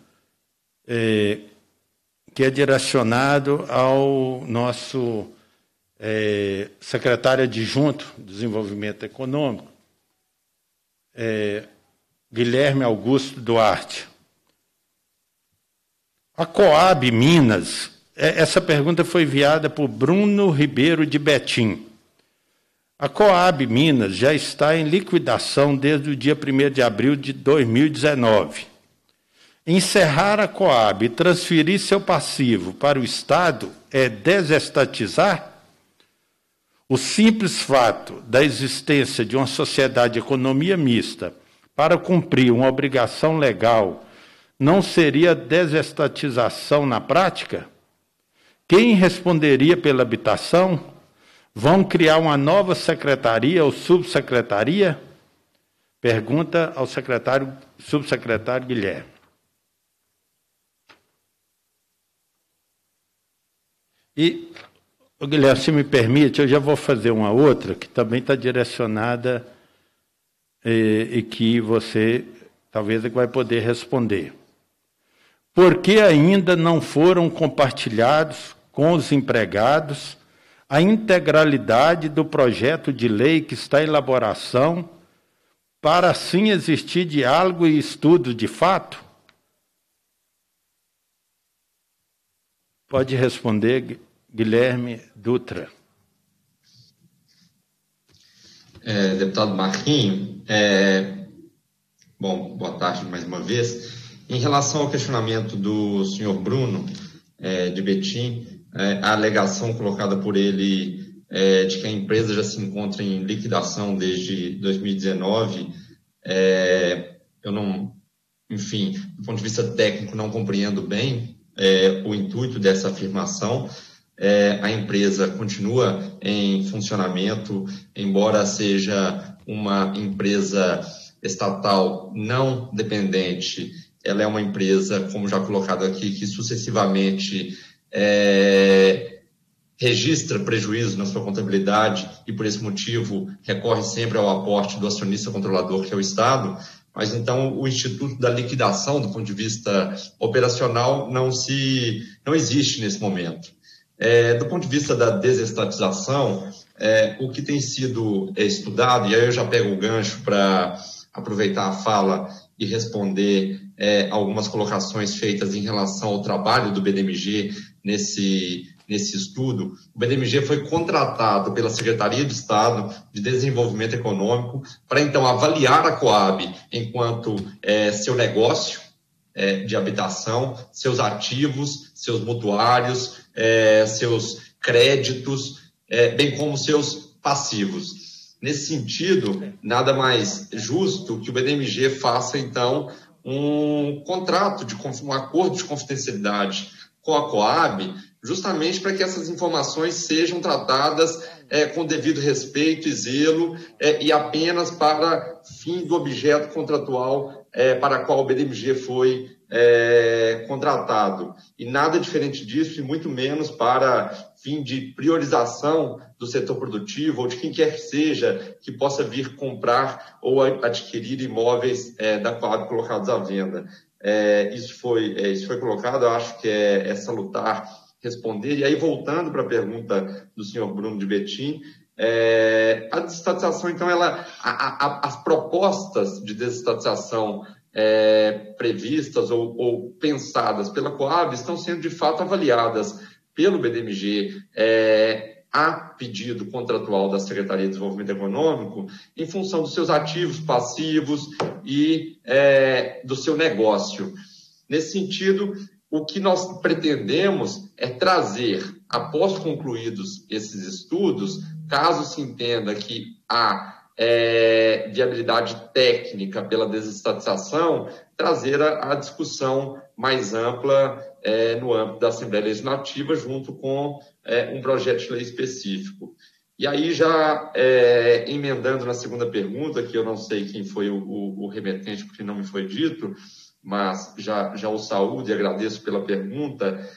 A: que é direcionado ao nosso secretário adjunto de Desenvolvimento Econômico, Guilherme Augusto Duarte. A COAB Minas, essa pergunta foi enviada por Bruno Ribeiro de Betim. A COAB Minas já está em liquidação desde o dia 1º de abril de 2019. Encerrar a COAB e transferir seu passivo para o Estado é desestatizar? O simples fato da existência de uma sociedade de economia mista para cumprir uma obrigação legal não seria desestatização na prática? Quem responderia pela habitação? Vão criar uma nova secretaria ou subsecretaria? Pergunta ao subsecretário Guilherme. E, Guilherme, se me permite, eu já vou fazer uma outra que também está direcionada e que você talvez vai poder responder. Por que ainda não foram compartilhados com os empregados a integralidade do projeto de lei que está em elaboração, para assim existir diálogo e estudo de fato? Pode responder, Guilherme Dutra.
D: Deputado Marquinho, boa tarde mais uma vez. Em relação ao questionamento do senhor Bruno de Betim, a alegação colocada por ele de que a empresa já se encontra em liquidação desde 2019, eu não, enfim, do ponto de vista técnico, não compreendo bem o intuito dessa afirmação. A empresa continua em funcionamento, embora seja uma empresa estatal não dependente, ela é uma empresa, como já colocado aqui, que sucessivamente registra prejuízo na sua contabilidade e, por esse motivo, recorre sempre ao aporte do acionista controlador, que é o Estado. Mas, então, o instituto da liquidação, do ponto de vista operacional, não existe nesse momento. Do ponto de vista da desestatização, o que tem sido estudado, e aí eu já pego o gancho para aproveitar a fala e responder algumas colocações feitas em relação ao trabalho do BDMG nesse estudo. O BDMG foi contratado pela Secretaria de Estado de Desenvolvimento Econômico para, então, avaliar a COAB enquanto seu negócio de habitação, seus ativos, seus mutuários, seus créditos, bem como seus passivos. Nesse sentido, nada mais justo que o BDMG faça, então, um acordo de confidencialidade com a COAB, justamente para que essas informações sejam tratadas com devido respeito e zelo e apenas para fim do objeto contratual para qual o BDMG foi contratado. E nada diferente disso, e muito menos para fim de priorização do setor produtivo ou de quem quer que seja que possa vir comprar ou adquirir imóveis da COAB colocados à venda. Isso foi colocado, eu acho que é salutar responder. E aí, voltando para a pergunta do senhor Bruno de Betim, a desestatização, então, as propostas de desestatização previstas ou pensadas pela COAB estão sendo, de fato, avaliadas pelo BDMG a pedido contratual da Secretaria de Desenvolvimento Econômico, em função dos seus ativos, passivos e do seu negócio. Nesse sentido, o que nós pretendemos é trazer, após concluídos esses estudos, caso se entenda que há viabilidade técnica pela desestatização, trazer a discussão mais ampla no âmbito da Assembleia Legislativa, junto com um projeto de lei específico. E aí, já emendando na segunda pergunta, que eu não sei quem foi o remetente, porque não me foi dito, mas já o saúdo e agradeço pela pergunta.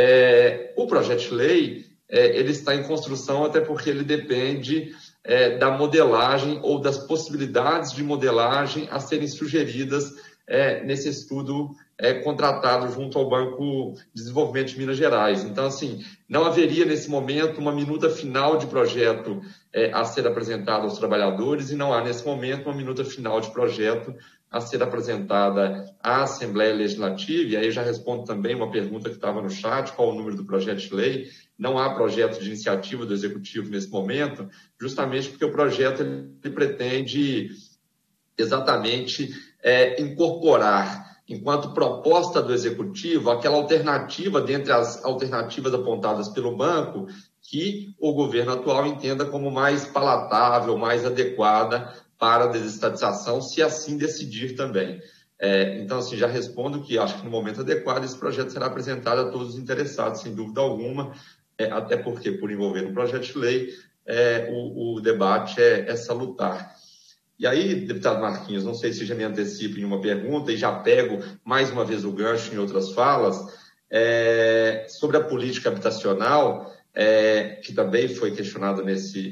D: O projeto de lei ele está em construção, até porque ele depende da modelagem ou das possibilidades de modelagem a serem sugeridas nesse estudo contratado junto ao Banco de Desenvolvimento de Minas Gerais. Então, assim, não haveria nesse momento uma minuta final de projeto a ser apresentada aos trabalhadores e não há nesse momento uma minuta final de projeto a ser apresentada à Assembleia Legislativa. E aí já respondo também uma pergunta que estava no chat, qual o número do projeto de lei. Não há projeto de iniciativa do Executivo nesse momento, justamente porque o projeto ele pretende exatamente incorporar, enquanto proposta do Executivo, aquela alternativa dentre as alternativas apontadas pelo banco que o governo atual entenda como mais palatável, mais adequada para a desestatização, se assim decidir também. Então, assim, já respondo que acho que no momento adequado esse projeto será apresentado a todos os interessados, sem dúvida alguma, até porque, por envolver um projeto de lei, o debate é salutar. E aí, deputado Marquinhos, não sei se já me antecipo em uma pergunta e já pego mais uma vez o gancho em outras falas, sobre a política habitacional, que também foi questionada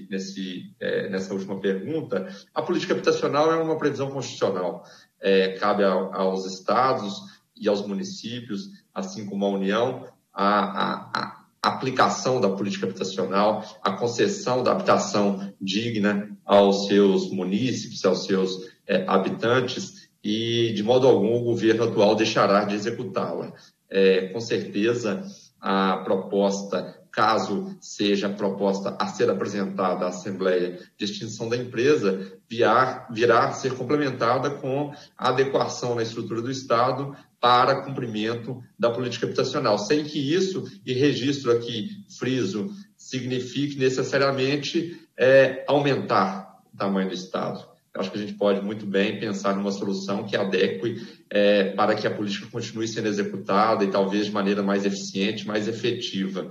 D: nessa última pergunta. A política habitacional é uma previsão constitucional. Cabe aos estados e aos municípios, assim como à União, a aplicação da política habitacional, a concessão da habitação digna aos seus munícipes, aos seus habitantes, e, de modo algum, o governo atual deixará de executá-la. Com certeza, a proposta, caso seja a proposta a ser apresentada à Assembleia de extinção da empresa, virá a ser complementada com a adequação na estrutura do Estado para cumprimento da política habitacional, sem que isso, e registro aqui, friso, signifique necessariamente aumentar o tamanho do Estado. Eu acho que a gente pode muito bem pensar numa solução que adeque para que a política continue sendo executada e talvez de maneira mais eficiente, mais efetiva.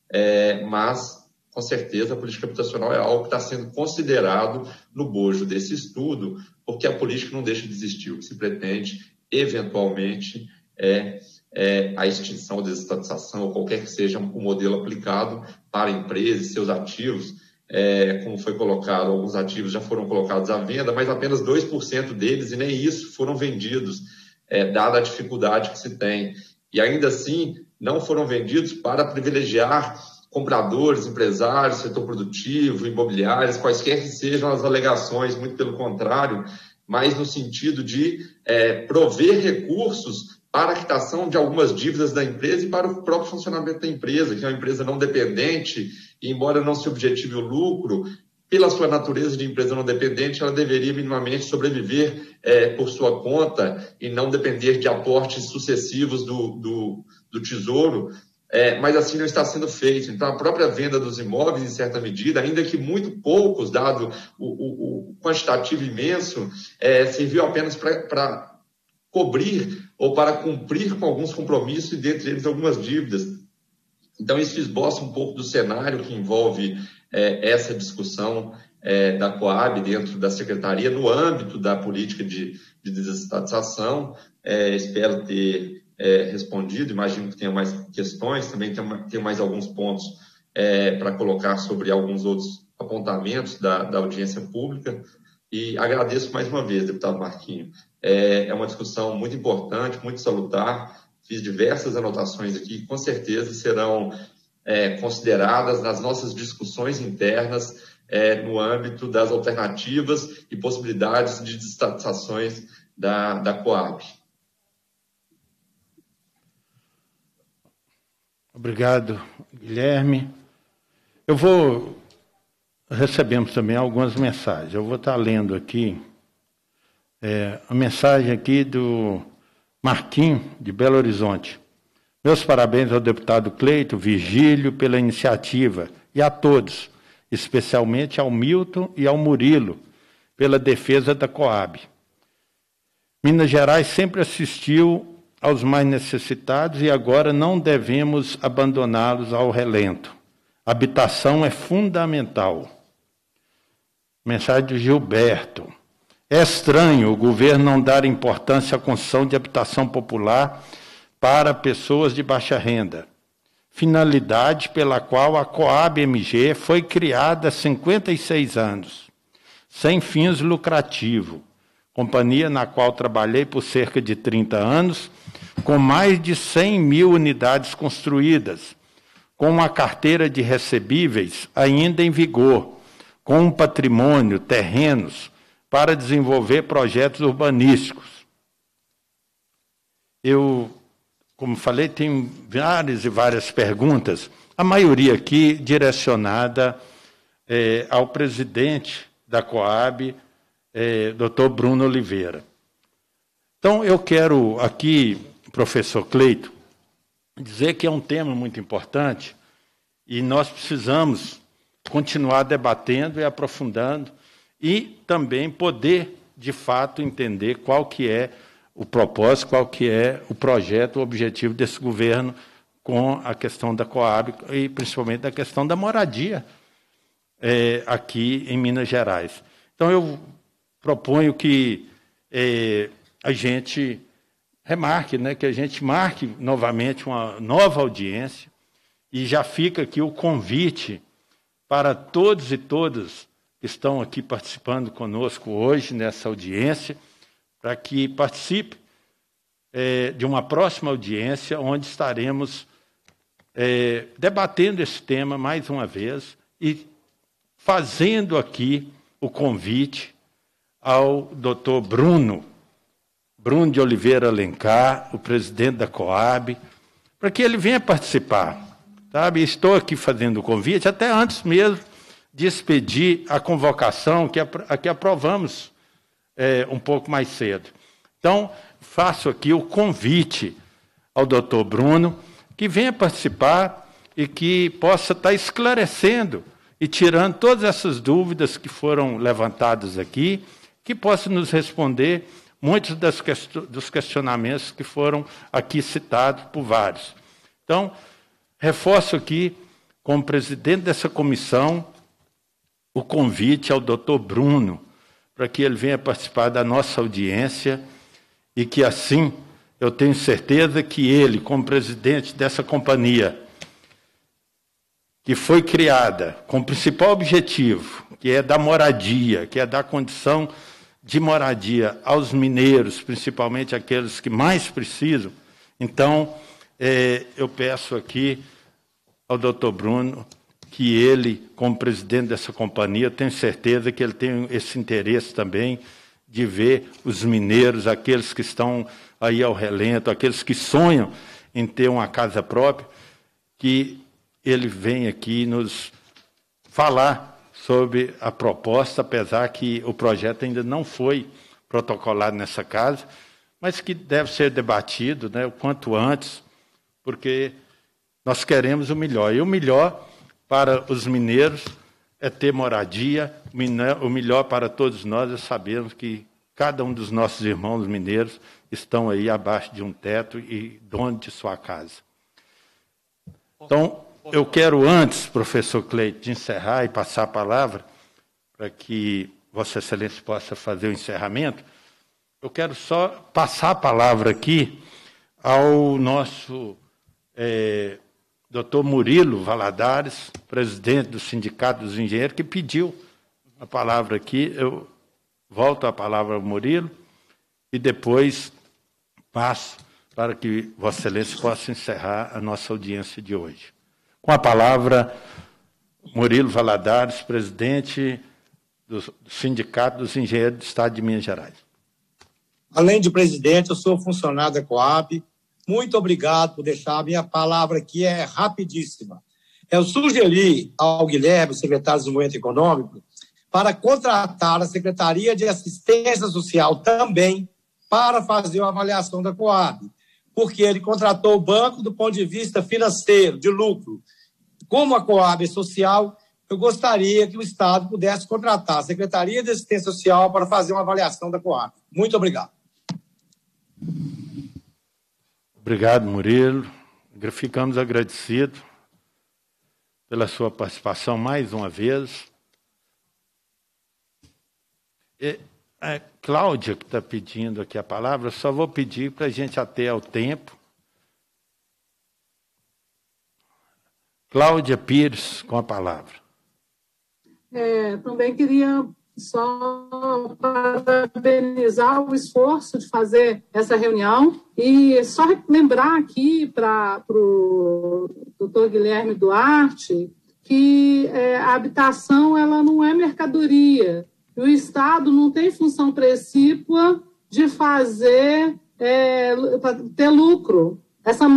D: Mas, com certeza, a política habitacional é algo que está sendo considerado no bojo desse estudo, porque a política não deixa de existir. O que se pretende, eventualmente, a extinção, a desestatização, ou qualquer que seja o modelo aplicado para empresas e seus ativos. Como foi colocado, alguns ativos já foram colocados à venda, mas apenas 2% deles, e nem isso, foram vendidos, dada a dificuldade que se tem. E ainda assim, não foram vendidos para privilegiar compradores, empresários, setor produtivo, imobiliários, quaisquer que sejam as alegações, muito pelo contrário, mas no sentido de prover recursos para a quitação de algumas dívidas da empresa e para o próprio funcionamento da empresa, que é uma empresa não dependente, e embora não se objetive o lucro, pela sua natureza de empresa não dependente, ela deveria minimamente sobreviver por sua conta e não depender de aportes sucessivos do Tesouro, mas assim não está sendo feito. Então, a própria venda dos imóveis, em certa medida, ainda que muito poucos, dado o quantitativo imenso, serviu apenas para cobrir ou para cumprir com alguns compromissos e, dentre eles, algumas dívidas. Então, isso esboça um pouco do cenário que envolve essa discussão da Coab dentro da Secretaria, no âmbito da política de desestatização. Espero ter respondido, imagino que tenha mais questões, também tenho mais alguns pontos para colocar sobre alguns outros apontamentos da audiência pública. E agradeço mais uma vez, deputado Marquinho. É uma discussão muito importante, muito salutar. Fiz diversas anotações aqui, que com certeza serão consideradas nas nossas discussões internas no âmbito das alternativas e possibilidades de desestatizações da Coab.
A: Obrigado, Guilherme. Recebemos também algumas mensagens. Eu vou estar lendo aqui a mensagem aqui do Marquinho, de Belo Horizonte. Meus parabéns ao deputado Cleito Virgílio pela iniciativa e a todos, especialmente ao Milton e ao Murilo, pela defesa da Coab. Minas Gerais sempre assistiu aos mais necessitados e agora não devemos abandoná-los ao relento. Habitação é fundamental. Mensagem do Gilberto. É estranho o governo não dar importância à construção de habitação popular para pessoas de baixa renda, finalidade pela qual a Coab-MG foi criada há 56 anos, sem fins lucrativos, companhia na qual trabalhei por cerca de 30 anos, com mais de 100 mil unidades construídas, com uma carteira de recebíveis ainda em vigor, com um patrimônio, terrenos, para desenvolver projetos urbanísticos. Eu, como falei, tenho várias perguntas, a maioria aqui direcionada ao presidente da Coab, Dr. Bruno Oliveira. Então, eu quero aqui, professor Cleito, dizer que é um tema muito importante e nós precisamos continuar debatendo e aprofundando e também poder, de fato, entender qual que é o propósito, qual que é o projeto, o objetivo desse governo com a questão da Coab e principalmente da questão da moradia aqui em Minas Gerais. Então, eu proponho que a gente remarque, que a gente marque novamente uma nova audiência e já fica aqui o convite para todos e todas que estão aqui participando conosco hoje nessa audiência, para que participe de uma próxima audiência onde estaremos debatendo esse tema mais uma vez e fazendo aqui o convite ao doutor Bruno de Oliveira Alencar, o presidente da Coab, para que ele venha participar. Sabe? Estou aqui fazendo o convite, até antes mesmo de expedir a convocação que aprovamos um pouco mais cedo. Então, faço aqui o convite ao doutor Bruno, que venha participar e que possa estar esclarecendo e tirando todas essas dúvidas que foram levantadas aqui, que possa nos responder muitos dos questionamentos que foram aqui citados por vários. Então, reforço aqui, como presidente dessa comissão, o convite ao doutor Bruno, para que ele venha participar da nossa audiência e que, assim, eu tenho certeza que ele, como presidente dessa companhia, que foi criada com o principal objetivo, que é da moradia, que é dar condição de moradia aos mineiros, principalmente aqueles que mais precisam. Então, eu peço aqui ao doutor Bruno que ele, como presidente dessa companhia, eu tenho certeza que ele tem esse interesse também de ver os mineiros, aqueles que estão aí ao relento, aqueles que sonham em ter uma casa própria, que ele vem aqui nos falar sobre a proposta, apesar que o projeto ainda não foi protocolado nessa casa, mas que deve ser debatido o quanto antes, porque nós queremos o melhor. E o melhor para os mineiros é ter moradia, o melhor para todos nós é sabermos que cada um dos nossos irmãos mineiros estão aí abaixo de um teto e dono de sua casa. Então, eu quero antes, professor Cleito, de encerrar e passar a palavra, para que Vossa Excelência possa fazer o encerramento, eu quero só passar a palavra aqui ao nosso doutor Murilo Valadares, presidente do Sindicato dos Engenheiros, que pediu a palavra aqui. Eu volto a palavra ao Murilo e depois passo para que Vossa Excelência possa encerrar a nossa audiência de hoje. Com a palavra, Murilo Valadares, presidente do Sindicato dos Engenheiros do Estado de Minas Gerais.
J: Além de presidente, eu sou funcionário da Coab, Muito obrigado por deixar. A minha palavra aqui é rapidíssima. Eu sugeri ao Guilherme, secretário de Desenvolvimento Econômico, para contratar a Secretaria de Assistência Social também para fazer uma avaliação da Coab, porque ele contratou o banco do ponto de vista financeiro, de lucro. Como a Coab é social, eu gostaria que o Estado pudesse contratar a Secretaria de Assistência Social para fazer uma avaliação da Coab. Muito obrigado.
A: Obrigado, Murilo. Ficamos agradecidos pela sua participação mais uma vez. A Cláudia, que está pedindo aqui a palavra, eu só vou pedir para a gente ater ao tempo. Cláudia Pires, com a palavra.
K: Também queria só parabenizar o esforço de fazer essa reunião e só lembrar aqui para o doutor Guilherme Duarte que a habitação ela não é mercadoria. E o Estado não tem função precípua de fazer, ter lucro. Essa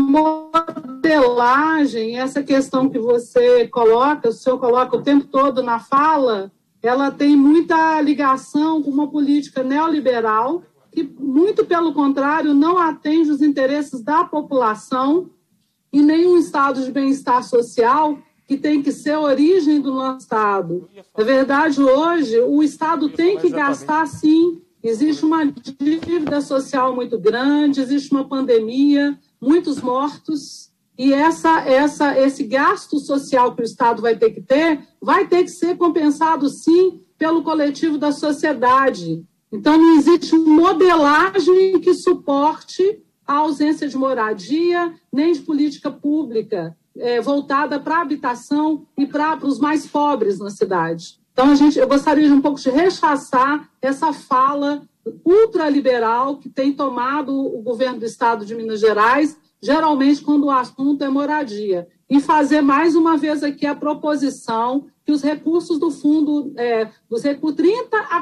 K: modelagem, essa questão que você coloca, o senhor coloca o tempo todo na fala, ela tem muita ligação com uma política neoliberal que, muito pelo contrário, não atende os interesses da população e nem um estado de bem-estar social que tem que ser a origem do nosso Estado. Na verdade, hoje, o Estado tem que gastar, sim. Existe uma dívida social muito grande, existe uma pandemia, muitos mortos, e esse gasto social que o Estado vai ter que ser compensado, sim, pelo coletivo da sociedade. Então, não existe modelagem que suporte a ausência de moradia, nem de política pública voltada para a habitação e para os mais pobres na cidade. Então, eu gostaria de um pouco de rechaçar essa fala ultraliberal que tem tomado o governo do Estado de Minas Gerais, geralmente quando o assunto é moradia. E fazer mais uma vez aqui a proposição que os recursos do fundo, 30% a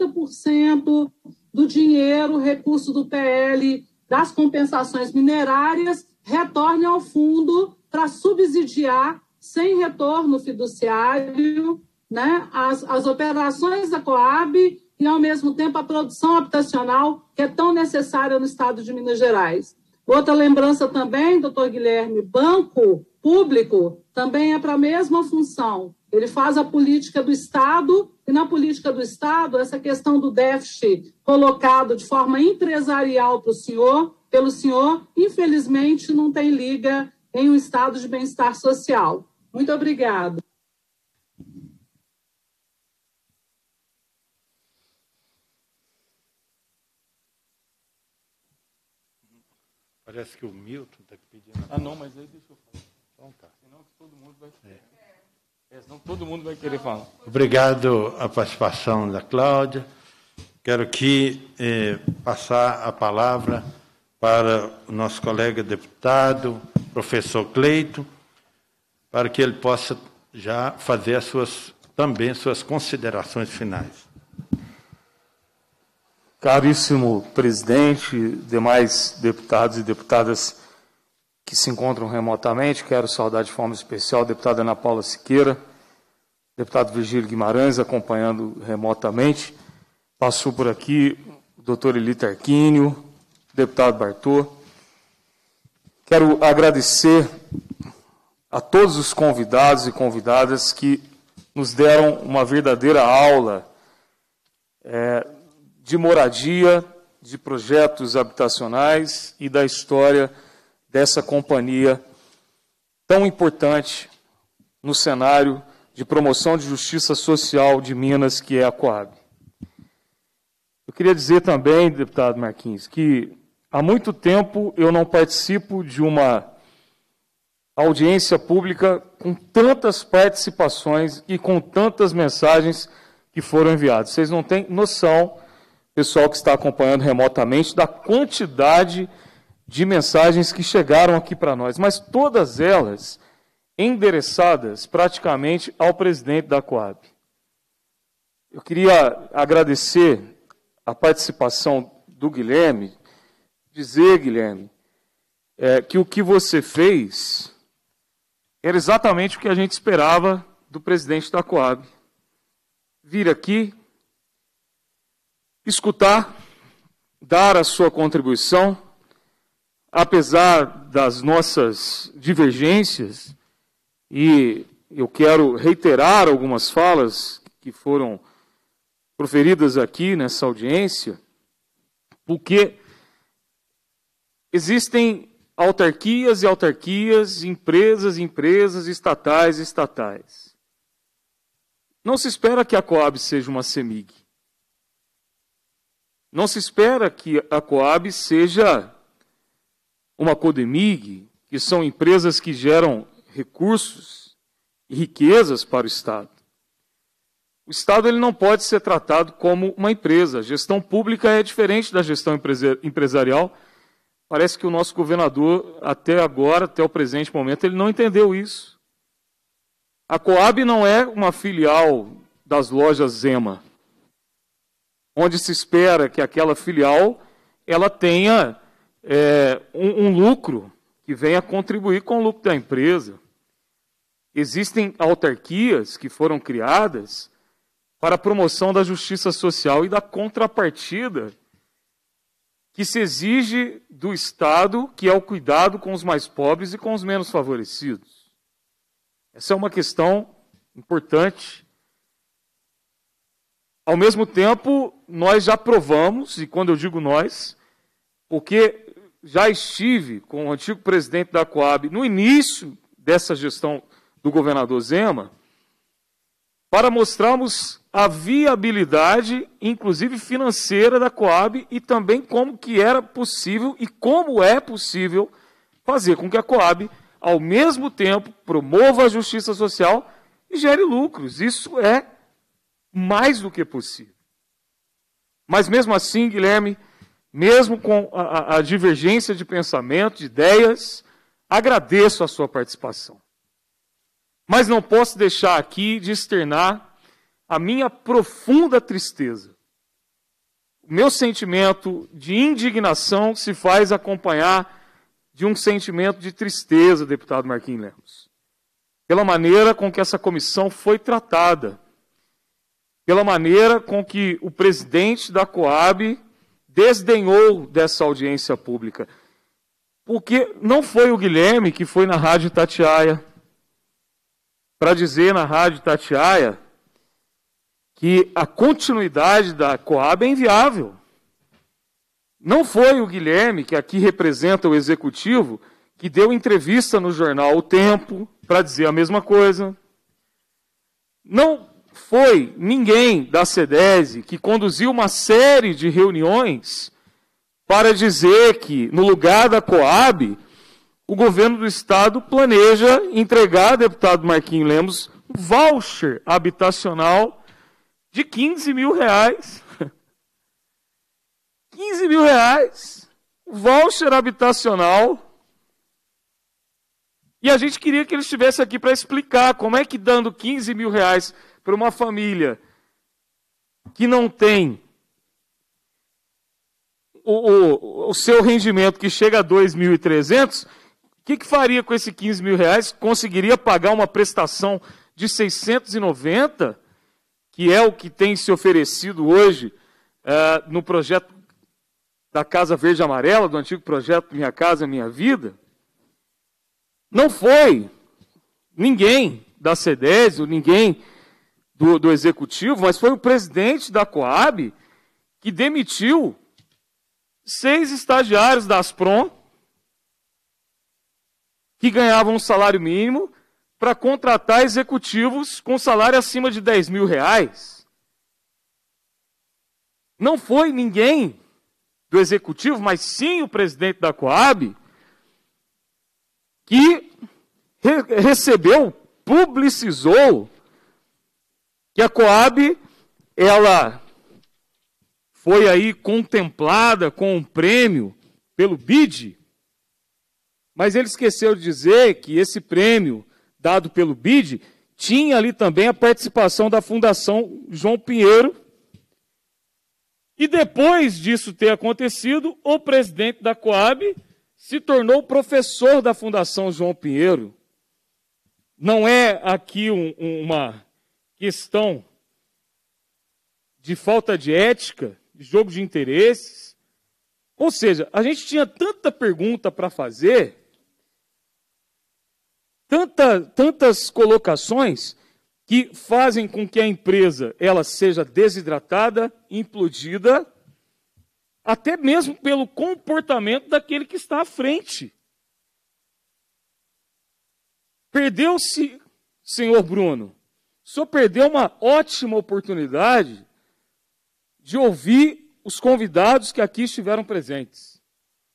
K: 40% do dinheiro, recurso do PL, das compensações minerárias, retorne ao fundo para subsidiar, sem retorno fiduciário, né, as operações da Coab e, ao mesmo tempo, a produção habitacional que é tão necessária no Estado de Minas Gerais. Outra lembrança também, doutor Guilherme, banco público também é para a mesma função. Ele faz a política do Estado e, na política do Estado, essa questão do déficit colocado de forma empresarial pelo senhor, infelizmente, não tem liga em um estado de bem-estar social. Muito obrigada.
A: Parece que o Milton está pedindo.
C: Não, mas aí deixa eu falar.
A: Então tá.
C: Senão todo mundo vai querer falar.
A: Obrigado à participação da Cláudia. Quero aqui passar a palavra para o nosso colega deputado, professor Cleito, para que ele possa já fazer também suas considerações finais.
C: Caríssimo presidente, demais deputados e deputadas que se encontram remotamente, quero saudar de forma especial a deputada Ana Paula Siqueira, deputado Virgílio Guimarães, acompanhando remotamente. Passou por aqui o doutor Eli Tarquínio, deputado Bartô. Quero agradecer a todos os convidados e convidadas que nos deram uma verdadeira aula de moradia, de projetos habitacionais e da história dessa companhia tão importante no cenário de promoção de justiça social de Minas, que é a Coab. Eu queria dizer também, deputado Marquinhos, que há muito tempo eu não participo de uma audiência pública com tantas participações e com tantas mensagens que foram enviadas. Vocês não têm noção, pessoal que está acompanhando remotamente, da quantidade de mensagens que chegaram aqui para nós, mas todas elas endereçadas praticamente ao presidente da Coab. Eu queria agradecer a participação do Guilherme, dizer, Guilherme, que o que você fez era exatamente o que a gente esperava do presidente da Coab. Vir aqui, escutar, dar a sua contribuição, apesar das nossas divergências, e eu quero reiterar algumas falas que foram proferidas aqui nessa audiência, porque existem autarquias e autarquias, empresas e empresas, estatais e estatais. Não se espera que a Coab seja uma CEMIG. Não se espera que a Coab seja uma Codemig, que são empresas que geram recursos e riquezas para o Estado. O Estado ele não pode ser tratado como uma empresa. A gestão pública é diferente da gestão empresarial. Parece que o nosso governador, até agora, até o presente momento, ele não entendeu isso. A Coab não é uma filial das lojas Zema, onde se espera que aquela filial ela tenha um lucro que venha contribuir com o lucro da empresa. Existem autarquias que foram criadas para a promoção da justiça social e da contrapartida que se exige do Estado, que é o cuidado com os mais pobres e com os menos favorecidos. Essa é uma questão importante. Ao mesmo tempo, nós já provamos, e quando eu digo nós, porque já estive com o antigo presidente da Coab no início dessa gestão do governador Zema, para mostrarmos a viabilidade, inclusive financeira, da Coab e também como que era possível e como é possível fazer com que a Coab, ao mesmo tempo, promova a justiça social e gere lucros. Isso é mais do que possível. Mas mesmo assim, Guilherme, mesmo com a divergência de pensamento, de ideias, agradeço a sua participação. Mas não posso deixar aqui de externar a minha profunda tristeza. O meu sentimento de indignação se faz acompanhar de um sentimento de tristeza, deputado Marquinhos Lemos, pela maneira com que essa comissão foi tratada, pela maneira com que o presidente da Coab desdenhou dessa audiência pública. Porque não foi o Guilherme que foi na Rádio Itatiaia para dizer na Rádio Itatiaia que a continuidade da Coab é inviável. Não foi o Guilherme, que aqui representa o Executivo, que deu entrevista no jornal O Tempo para dizer a mesma coisa. Não foi ninguém da SEDESE que conduziu uma série de reuniões para dizer que, no lugar da Coab, o governo do Estado planeja entregar, deputado Marquinhos Lemos, um voucher habitacional de R$15 mil. 15 mil reais. Voucher habitacional. E a gente queria que ele estivesse aqui para explicar como é que, dando R$15 mil para uma família que não tem o seu rendimento, que chega a 2.300, o que faria com esses R$15 mil? Conseguiria pagar uma prestação de 690, que é o que tem se oferecido hoje no projeto da Casa Verde e Amarela, do antigo projeto Minha Casa Minha Vida? Não foi ninguém da SEDESE, ninguém do Executivo, mas foi o presidente da Coab que demitiu 6 estagiários da Asprom que ganhavam um salário mínimo para contratar executivos com salário acima de R$10 mil. Não foi ninguém do Executivo, mas sim o presidente da Coab, que recebeu, publicizou que a Coab, ela foi aí contemplada com um prêmio pelo BID, mas ele esqueceu de dizer que esse prêmio dado pelo BID tinha ali também a participação da Fundação João Pinheiro. E depois disso ter acontecido, o presidente da Coab se tornou professor da Fundação João Pinheiro. Não é aqui uma questão de falta de ética, de jogo de interesses. Ou seja, a gente tinha tanta pergunta para fazer, tantas colocações que fazem com que a empresa ela seja desidratada, implodida, até mesmo pelo comportamento daquele que está à frente. Perdeu-se, senhor Bruno, o senhor perdeu uma ótima oportunidade de ouvir os convidados que aqui estiveram presentes.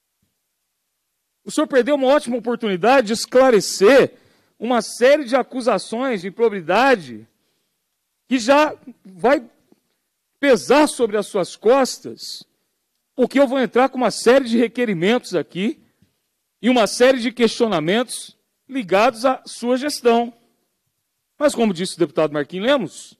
C: O senhor perdeu uma ótima oportunidade de esclarecer uma série de acusações de improbidade que já vai pesar sobre as suas costas, porque eu vou entrar com uma série de requerimentos aqui e uma série de questionamentos ligados à sua gestão. Mas, como disse o deputado Marquinhos Lemos,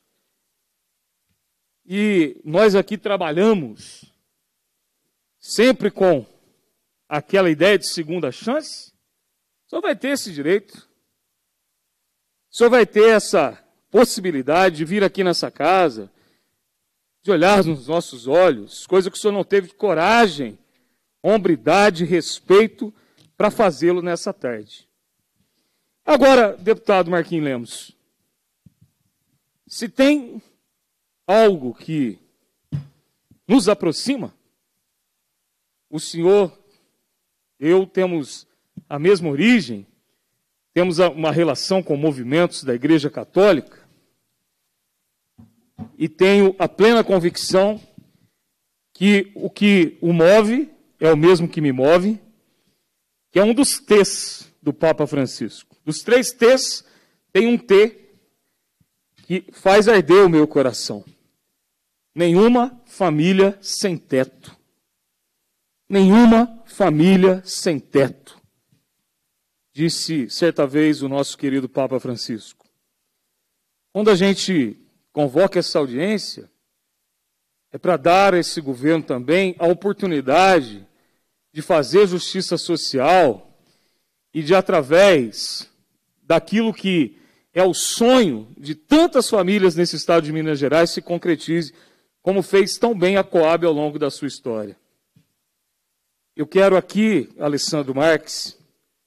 C: e nós aqui trabalhamos sempre com aquela ideia de segunda chance, o senhor vai ter esse direito. O senhor vai ter essa possibilidade de vir aqui nessa casa, de olhar nos nossos olhos, coisa que o senhor não teve coragem, hombridade, respeito para fazê-lo nessa tarde. Agora, deputado Marquinhos Lemos, se tem algo que nos aproxima, o senhor, eu temos a mesma origem, temos uma relação com movimentos da Igreja Católica e tenho a plena convicção que o move é o mesmo que me move, que é um dos T's do Papa Francisco. Dos 3 T's, tem um T que faz arder o meu coração. Nenhuma família sem teto. Nenhuma família sem teto. Disse certa vez o nosso querido Papa Francisco. Quando a gente convoca essa audiência, é para dar a esse governo também a oportunidade de fazer justiça social e de, através daquilo que é o sonho de tantas famílias nesse estado de Minas Gerais, se concretize, como fez tão bem a Coab ao longo da sua história. Eu quero aqui, Alessandro Marques,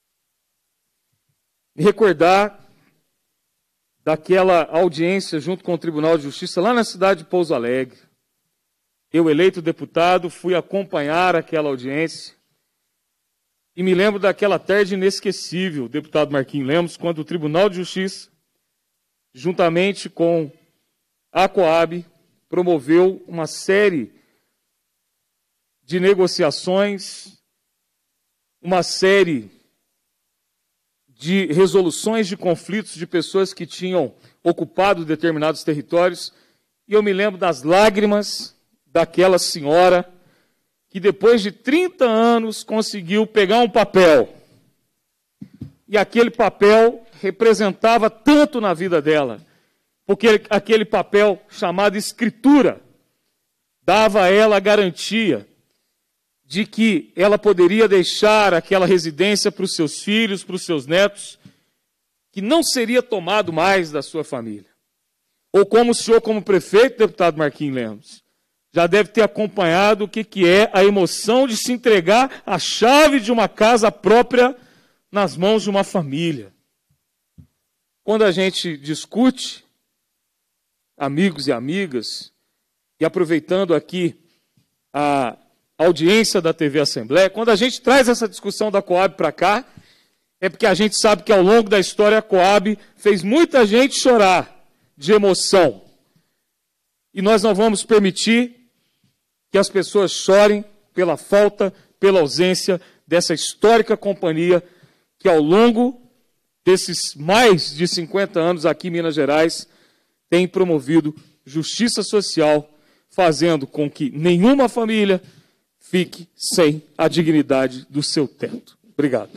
C: me recordar daquela audiência junto com o Tribunal de Justiça lá na cidade de Pouso Alegre. Eu, eleito deputado, fui acompanhar aquela audiência e me lembro daquela tarde inesquecível, deputado Marquinhos Lemos, quando o Tribunal de Justiça, juntamente com a Coab, promoveu uma série de negociações, uma série de resoluções de conflitos de pessoas que tinham ocupado determinados territórios, e eu me lembro das lágrimas daquela senhora que depois de 30 anos conseguiu pegar um papel, e aquele papel representava tanto na vida dela, porque aquele papel chamado escritura dava a ela a garantia de que ela poderia deixar aquela residência para os seus filhos, para os seus netos, que não seria tomado mais da sua família. Ou como o senhor, como prefeito, deputado Marquinhos Lemos, já deve ter acompanhado o que é a emoção de se entregar a chave de uma casa própria nas mãos de uma família. Quando a gente discute, amigos e amigas, e aproveitando aqui a audiência da TV Assembleia, quando a gente traz essa discussão da Coab para cá, é porque a gente sabe que ao longo da história a Coab fez muita gente chorar de emoção. E nós não vamos permitir que as pessoas chorem pela falta, pela ausência dessa histórica companhia que ao longo desses mais de 50 anos aqui em Minas Gerais tem promovido justiça social, fazendo com que nenhuma família fique sem a dignidade do seu teto. Obrigado.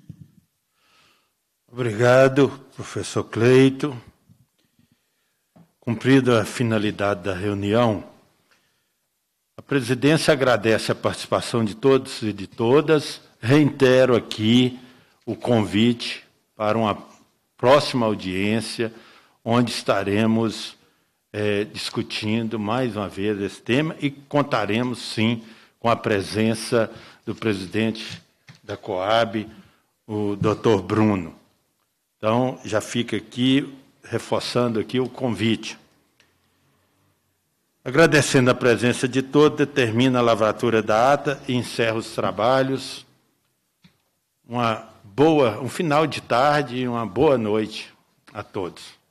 A: Obrigado, professor Cleito. Cumprida a finalidade da reunião, a presidência agradece a participação de todos e de todas, reitero aqui o convite para uma próxima audiência, onde estaremos discutindo mais uma vez esse tema e contaremos, sim, com a presença do presidente da Coab, o doutor Bruno. Então, já fica aqui, reforçando aqui o convite. Agradecendo a presença de todos, determina a lavratura da ata e encerra os trabalhos. Um final de tarde e uma boa noite a todos.